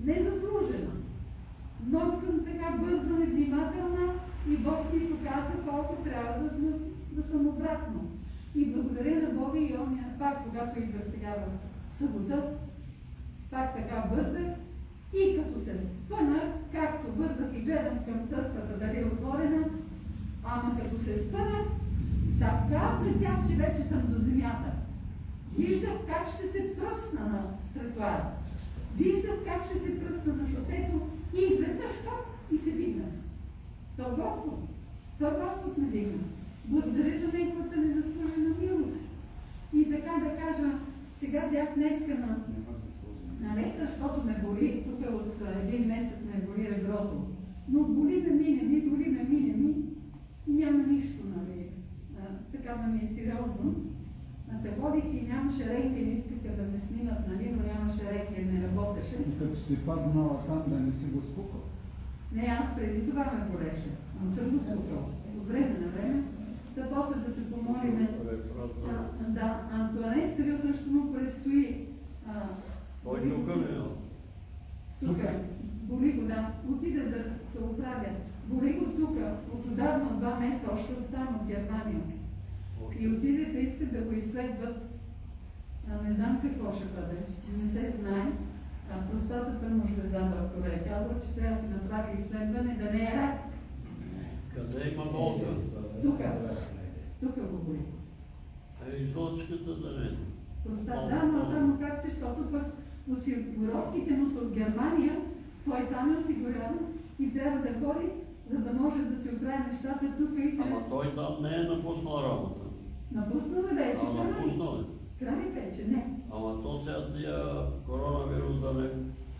незаслужена. Много съм така бърза, невнимателна и Бог ми показва колко трябва да, да, да съм обратно. И благодаря на Бога и ония пак, когато идва сега в събота, пак така бързах и като се спънах, както бързах и гледам към църквата дали е отворена, ама като се спънах, така летях, че вече съм до земята. Виждах как ще се пръсна на тротуара. Виждах как ще се пръсна на шосето и изведнъж хоп и се вигнах. То Господ, то Господ ме вигна. Благодаря за неговата незаслужена милост. И така да кажа, сега бях днеска на, на лекар, защото ме боли, тук от един месец ме боли реброто. Но боли ме, мине ми, боли ме, мине ми и няма нищо, нали. А, така да ми е сериозно. А те ходих и нямаше рентген, искаха да ме снимат, нали, но нямаше рентген, не работеше. И като си паднала там, да не си го спукал. Не, аз преди това ме болеше. Не съм го спукал. От време на време. Да после да се помолиме. А, да, Антуанет сега също му предстои. А, Той тук не е. Тук. Боли го, да. Отиде да се оправя. Боли го тук. От отдавна, от два месеца, още от там, от Германия. И отиде да искат да го изследват. А, не знам какво ще бъде. Не се знае. А, простатата му жлеза, доктор е казал, че трябва да се направи изследване, да не е рак. Къде има болка? Тук. Тук го боли. А излочката да не е. Простата, да, но само как, защото пък осигуровките му са от Германия, той там е осигуряван и трябва да ходи, за да може да се оправи нещата тук и Ама той там не е напуснал работа. Напуснал е вече, А, край. напуснал е. Край вече, не. Ама то сега тия коронавирус да не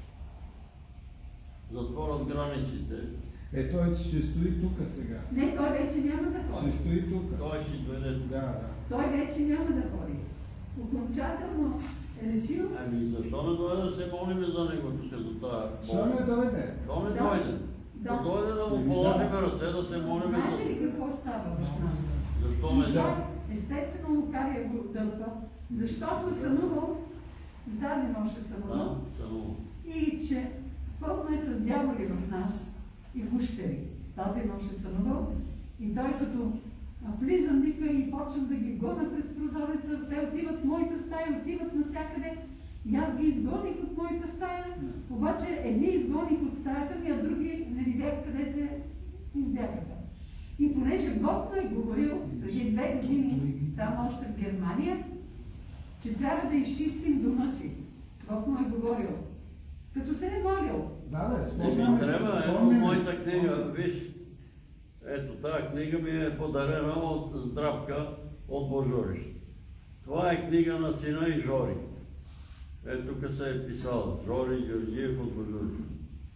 затворят границите. Е, той ще стои тук сега. Не, той вече няма да Ще ходи. стои тук. Той ще дойде. Да, да. Той вече няма да ходи. Окончателно е решил. Ами защо не дойде да се молим за него тук до тази Що не дойде? Защо не Да. дойде? Да. Да дойде да му Ами положим да. ръце, да се молим за Знаете ли какво става в нас? Защо ме И да? той естествено Лукария го дърпа, защото е сънувал, и тази нощ е сънувал, Да, само. и че пълно е с дяволи в нас и гущери. Тази нощ е сънувал и той като влизам, вика и почвам да ги гоня през прозореца, те отиват в моята стая, отиват навсякъде и аз ги изгоних от моята стая, обаче едни изгоних от стаята ми, а други не видях къде се избягаха. И понеже Бог ме е говорил преди две години, там още в Германия, че трябва да изчистим дома си. Бог му е говорил. Като се е молил. Да, да, Не ми спомняме се, трябва, ето спомняме моята се. книга, виж. Ето тази книга ми е подарена от Здравка от Божурище. Това е книга на сина и Жори. Ето тук се е писал Жори Георгиев от Божурище.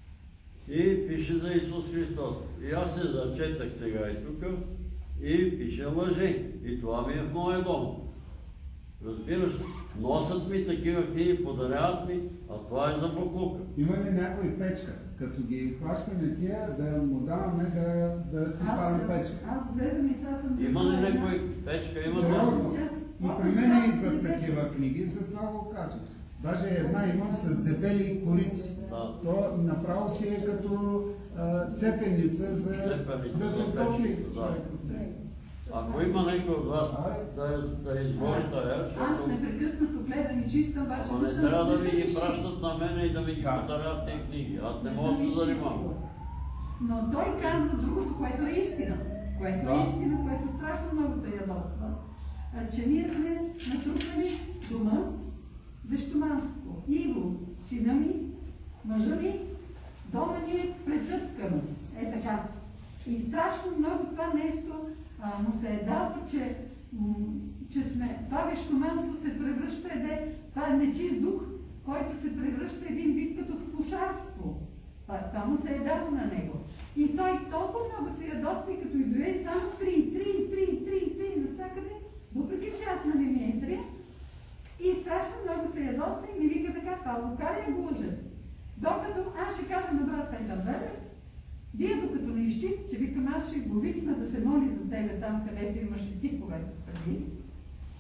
И пише за Исус Христос. И аз се зачетах сега и тук и пише лъжи. И това ми е в моя дом. Разбираш, носят ми такива книги, подаряват ми, а това е за буклука. Има ли някой печка? Като ги хващаме тия, да му даваме да, да си Аз, парим печка. аз гледам и сега съм... Има ли някой печка? Има Сериозно. ли? И при мен идват такива книги, затова го казвам. Даже една имам с дебели корици. Да. То направо си е като а, цепеница за Цепеница да за се топи печката, да. човек от нея. Ако има някой от вас да, да изгори тая, Аз защото непрекъснато гледам и чистам, обаче но не не съм... трябва да не ви съм ги изчистила. пращат на мене и да ми ги Да. подаряват тези книги. Аз не Не мога съм да се занимавам. изчистила. Но той казва другото, което е истина. Което Да. е истина, което страшно много да ядоства. А, че ние сме натрупали дома вещоманство. Иво, сина ми, мъжа ми, дома ни е претъпкано. Е така. И страшно много това нещо а, му се е дало, че, м, че сме, това вещоманство се превръща еде, това е нечист дух, който се превръща един вид като вкушарство. Това, това му се е дало на него. И той толкова много се ядосва, и като и дойде само три, три, три, три, три навсякъде, въпреки че аз на не ми е три, и страшно много се ядосва и ми вика така, това Лукария го лъже. Докато аз ще кажа на брат Петър, вие докато не изчисти, че викам, аз ще го викна да се моли за тебе там, където имаш типовете преди.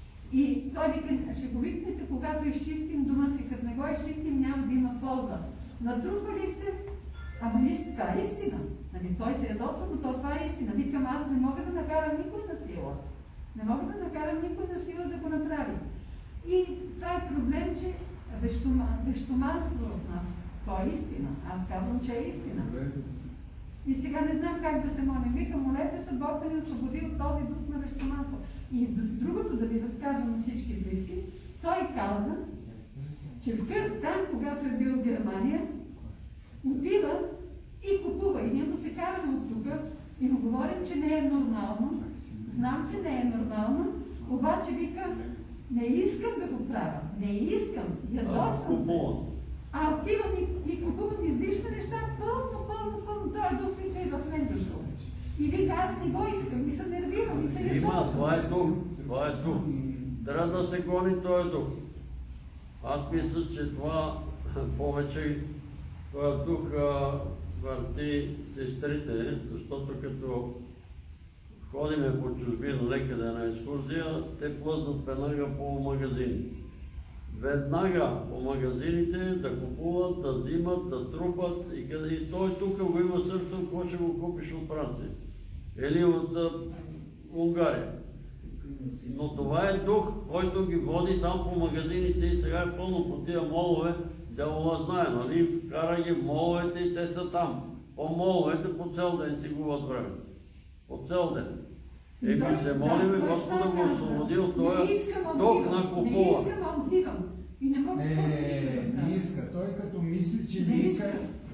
И той вика, ще го викнете, когато изчистим дома си, като не го изчистим, няма да има полза. Натрупали сте, ама ист, това е истина. Нали, той се ядосва, но то това е истина. Викам, аз не мога да накарам никой на сила. Не мога да накарам никой на сила да го направи. И това е проблем, че вещоманство в нас. То е истина. Аз казвам, че е истина. И сега не знам как да се молим. Викам, молете се, Бог да ни освободи от този дух на вещоманство. И другото да ви разкажа на всички близки, той каза, че в Кърт, там, когато е бил в Германия, отива и купува. И ние му се караме от тук и му говорим, че не е нормално. Знам, че не е нормално, обаче вика, не искам да го правя. Не искам. Ядосвам се. А отивам и, и купувам излишни неща, пълно, пълно, пълно. Той дух вика и в мен защо. И вика, аз не го искам, и се нервирам, и се ядосвам. Има, това е дух. Това е дух. Трябва да се гони този дух. Аз мисля, че това повече този дух върти сестрите, защото като ходиме по чужбина некъде на екскурзия, те плъзнат веднага по магазини. Веднага по магазините да купуват, да взимат, да трупат и, къде, и той тук го има също, какво ще го купиш от Франция или от uh, Унгария. Но това е дух, който ги води там по магазините и сега е пълно по тия молове, дявола знае, нали? Кара ги в моловете и те са там. По моловете по цял ден си губят време. По цял ден. И ми се молим Господа го освободи от този дух на купува. Не искам, а отивам. И не мога да Не, не иска. Той като мисли, че не иска...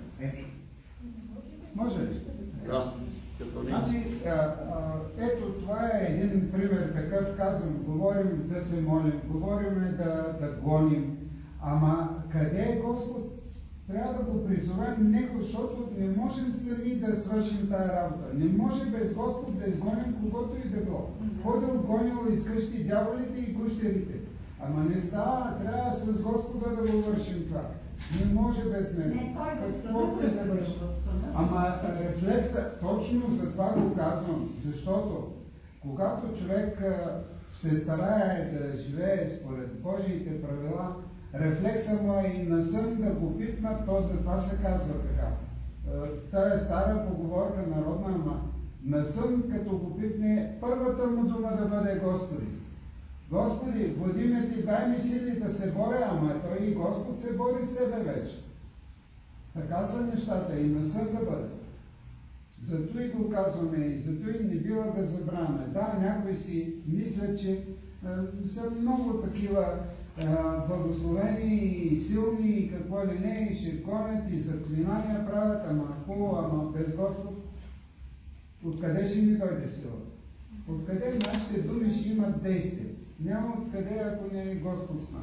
Може ли? Да. Значи, ето това е един пример такъв, казвам, говорим да се молим, говорим да, да гоним, ама къде е Господ? Трябва да го призовем Него, защото не можем сами да свършим тая работа. Не може без Господ да изгоним когото и да било. Ходил, гонил, изкръщи дяволите и гущерите. Ама не става, трябва с Господа да го вършим това. Не може без Него. Не, той е Какво е да вършим? Ама рефлекса, точно за това го казвам, защото когато човек се старае да живее според Божиите правила, рефлекса му е и на сън да го пипнат, то за това се казва така. Та е стара поговорка народна, ама на сън като го пипне, първата му дума да бъде Господи. Господи, води ме ти, дай ми сили да се боря, ама той и Господ се бори с тебе вече. Така са нещата и на сън да бъде. Зато и го казваме и зато и не бива да забравяме. Да, някои си мислят, че е, са много такива е, благословени и силни и какво ли не, и ще гонят и заклинания правят, ама хубаво, ама без Господ. Откъде ще ни дойде сила? Откъде нашите думи ще имат действие? Няма откъде, ако не е Господ с нас.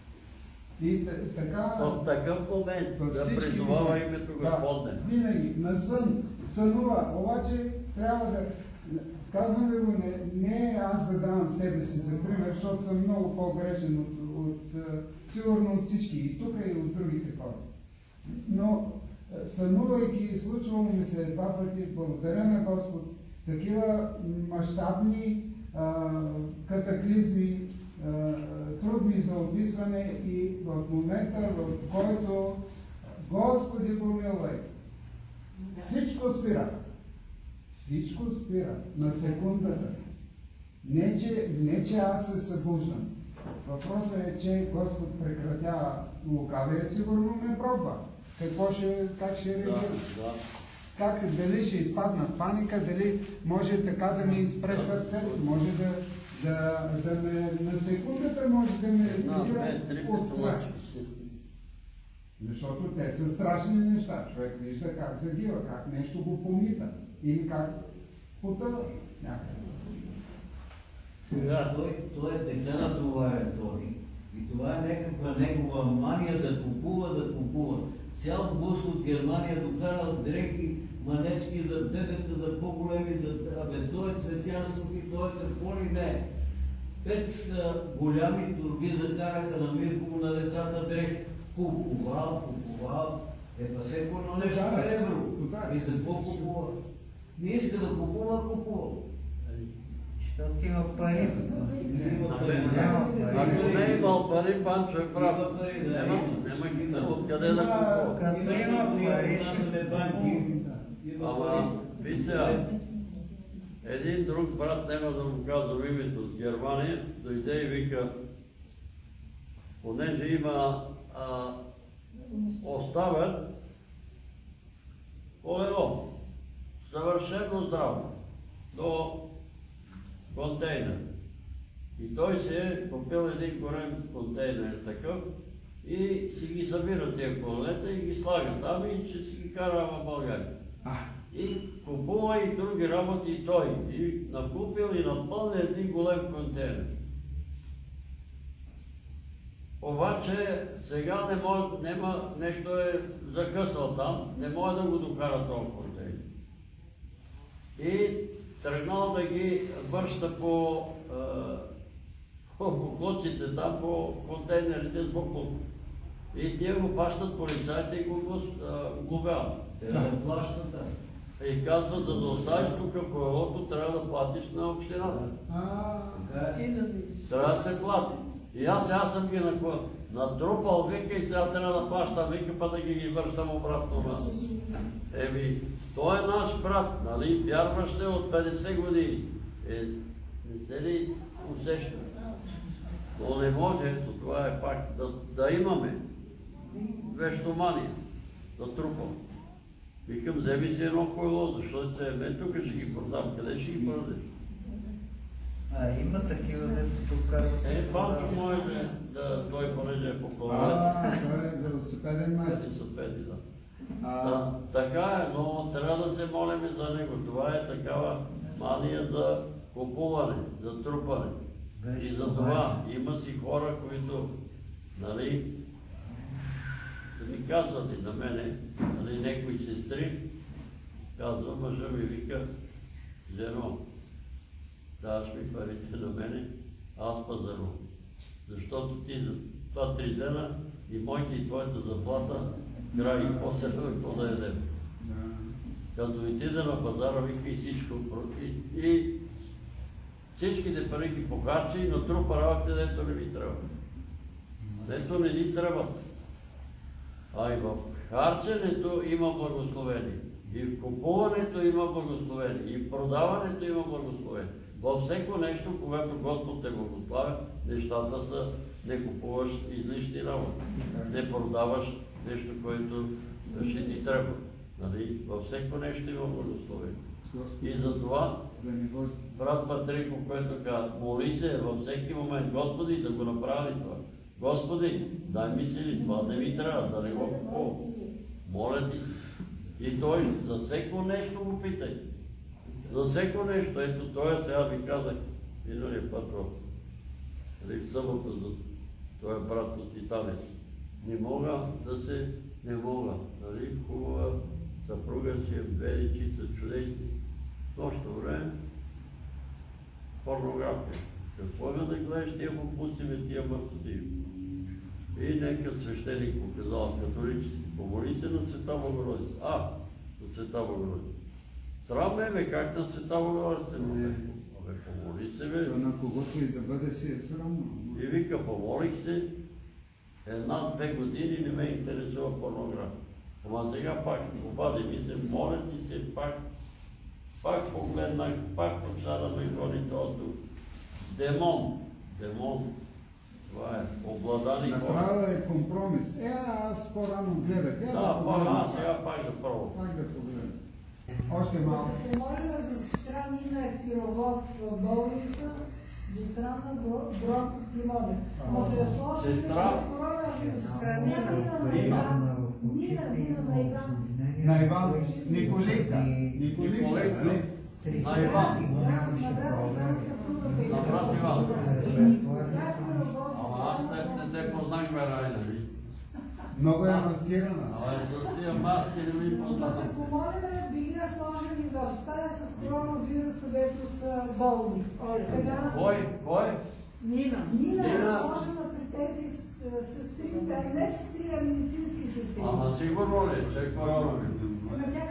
И така... В такъв момент да призовава името Господне. Да, винаги, на сън, сънува, обаче трябва да... Казваме го, не, не аз да давам себе си за пример, защото съм много по-грешен от, от, сигурно от всички, и тук и от другите хора. Но сънувайки, случвало ми се два пъти, благодаря на Господ, такива мащабни катаклизми, трудни за описване и в момента, в който Господи помилвай, всичко спира. Всичко спира на секундата. Не че, не, че аз се събуждам. Въпросът е, че Господ прекратява лукавия, сигурно ме пробва. Какво ще, как ще реагира? Да, да. Как, дали ще изпадна в паника, дали може така да ми изпре сърцето, може да, да, да ме, на секундата може да ме реагира от страх. Защото те са страшни неща. Човек вижда как загива, как нещо го помита или как потъва някъде. Да, той, той е така натоварен, Тони. И това е някаква негова мания да купува, да купува. Цял бус от Германия докарал дрехи, манечки за бебета, за по-големи, за... Абе, той е Цветянсов и той е какво ли не. Пет голями турби закараха на Мирково на децата дрехи. Купувал, купувал. Е, па всеко едно нещо е евро. И за какво купува? Не иска да купува, купува. Защото има пари. Има пари. Няма пари. Ако не е имал пари, Панчо е прав. Има пари, да. Няма, няма откъде да купува. Като Има има пари, нашите банки. Има Ама, пари. ви сега, един друг брат, няма да му казвам името от Германия, дойде и вика, понеже има а, оставят по едно, съвършено здраво, до контейнер. И той се е купил един голям контейнер такъв и си ги събира тия колета и ги слага там и ще си ги кара в България. И купува и други работи и той. И накупил и напълни един голем контейнер. Обаче сега не може, нема, нещо е закъсал там, не може да го докара този контейнер. И тръгнал да ги вършта по, по буклуците там, по контейнерите с буклук. И тия го пащат полицайите и го глобяват. Те да плащат, да. И казва, за да оставиш тук колелото, трябва да платиш на общината. Така е. Трябва да се плати. И аз сега съм ги натрупал, вика, и сега трябва да плащам, вика, па да ги ги връщам обратно на. Еми, той е наш брат, нали, вярващ е от петдесет години. Е, не се ли усеща? Но не може, ето това е пак, да, да имаме вещомания, да трупам. Викам, вземи си едно колело, защото се е, тук ще ги продам, къде ще ги продадеш? А, има такива, дето тук казват. Е, Панчо може да той понеже е по колело. А, той е велосипеден майстор. Велосипеди, да. А, Да, така е, но трябва да се молим за него. Това е такава мания за купуване, за трупане. И за това има си хора, които, нали, да ми казват и на мене, нали, някои сестри, казва, мъжа ми вика, жено, даваш ми парите на мене, аз пазарувам. Защото ти за два-три дена и моите и твоята заплата край и после какво да ядем. Като отида на пазара, вика и всичко и, и всичките пари ги похарчи и натрупа работите, дето не ви трябва. Дето не ни трябва. А и в харченето има благословение. И в купуването има благословение. И в продаването има благословение. Във всеко нещо, когато Господ те благославя, нещата са, не купуваш излишни работи. Не продаваш нещо, което ще ти трябва. Нали? Във всеко нещо има благословение. И затова брат Патрико, който каза, моли се във всеки момент, Господи, да го направи това. Господи, дай ми сили, това не ми трябва, да не го купувам. Моля ти. И той за всеко нещо го питай. За всеко нещо. Ето той сега ви казах, миналия път в събота за този брат от Италия. Не мога да се, не мога. Нали, хубава съпруга си е, две дечица чудесни. В нощно време порнография. Какво има да гледаш тия буклуци, тия мъртви? И нека свещеник му казал католически, помоли се на Света Богородица. А, на Света Богородица. Срам ме, бе, как на Света Богородица? Абе, помоли се, бе. То на когото и да бъде си е срамно. И вика, помолих се, една-две години не ме интересува порнография. Ама сега пак обади ми се, моля ти се, пак, пак погледнах, пак почна да ме гони този дух. Демон, демон. Това е обладани хора. Направо е компромис. Е, аз по-рано гледах. Е, Да, да па, погледам. аз сега пак да пробвам. Пак да погледам. Още малко. Да се помоля за сестра Нина Пирогов в болница, двустранна бронх от Лимоне. Но се е сложили Сестра? с коронавирус. Сестра Нина, Нина на Иван. Нина, Нина на Иван. На Иван Николика. Николика. На Иван. На брат Иван съпруга На Петра. брат Иван. Брат Пирогов. Ама аз не те познах, бе, Райна. Много е маскирана. Абе, с тия маски не ми Да се познавам. помолиме, били я сложили в стая с коронавируса, дето са болни. Сега Кой? Кой? Нина. Нина е Нина. сложена при тези с- сестри, да, не сестри, а медицински сестри. Ама сигурно ли? Че коронавирус? Ама тя казва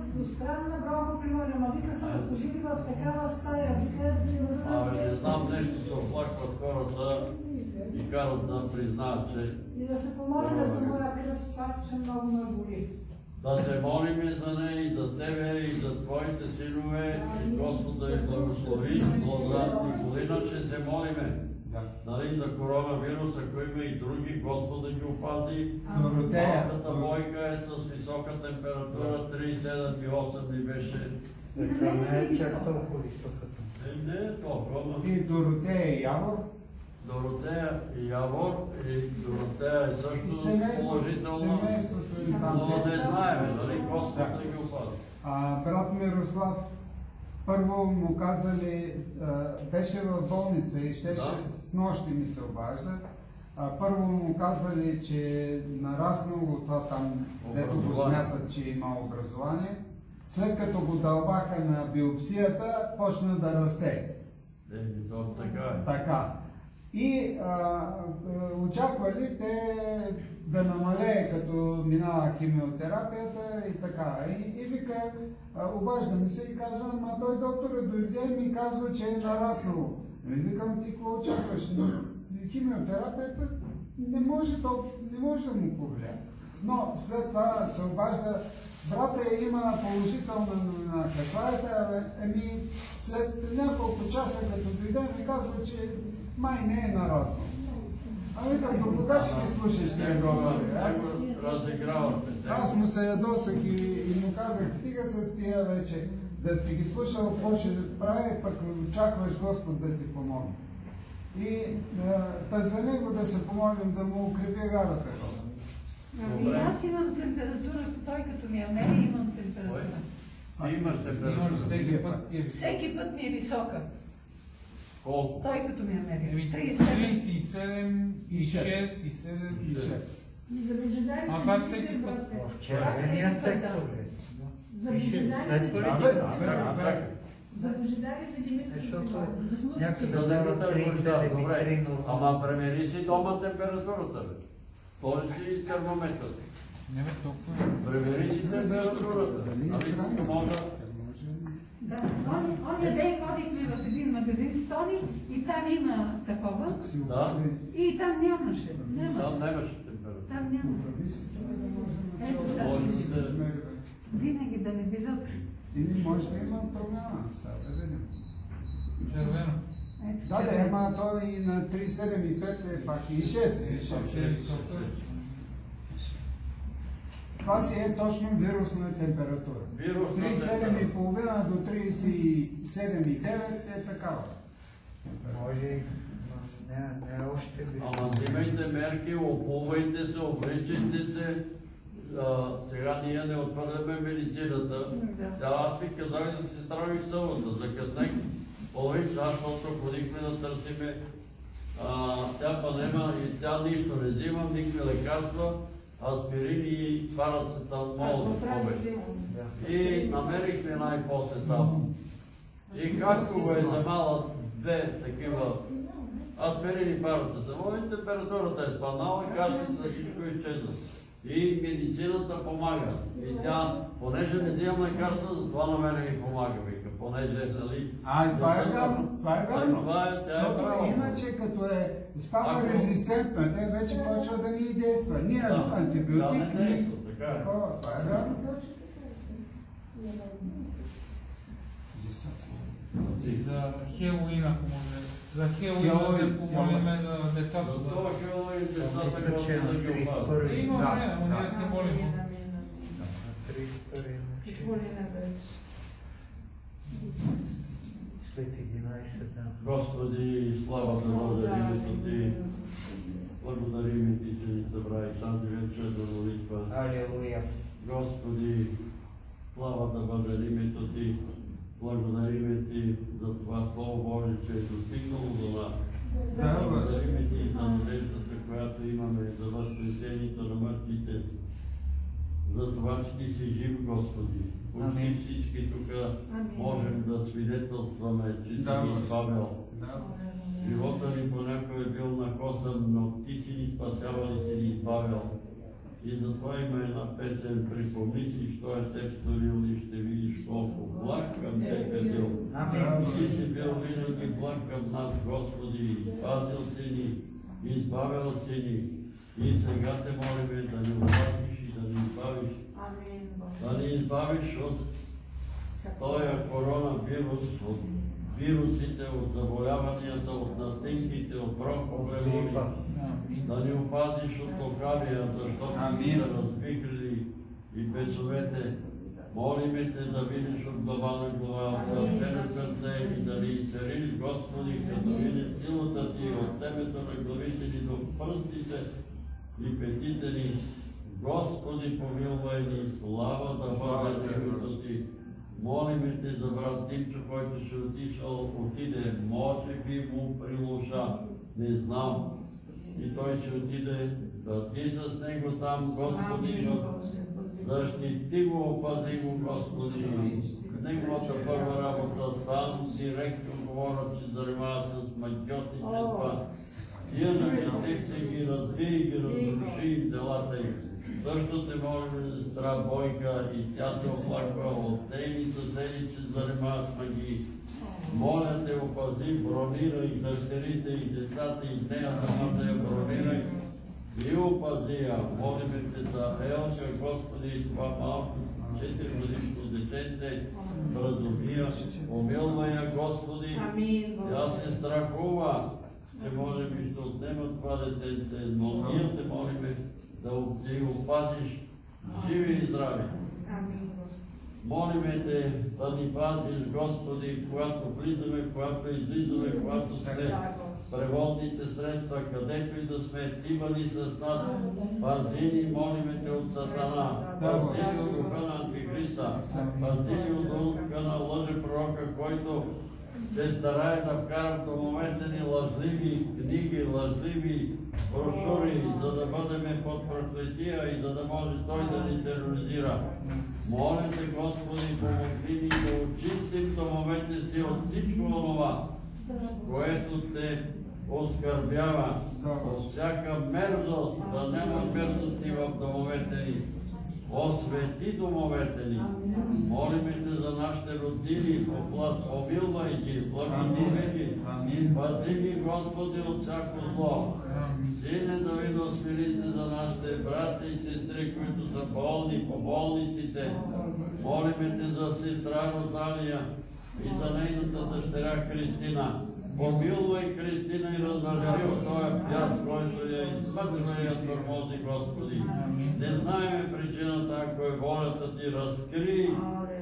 двустранна броха приморя, ама вика са разложили в такава стая, вика не Абе, не знам. знам, нещо се оплакват хората и карат да признаят, че И да се помоля за моя кръст пак, че много ме боли. да се молим за нея и за тебе, и за твоите синове, и Господ да ви благослови, но за Николина ще се молиме. Да. Нали, за коронавирус, ако има и други, Господ да ги опази. Доротея. Малката Бойка е с висока температура, три и седем и осем ли беше. Това не е чак толкова високата. Е, не е толкова, но И Доротея и Явор. Доротея и Явор, и Доротея е И също семейство, положително, семейството и там. но не те- знаем, нали, Господ Да. да ги опази. А, брат Мирослав, първо му казали, а, беше в болница и щеше, Да. с нощи ми се обажда. А, първо му казали, че е нараснало това там, дето го Образование. смятат, че има образование. След като го дълбаха на биопсията, почна да расте. Е, то така е. Така. И а, а, очаквали те да намалее, като минава химиотерапията и така. И, и вика, а, обажда ми се и казва, ама той доктора дойде и ми казва, че е нараснало. И викам, ти какво очакваш? Химиотерапията не може, то, не може да му повлия. Но след това се обажда, брате, има положителна новина. Каква е тая? Еми, след няколко часа, като дойде, ми казва, че май не е нараснал. Ами като кога ще ги слушаш тия говори? Аз, Разигравате. аз му се ядосах и, и му казах, стига с тия вече, да си ги слушал, какво ще прави, пък очакваш Господ да ти помогне. И да, за него да се помолим, да му укрепи вярата. Ами аз имам температура, той като ми я мери, имам температура. Ти имаш Имаш температура. всеки път и е Всеки път ми е висока. Колко? Той като ми я мери. Еми, тридесет и седем. тридесет и седем, и шест, и седем, И шест. И за божедари А се това грижите, всеки път. брате. В червения сектор ли? За Пише, божедари след се това Да, грижите. бе, да, бе, да, бе. За божедари се Димитър Защото Силов. За някъде хлъпски. Да не дава питаш три неща, седем и три добре. нормално. Ама премери си дома температурата, бе. Той си термометър. Не бе толкова. Премери си температурата. Нали тук може... Да, он, оня ден ходихме в един магазин с Тони и там има такова. Да. И там нямаше. Няма. Там нямаше температура. Там няма. Ето сега ще Може видим. да се... Винаги да не бидат. Или може да има промяна. Сега да видим. Червено. Ето, Да, да, че- ама той и на три, седем и пет е пак и шест. И шест. Това си е точно вирусна температура. Вирусна тридесет и седем и температура. половина до тридесет и седем и девет е такава. Може и не, не още би. Ама взимайте мерки, опувайте се, обличайте се. А, сега ние не отвърляме медицината. Да. Да, аз ви казах да се справи в събота. Закъснех половин час, защото ходихме да търсиме. А, тя па нема и тя нищо не взимам, никакви лекарства, аспирин и парацетамол за повече. Да. И намерихме най-после там. И както го е замала две такива аспирини, парацетамол и температурата е спаднала, кашлица, всичко изчезна. И медицината помага. И тя, понеже не взимам лекарства, затова на мене ми помага, вика, понеже, нали... А, това е не съм- вярно, това е А, вярно. това е, тя е Защото права. иначе като е става Ако- резистентна, те вече почва да ни действа. Ние Да. антибиотик, Да, не ни... действа, така е. Такова, това е вярно. И за Хелуин, ако може. За Хелуин да Хелуин, се помолиме на децата. За да- това Хелуин децата Мисля, че Господ да на ги тридесет и опази. първи. Има Да, време, но ние да. се молим. На тридесет и първи ночи. Какво ли не вече? След единайсет дена. Господи, слава да бъде името Ти. Благодарим Ти, че ни събра и тази вечер да молитва. Алелуя. Господи, слава да бъде името Ти. Благодарим Ти за това Слово Божие, че е достигнало до нас. Да, Благодарим Ти за надеждата, която имаме, за възкресението на мъртвите. За това, че Ти си жив, Господи. Почти Амин. всички тук Амин. можем да свидетелстваме, че си Да, ни избавил. Да. Живота ни понякога е бил накосан, но Ти си ни спасявал и си ни избавил. И затова има една песен. песен, припомни си, що е теб сторил и ще видиш колко благ към теб е бил. Ти си бил винаги благ към нас, Господи, пазил си ни, избавил си ни. И сега те молиме да ни опазиш и да ни избавиш. Да ни избавиш от този коронавирус, от вирусите, от заболяванията, от настинките, от бронхоплеволи. Да ни опазиш от лукавия, защото си да развихрили и бесовете. Молиме те да видиш от глава на глава, от сърце на сърце и да ни изцелиш, Господи, като видиш силата ти от темето на главите ни до пръстите и петите ни. Господи, помилвай ни, слава да бъде името ти. Молиме те за брат Димчо, който ще отишъл, отиде, може би му прилуша, не знам. И той ще отиде, да ти с него там, Господи, защити го, опази го, Господи. Неговата първа работа там директно говорят, че занимават с магиотните това. Тия нечестивци ги разби и ги разруши делата им. Също те молим за сестра Бойка и тя се оплаква от нейни съседи, че занимават с магии. Моля те, опази, бронирай дъщерите и децата и нея самата я бронирай и опази я. Молиме те за Елка, Господи, това малко четири годишно детенце, разумия, помилвай я, Господи. Тя се страхува, че може би ще отнема това детенце, но ние те молиме да ти опазиш живи и здрави. Молиме те да ни пазиш, Господи, когато влизаме, когато излизаме, когато сме превозните средства, където и да сме, ти бъди с нас. Пази ни, молиме те от Сатана, пази ни от духа на Антихриста, пази ни от духа на лъжепророка, който се старае да вкара в домовете ни лъжливи книги, лъжливи брошури, за да бъдем под проклетия и за да може той да ни тероризира. Моля те, Господи, помогни ни да очистим домовете си от всичко онова, което те оскърбява, от всяка мерзост, да няма мерзости в домовете ни. Освети домовете ни. Молиме те за нашите роднини, помилвай ги, благослови ги. Пази ги, Господи, от всяко зло. Сине Давидо, смили се за нашите брати и сестри, които са болни по болниците. Молиме те за сестра Розалия и за нейната дъщеря Кристина. Помилвай Кристина и развърши от този пяс, който я измъчва и я тормози, Господи. Не знаем причината, ако е волята ти, разкри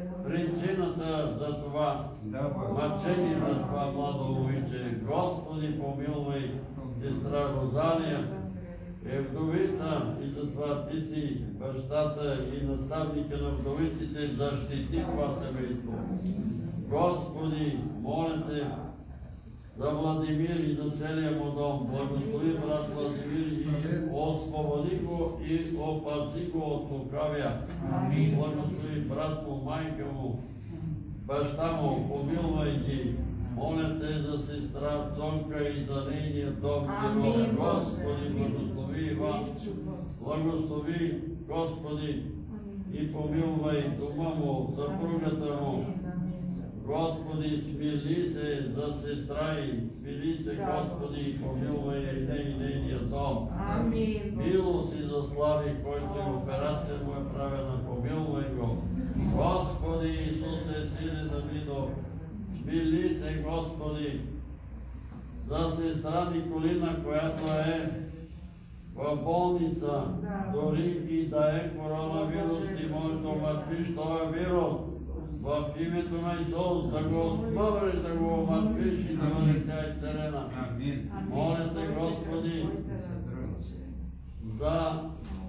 причината за това мъчение на това младо момиче. Господи, помилвай сестра Розалия, е вдовица и затова ти си бащата и наставника на вдовиците, защити това семейство. Господи, моля те за Владимир и за целия му дом. Благослови брат Владимир и освободи го и опази го от лукавия. Благослови брат му, майка му, баща му, помилвай ги. Моля те за сестра Цонка и за нейния дом. Господи, благослови Иван. Благослови, Господи, и помилвай дома му, съпругата му. Господи, смили се за сестра и смили се, Господи, помилвай и нейния дом. Мило си за Слави, който е операция му е правена, помилвай го. Господи, Исусе, сине Давидо, смили се, Господи, за сестра Николина, която е в болница, дори и да е коронавирус, ти можеш да умъртвиш този вирус. В името на Исус, да го отмъвриш, да го омъртвиш и да бъде тя изцелена. Моля те, Господи, за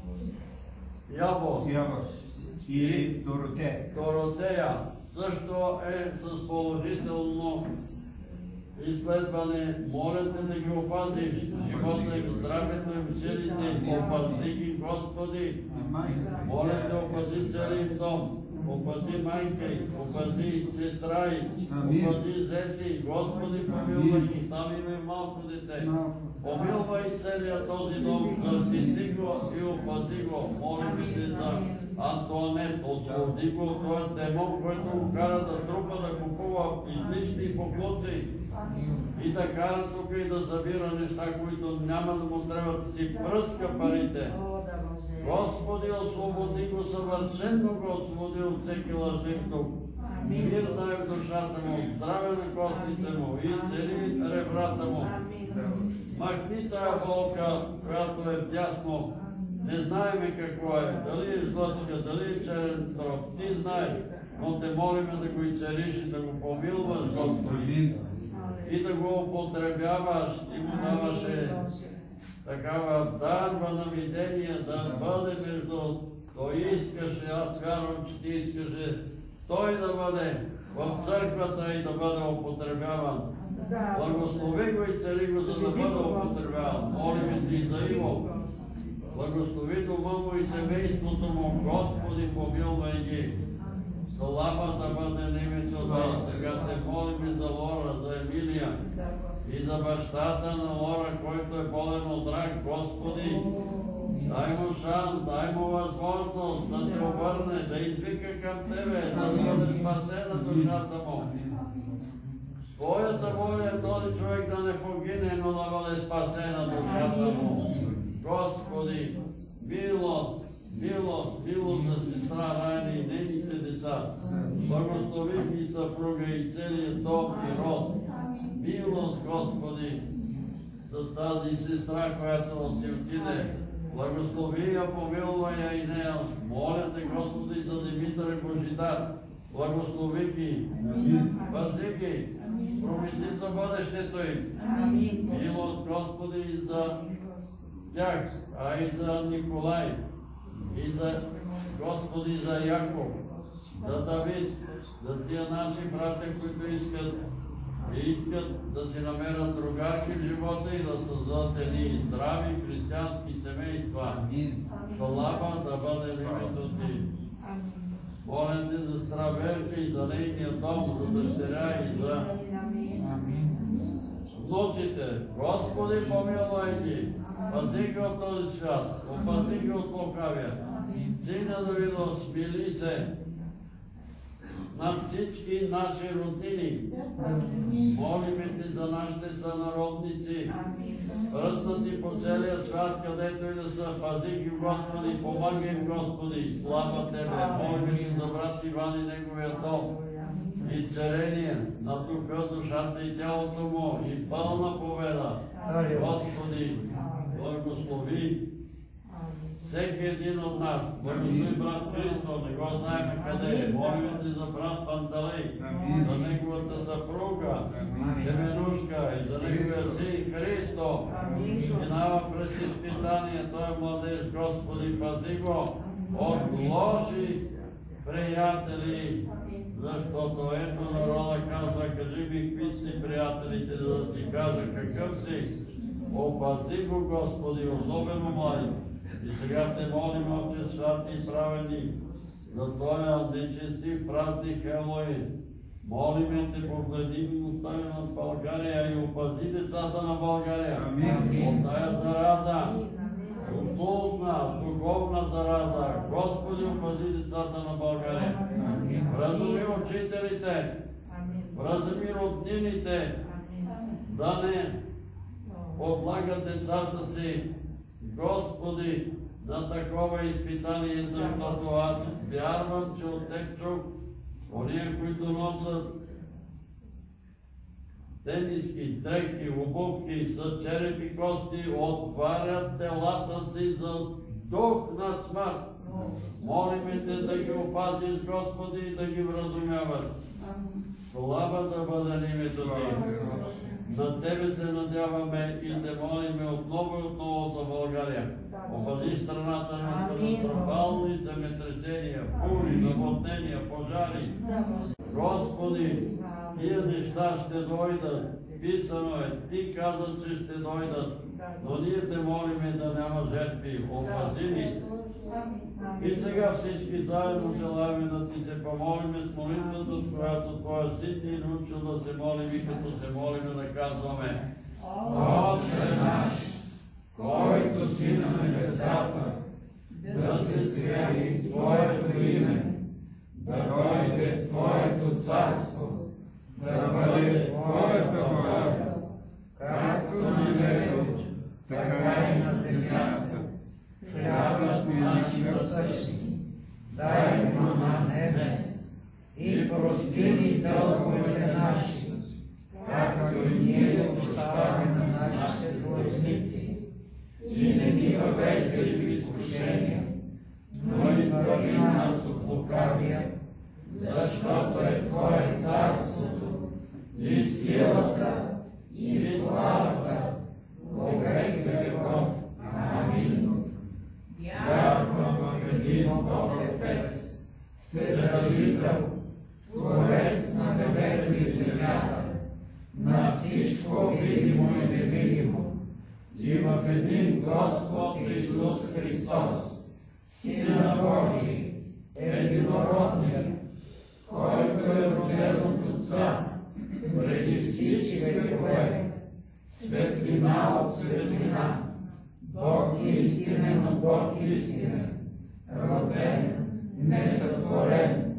Ябос или Доротея. Доротея също е с положително изследване. Моля те да ги опазиш, живота им, здравето им, силите, опази ги, Господи. Моля те, опази целият дом. Опази майка й, опази сестра й, опази зети, Господи, помилвай ги, там има малко дете. Помилвай целият този дом, защити го и опази го. Молим те за Антуанет, освободи го от този демон, който го кара да трупа, да купува излишни поклоци и да кара тук и да събира неща, които няма да му трябва да си пръска парите. Господи, освободи го, съвършено го освободи от всеки лъжник тук. Мир дай в душата му, здраве на костите му и цели ребрата му. Махни тая болка, която е вдясно. Не знаеме какво е, дали е жлъчка, дали е черен дроб. Ти знаеш, но те молиме да го изцелиш и да го помилваш, Господи. И да го употребяваш и му даваше такава дарба на видение, да бъде между... Той искаше, аз вярвам, че ти искаше, той да бъде в църквата и да бъде употребяван. Благослови го и цели го, за да бъде употребяван. Молиме ти за Иво. Благослови дома му и семейството му, Господи, помилвай ги. Слава да бъде на името Ти. Сега те молим за Лора, за Емилия и за бащата на Лора, който е болен от рак. Господи, дай му шанс, дай му възможност да се обърне, да извика към Тебе, да бъде спасена душата му. Твоята воля е този човек да не погине, но да бъде спасена душата му. Господи, милост, милост, милост за сестра Райна и нейните деца. Благослови ми съпруга и целият дом и род. Милост, Господи, за тази сестра, която си отиде. Благослови я, помилвай я и нея. Моля те, Господи, за Димитър и Божидар. Благослови ги, пази ги, промисли за бъдещето им. Милост, Господи, за тях, а и за Николай, и за Господи, за Яков, за Давид, за тия наши братя, които искат и искат да си намерят другарки в живота и да създадат едни здрави християнски семейства. Слава да бъде в името Ти. Молим Те за Страверка и за нейния дом, за дъщеря и за внуците. Господи, помилвай ги. Пази ги от този свят, опази ги от лукавия. Сина Давидов, смили се над всички наши роднини. Молиме Ти за нашите сънародници, ръснати по целия свят, където и да са. Пази ги, Господи, помагай им, Господи. Слава Тебе, молиме Ти за брат Иван и неговия дом. Изцеление на духа, душата и тялото му и пълна победа. Господи, благослови всеки един от нас. Благослови брат Христо, не го знаем къде е. Молим Ти за брат Панталей, за неговата съпруга, Теменушка и за неговия син Христо. Минава през изпитание, той е младеж. Господи, пази го от лоши приятели, защото ето народа казва, кажи ми какви си приятелите, за да ти кажа какъв си. Опази го, Господи, особено млади. И сега те молим, Отче святи и праведни, за този нечестив празник Елои. Молиме Те, погледи милостта над България и опази децата на България от тая зараза, окултна, духовна зараза. Господи, опази децата на България. Вразуми учителите, вразуми роднините, да не подлагат децата си, Господи, на такова изпитание, защото аз вярвам, че от Теб чух, ония, които носят тениски, дрехи, обувки с черепи кости, отварят телата си за дух на смърт. Молиме Те да ги опазиш, Господи, и да ги вразумяваш. Слава да бъде на името Ти. На Тебе се надяваме и Те молиме отново и отново за България. Опази страната на катастрофални земетресения, бури, наводнения, пожари. Господи, тия неща ще дойдат. Писано е, Ти каза, че ще дойдат, но ние Те молиме да няма жертви. Опази ни. И сега всички заедно желаем да Ти се помолиме с молитвата, с която Твоя син ни научил да се молим и като се молиме да казваме: Отче наш, който си на небесата, да се святи Твоето И прости ни дълговете наши, както и ние прощаваме на нашите длъжници. И не ни въвеждай в изкушение, но избави нас от лукавия, защото е Твое царството, и силата, и славата, во веки веков. Амин. Вярвам в един Бог Отец, Вседържител, Творец на небето и земята, на всичко видимо и невидимо, и в един Господ Исус Христос, Сина Божий, единородният, който е роден от Отца, преди всички векове, светлина от светлина, Бог истинен от Бог истинен, роден, несътворен,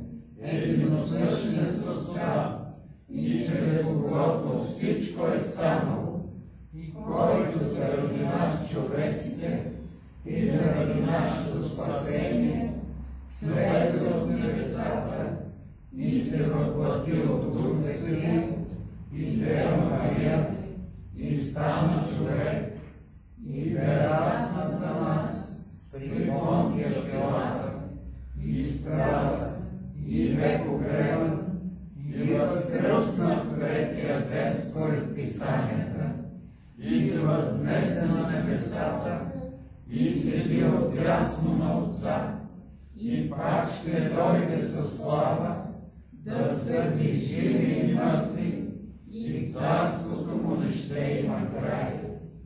единосъщен с Отца, и чрез когото всичко е станало, който заради нас човеците и заради нашето спасение слезе от небесата и се въплати от Духа Си и Дева Мария и стана човек и бе разнат за нас при Понтия Пилата и страда и бе погребан и възкръсна в третия ден според Писанията и се възнесе на небесата и седи отдясно на Отца и пак ще дойде със слава да съди живи и мъртви и царството му не ще има край.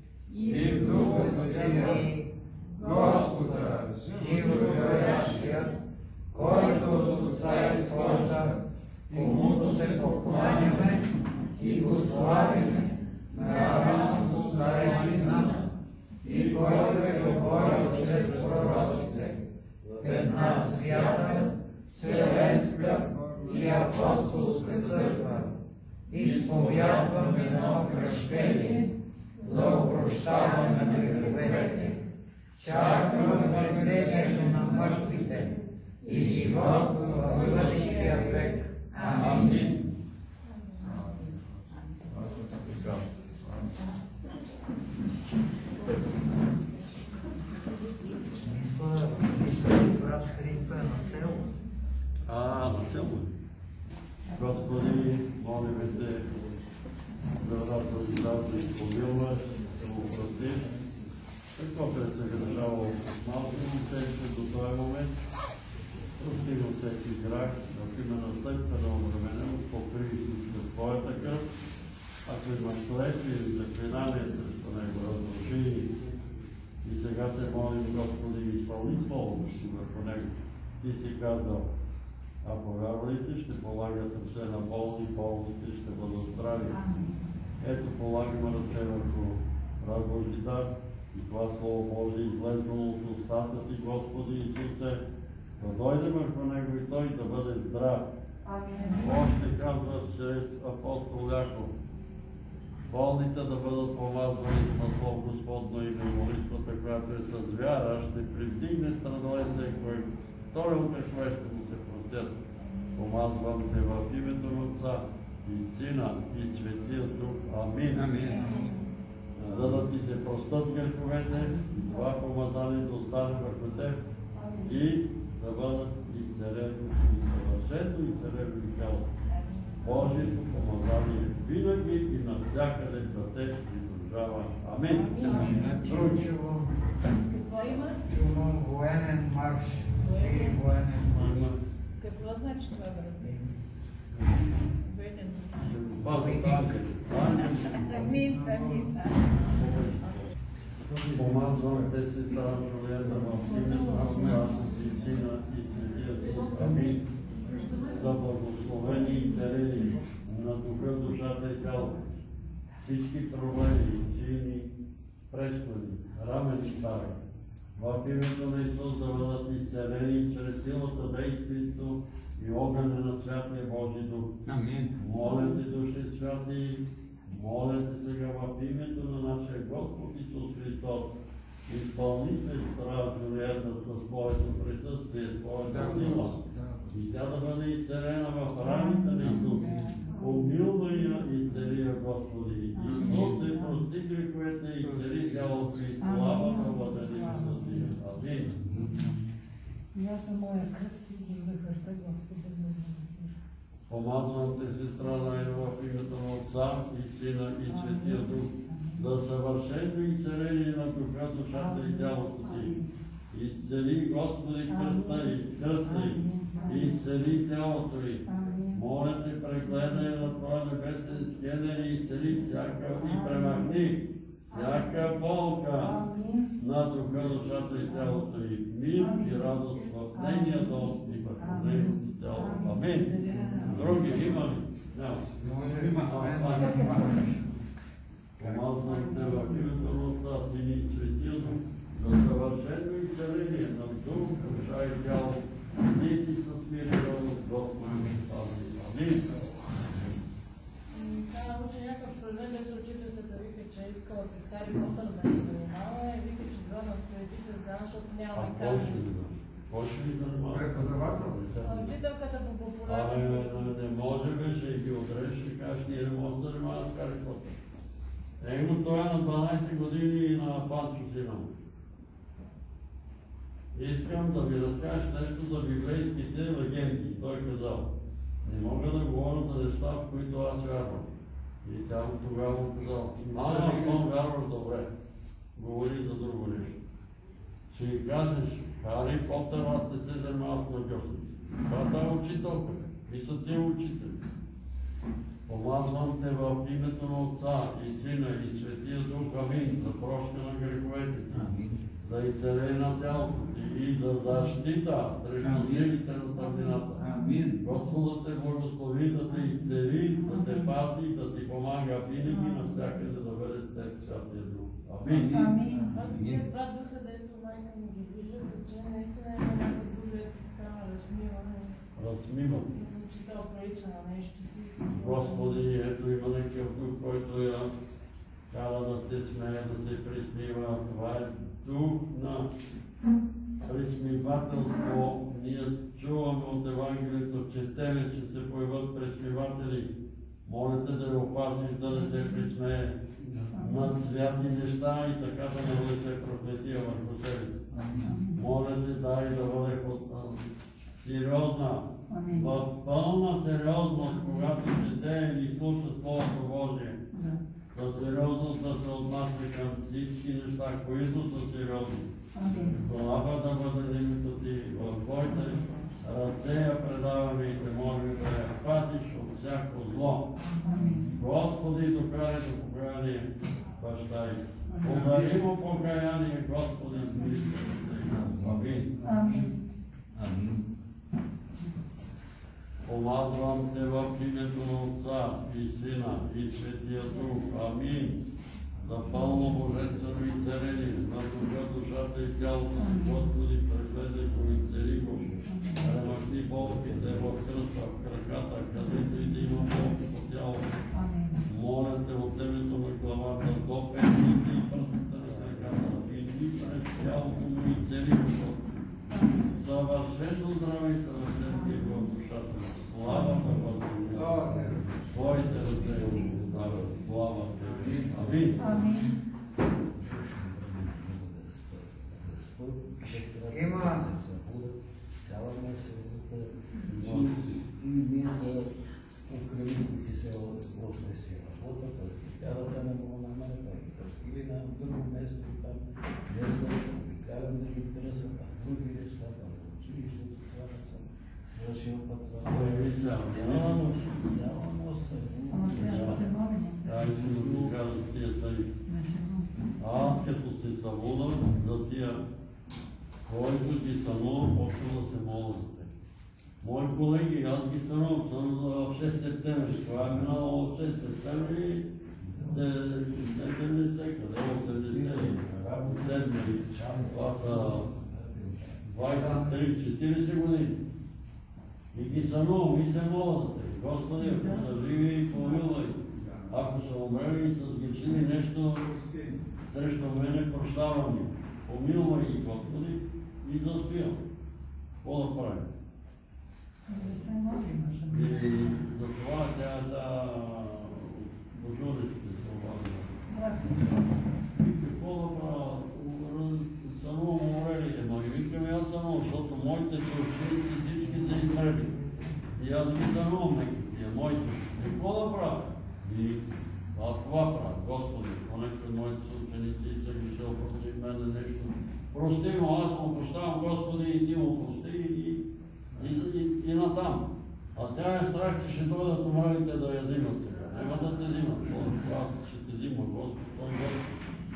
И в Духа Святия Господа, животворящия, който от Отца изхожда, комуто се покланяме и го славиме на равно с Отца и Сина, и който е говорил чрез пророците в една свята, вселенска и апостолска църква, изповядвам едно кръщение за опрощаване на греховете, чакам възкресението на мъртвите и живот в бъдещия век. Амин. Брат Христа на село. А, на село. Господи, молим Те да вратно и да се помилваш, да му простиш. Каквото е се грешало малко момченце до този момент, прости го всеки грях, да има настъпка да умременем, покри всичко Твоята кръв. Ако имаш клетви или заклинание срещу него, разруши. И сега те молим, Господи, изпълни Словото върху него. Ти си казал, а повярвалите ще полагат ръце на болни, болните ще бъдат здрави. Ето полагаме ръце върху брат Божидар и това Слово Божие излезло от устата Ти, Господи Исусе, да дойде върху него и той да бъде здрав. Още казва чрез апостол Яков, болните да бъдат помазвани с масло в Господно име и молитвата, която е с вяра, ще привдигне страдалеца и кой втория грехове ще му се простят. Помазвам Те в името на Отца и Сина и Светия Дух. Амин. Амин. За да Ти се простат греховете и това помазание да остане върху Теб и да бъдат изцелени и съвършено изцелени тяло. Божието помазание винаги и навсякъде да Те придружава. Амин. Чувам, Какво има? чувам военен марш. И военен марш. Какво значи това, брат? Военен. Амин, амин. Помазвам Те, сестра Жулиета, в името на Отца и Сина и Светия Дух. Амин. За благословени и царени на духа, душата и тялото. Всички проблеми, чини, престони, рамени стари. В името на Исус да бъдат изцелени чрез силата, действието и огъня на Святия Божи Дух. Амин. Моля Те, Души Святи, моля Те сега в името на нашия Господ Исус Христос, изпълни сестра Жулиета със Твоето присъствие, Твоята сила. И тя да бъде и царена в раните на Исус. Помилвай я и цари я, Господи. Исусе, прости греховете и цари тялото и слава на владелието си. Амин. И аз съм моя кръст и за захарта, Господи, ме възмир. Помазвам те, сестра Найна, в името на Отца и Сина и Светия Дух, да съвършено и царение на духа, душата и тялото си. И цари, Господи, кръста и кръста и цари тялото ви. Моля те, прегледай на твоя небесен скенер и цари всяка и премахни всяка болка на духа, душата и тялото ви. Мир и радост в нейния дом и в нейното цяло. Амин. Други има ли? Няма. Помазвам те в името на Отца, Сина и Светия Дух, за съвършено и царение на дух, душа и тяло. Ти си с мир и радост, Господи, Спаси. Амин. Сега научи някакъв човек, дето учителите да вика, че е искала с Хари Потър да ни занимава и вика, че била на стоятичен заедно, защото няма и кой ще ли да? Кой ще ли занимава? Преподавател. Учителката по популярно. Абе, не може беше и ги отреш, ще кажеш, ние не може да занимава с Хари Потър. Его той е на дванайсет години и на Панчо сина му. Искам да ви разкажеш нещо за библейските легенди. Той казал, не мога да говоря за неща, в които аз вярвам. И тя тогава му казал, аз съм вярваш добре. Говори за друго нещо. Ще ги кажеш, Хари Потър, аз не се занимавам с магиосници. Това е учителка. И са тия учители. Помазвам те в името на Отца и Сина и Светия Дух, амин, за прошка на греховете ти, за изцеление на тялото ти и за защита срещу силите на тъмнината. Господ да те благослови, да те изцели, да те пази, да ти помага винаги навсякъде да бъде с теб Святия Дух. Амин. Аз се брат духа, дето майка ми ги вижда, че наистина е много друго, ето така размиване. Размиване. Учител прилича на нещо си. Господи, ето има някакъв дух, който я кара да се смее, да се присмива. Това е дух на присмивателство. Ние чуваме от Евангелието, четеме, че се появят присмиватели. Моля те да я опазиш, да не се присмее над святи неща и така да не бъде се проклетия върху себе. Моля те, дай да бъде сериозна, в пълна сериозност, когато чете или слуша Словото Божие. Със сериозност да се отнася към всички неща, които са сериозни. Слава да бъде името ти в твоите ръце я предаваме и те молим да я пазиш от всяко зло. Господи, докарай до покаяние, баща и. Подари му покаяние, Господи, смисли се. Амин. Амин. Помазвам те в името на Отца и Сина и Светия Дух. Амин. За пълно божествено и царение на духа, душата и тялото си, Господи, прегледай го и цари го. Премахни болките в кръста, в краката, където и да има болки по тялото. Моля те от името на главата до петните и пръстите на краката. И ни през тялото му и цари го. Съвършено здраве и съвършение в душата. Слава Господи. Твоите ръце здраве. Слава Тебе. Амин. Има и ние да укрепим се още си работа, тя да те не мога да намеря или на друго место там, не съм, обикалям да ги търся, а други неща, там в училището, това да съм свършил път това. Цяла нощ, цяла нощ се. Дай си го кажа с тия съди. Аз като се събуда за тия, който ти сънувам, почва да се моля за те. Мои колеги, аз ги сънувам, съм в шести септември. Това е минало от шести септември, седемдесет, къде осемдесет, седми, това са двайсет, трийсет, четирийсет години. И ги сънувам и се моля за те. Господи, ако са живи и помилвай, ако са умрели и са сгрешили нещо срещу мене, прощавам ги. Помилвай ги, Господи, и заспивам. Какво да правим? умрели. И аз ги сънувам некакви, моите. И какво да правя? И аз това правя, Господи, понека моите съученици и са грешил против мене нещо. Прости му, аз му прощавам, Господи, и ти му прости и, и, и, и натам. А тя е страх, че ще дойдат умрелите да я взимат сега. Няма да те взимат. Аз ще те взима, Господи, той Господи.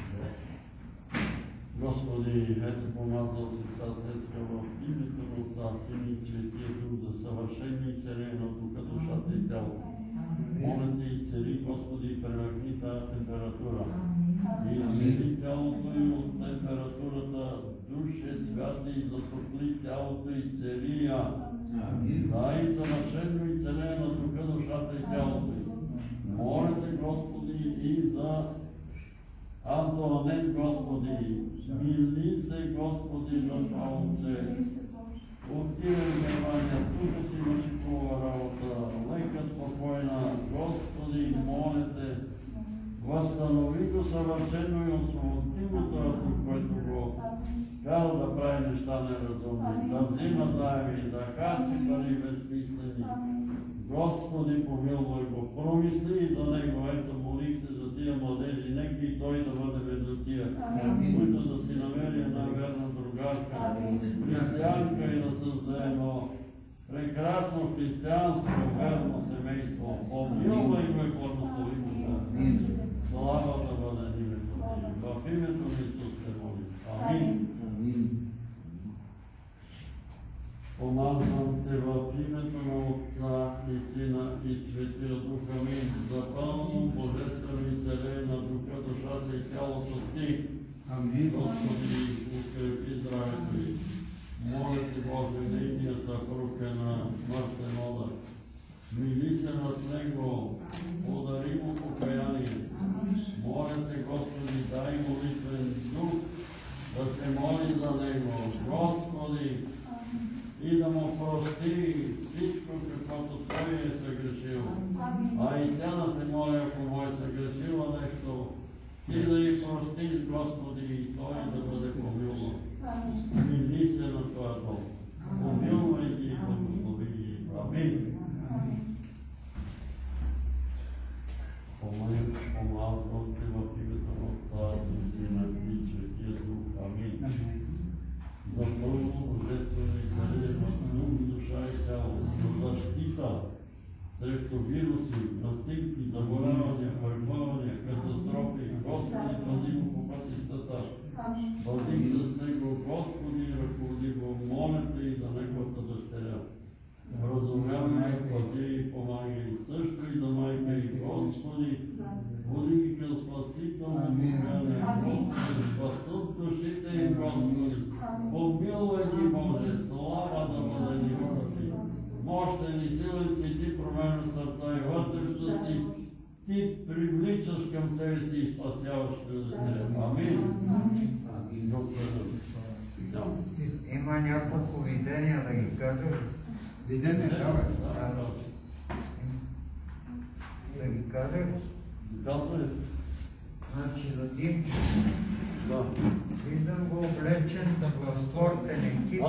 Господи, ето помазал се Царска в името на Отца, Сина и Светия Дух за съвършение и целение на духа, душата и тялото. Моля те и цели, Господи, премахни тази температура. И цели тялото и от температурата, душе, святи и затопли тялото и цели я. Да, и съвършено и целение на духа, душата и тялото. Моля те, Господи, и за Антонет, Господи, мили се, Господи, за Павлце. Отивай в Германия, тук си имаше хубава работа, лека, спокойна, Господи, моля те, възстанови го съвършено и освободи го този, който го кара да прави неща неразумни, да взима заеми, да харчи пари безсмислени. Господи, помилвай го, промисли и за него, ето молих се за тия младежи, нека и той да бъде между тия, които да си намери една верна другарка, християнка и да създаде едно прекрасно християнско, верно семейство. Помилвай го и благослови го. Слава да бъде името ти. В името на Исус се моли. Амин. Помазвам те в името на Отца и Сина и Светия Дух. Амин. За пълно божествено изцеление на духа, душата и тялото ти. Амин. Господи, укрепи здравето й. Моля ти, Боже, нейния съпруг е на смъртен удар. Мили се над него, подари му покаяние. Моля те, Господи, дай молитвен дух да се моли за него. Господи, и да му прости всичко, каквото той е съгрешил. А и тя да се моли, ако му е съгрешила нещо, ти да й простиш, Господи, и той да бъде помилван. Мили се на това дом. Помилвай ги и благослови ги. Амин. Помазвам те в името на Отца и Сина и Светия Дух. Амин. За пълно божествено изцеление на дух, душа и тяло, за защита срещу вируси, настигки, заболявания, първавания, катастрофи. Господи, пази го по пътищата. Пази с него, Господи, ръководи го, моля те и за неговата дъщеря. Разумявай, пази и помагай, също и за майка и Господи, води ги към спасително покаяние, Господи, спасат душите им, Господи. Помилвай ги, Боже, слава да бъде името ти. Мощен и силен си, ти променяш сърца и вътрешности, ти привличаш към себе си и спасяваш людите. Амин. Има няколко видения да ги кажа. Видение, давай. Да ги кажа. Казвай. Значи за Димчо. Да. Виждам го облечен в спортен екип.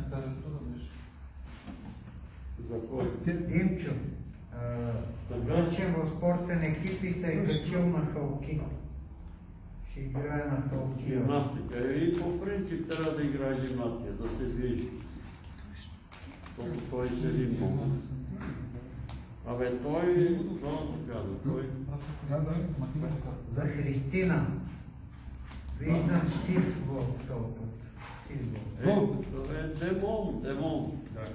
За кой? Димчо. Облечен в спортен екип и се е качил на халки. Ще играе на халки. Гимнастика. И по принцип трябва да играе гимнастика, да се движи. Защото той седи много. Абе той, това да каза, той... Да, да. За Христина. Виждам сив вълк този път. Сив вълк. Е, демон, демон.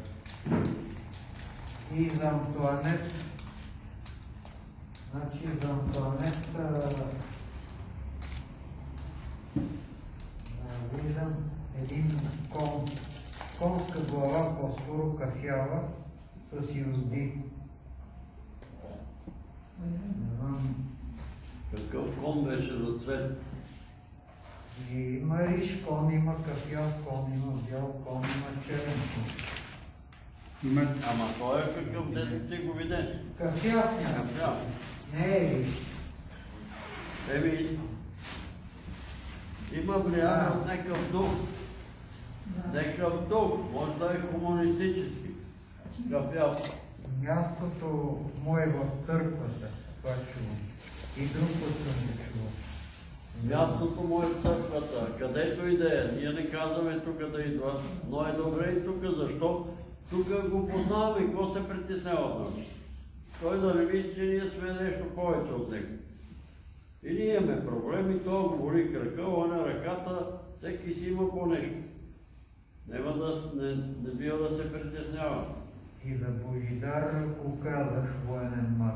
И за Антуанет. Значи за Антуанет а, а, виждам един кон, конска глава, по-скоро кафява, с юзди. Не знам. Какъв кон беше за цвет? И има риш кон, има кафяв кон, има бял кон, има черен кон. Има... Ама той е какъв дете ти го видеш? Кафяв няма. Кафяв. Не е риш. Еми, има влияние от някакъв дух. Някакъв дух, може да е комунистически. Кафял. Мястото му е в църквата, това чувам. И друг път съм го чувал. Мястото му е в църквата, където и да е. Ние не казваме тук да идва, но е добре и тук. Защо? Тук го познаваме, какво се притеснява от нас. Той да не мисли, че ние сме нещо повече от него. И ние имаме проблеми, това говори крака, она ръката, всеки си има по нещо. Нема да, не, не бива да се притеснява. И за Божидар го казах военен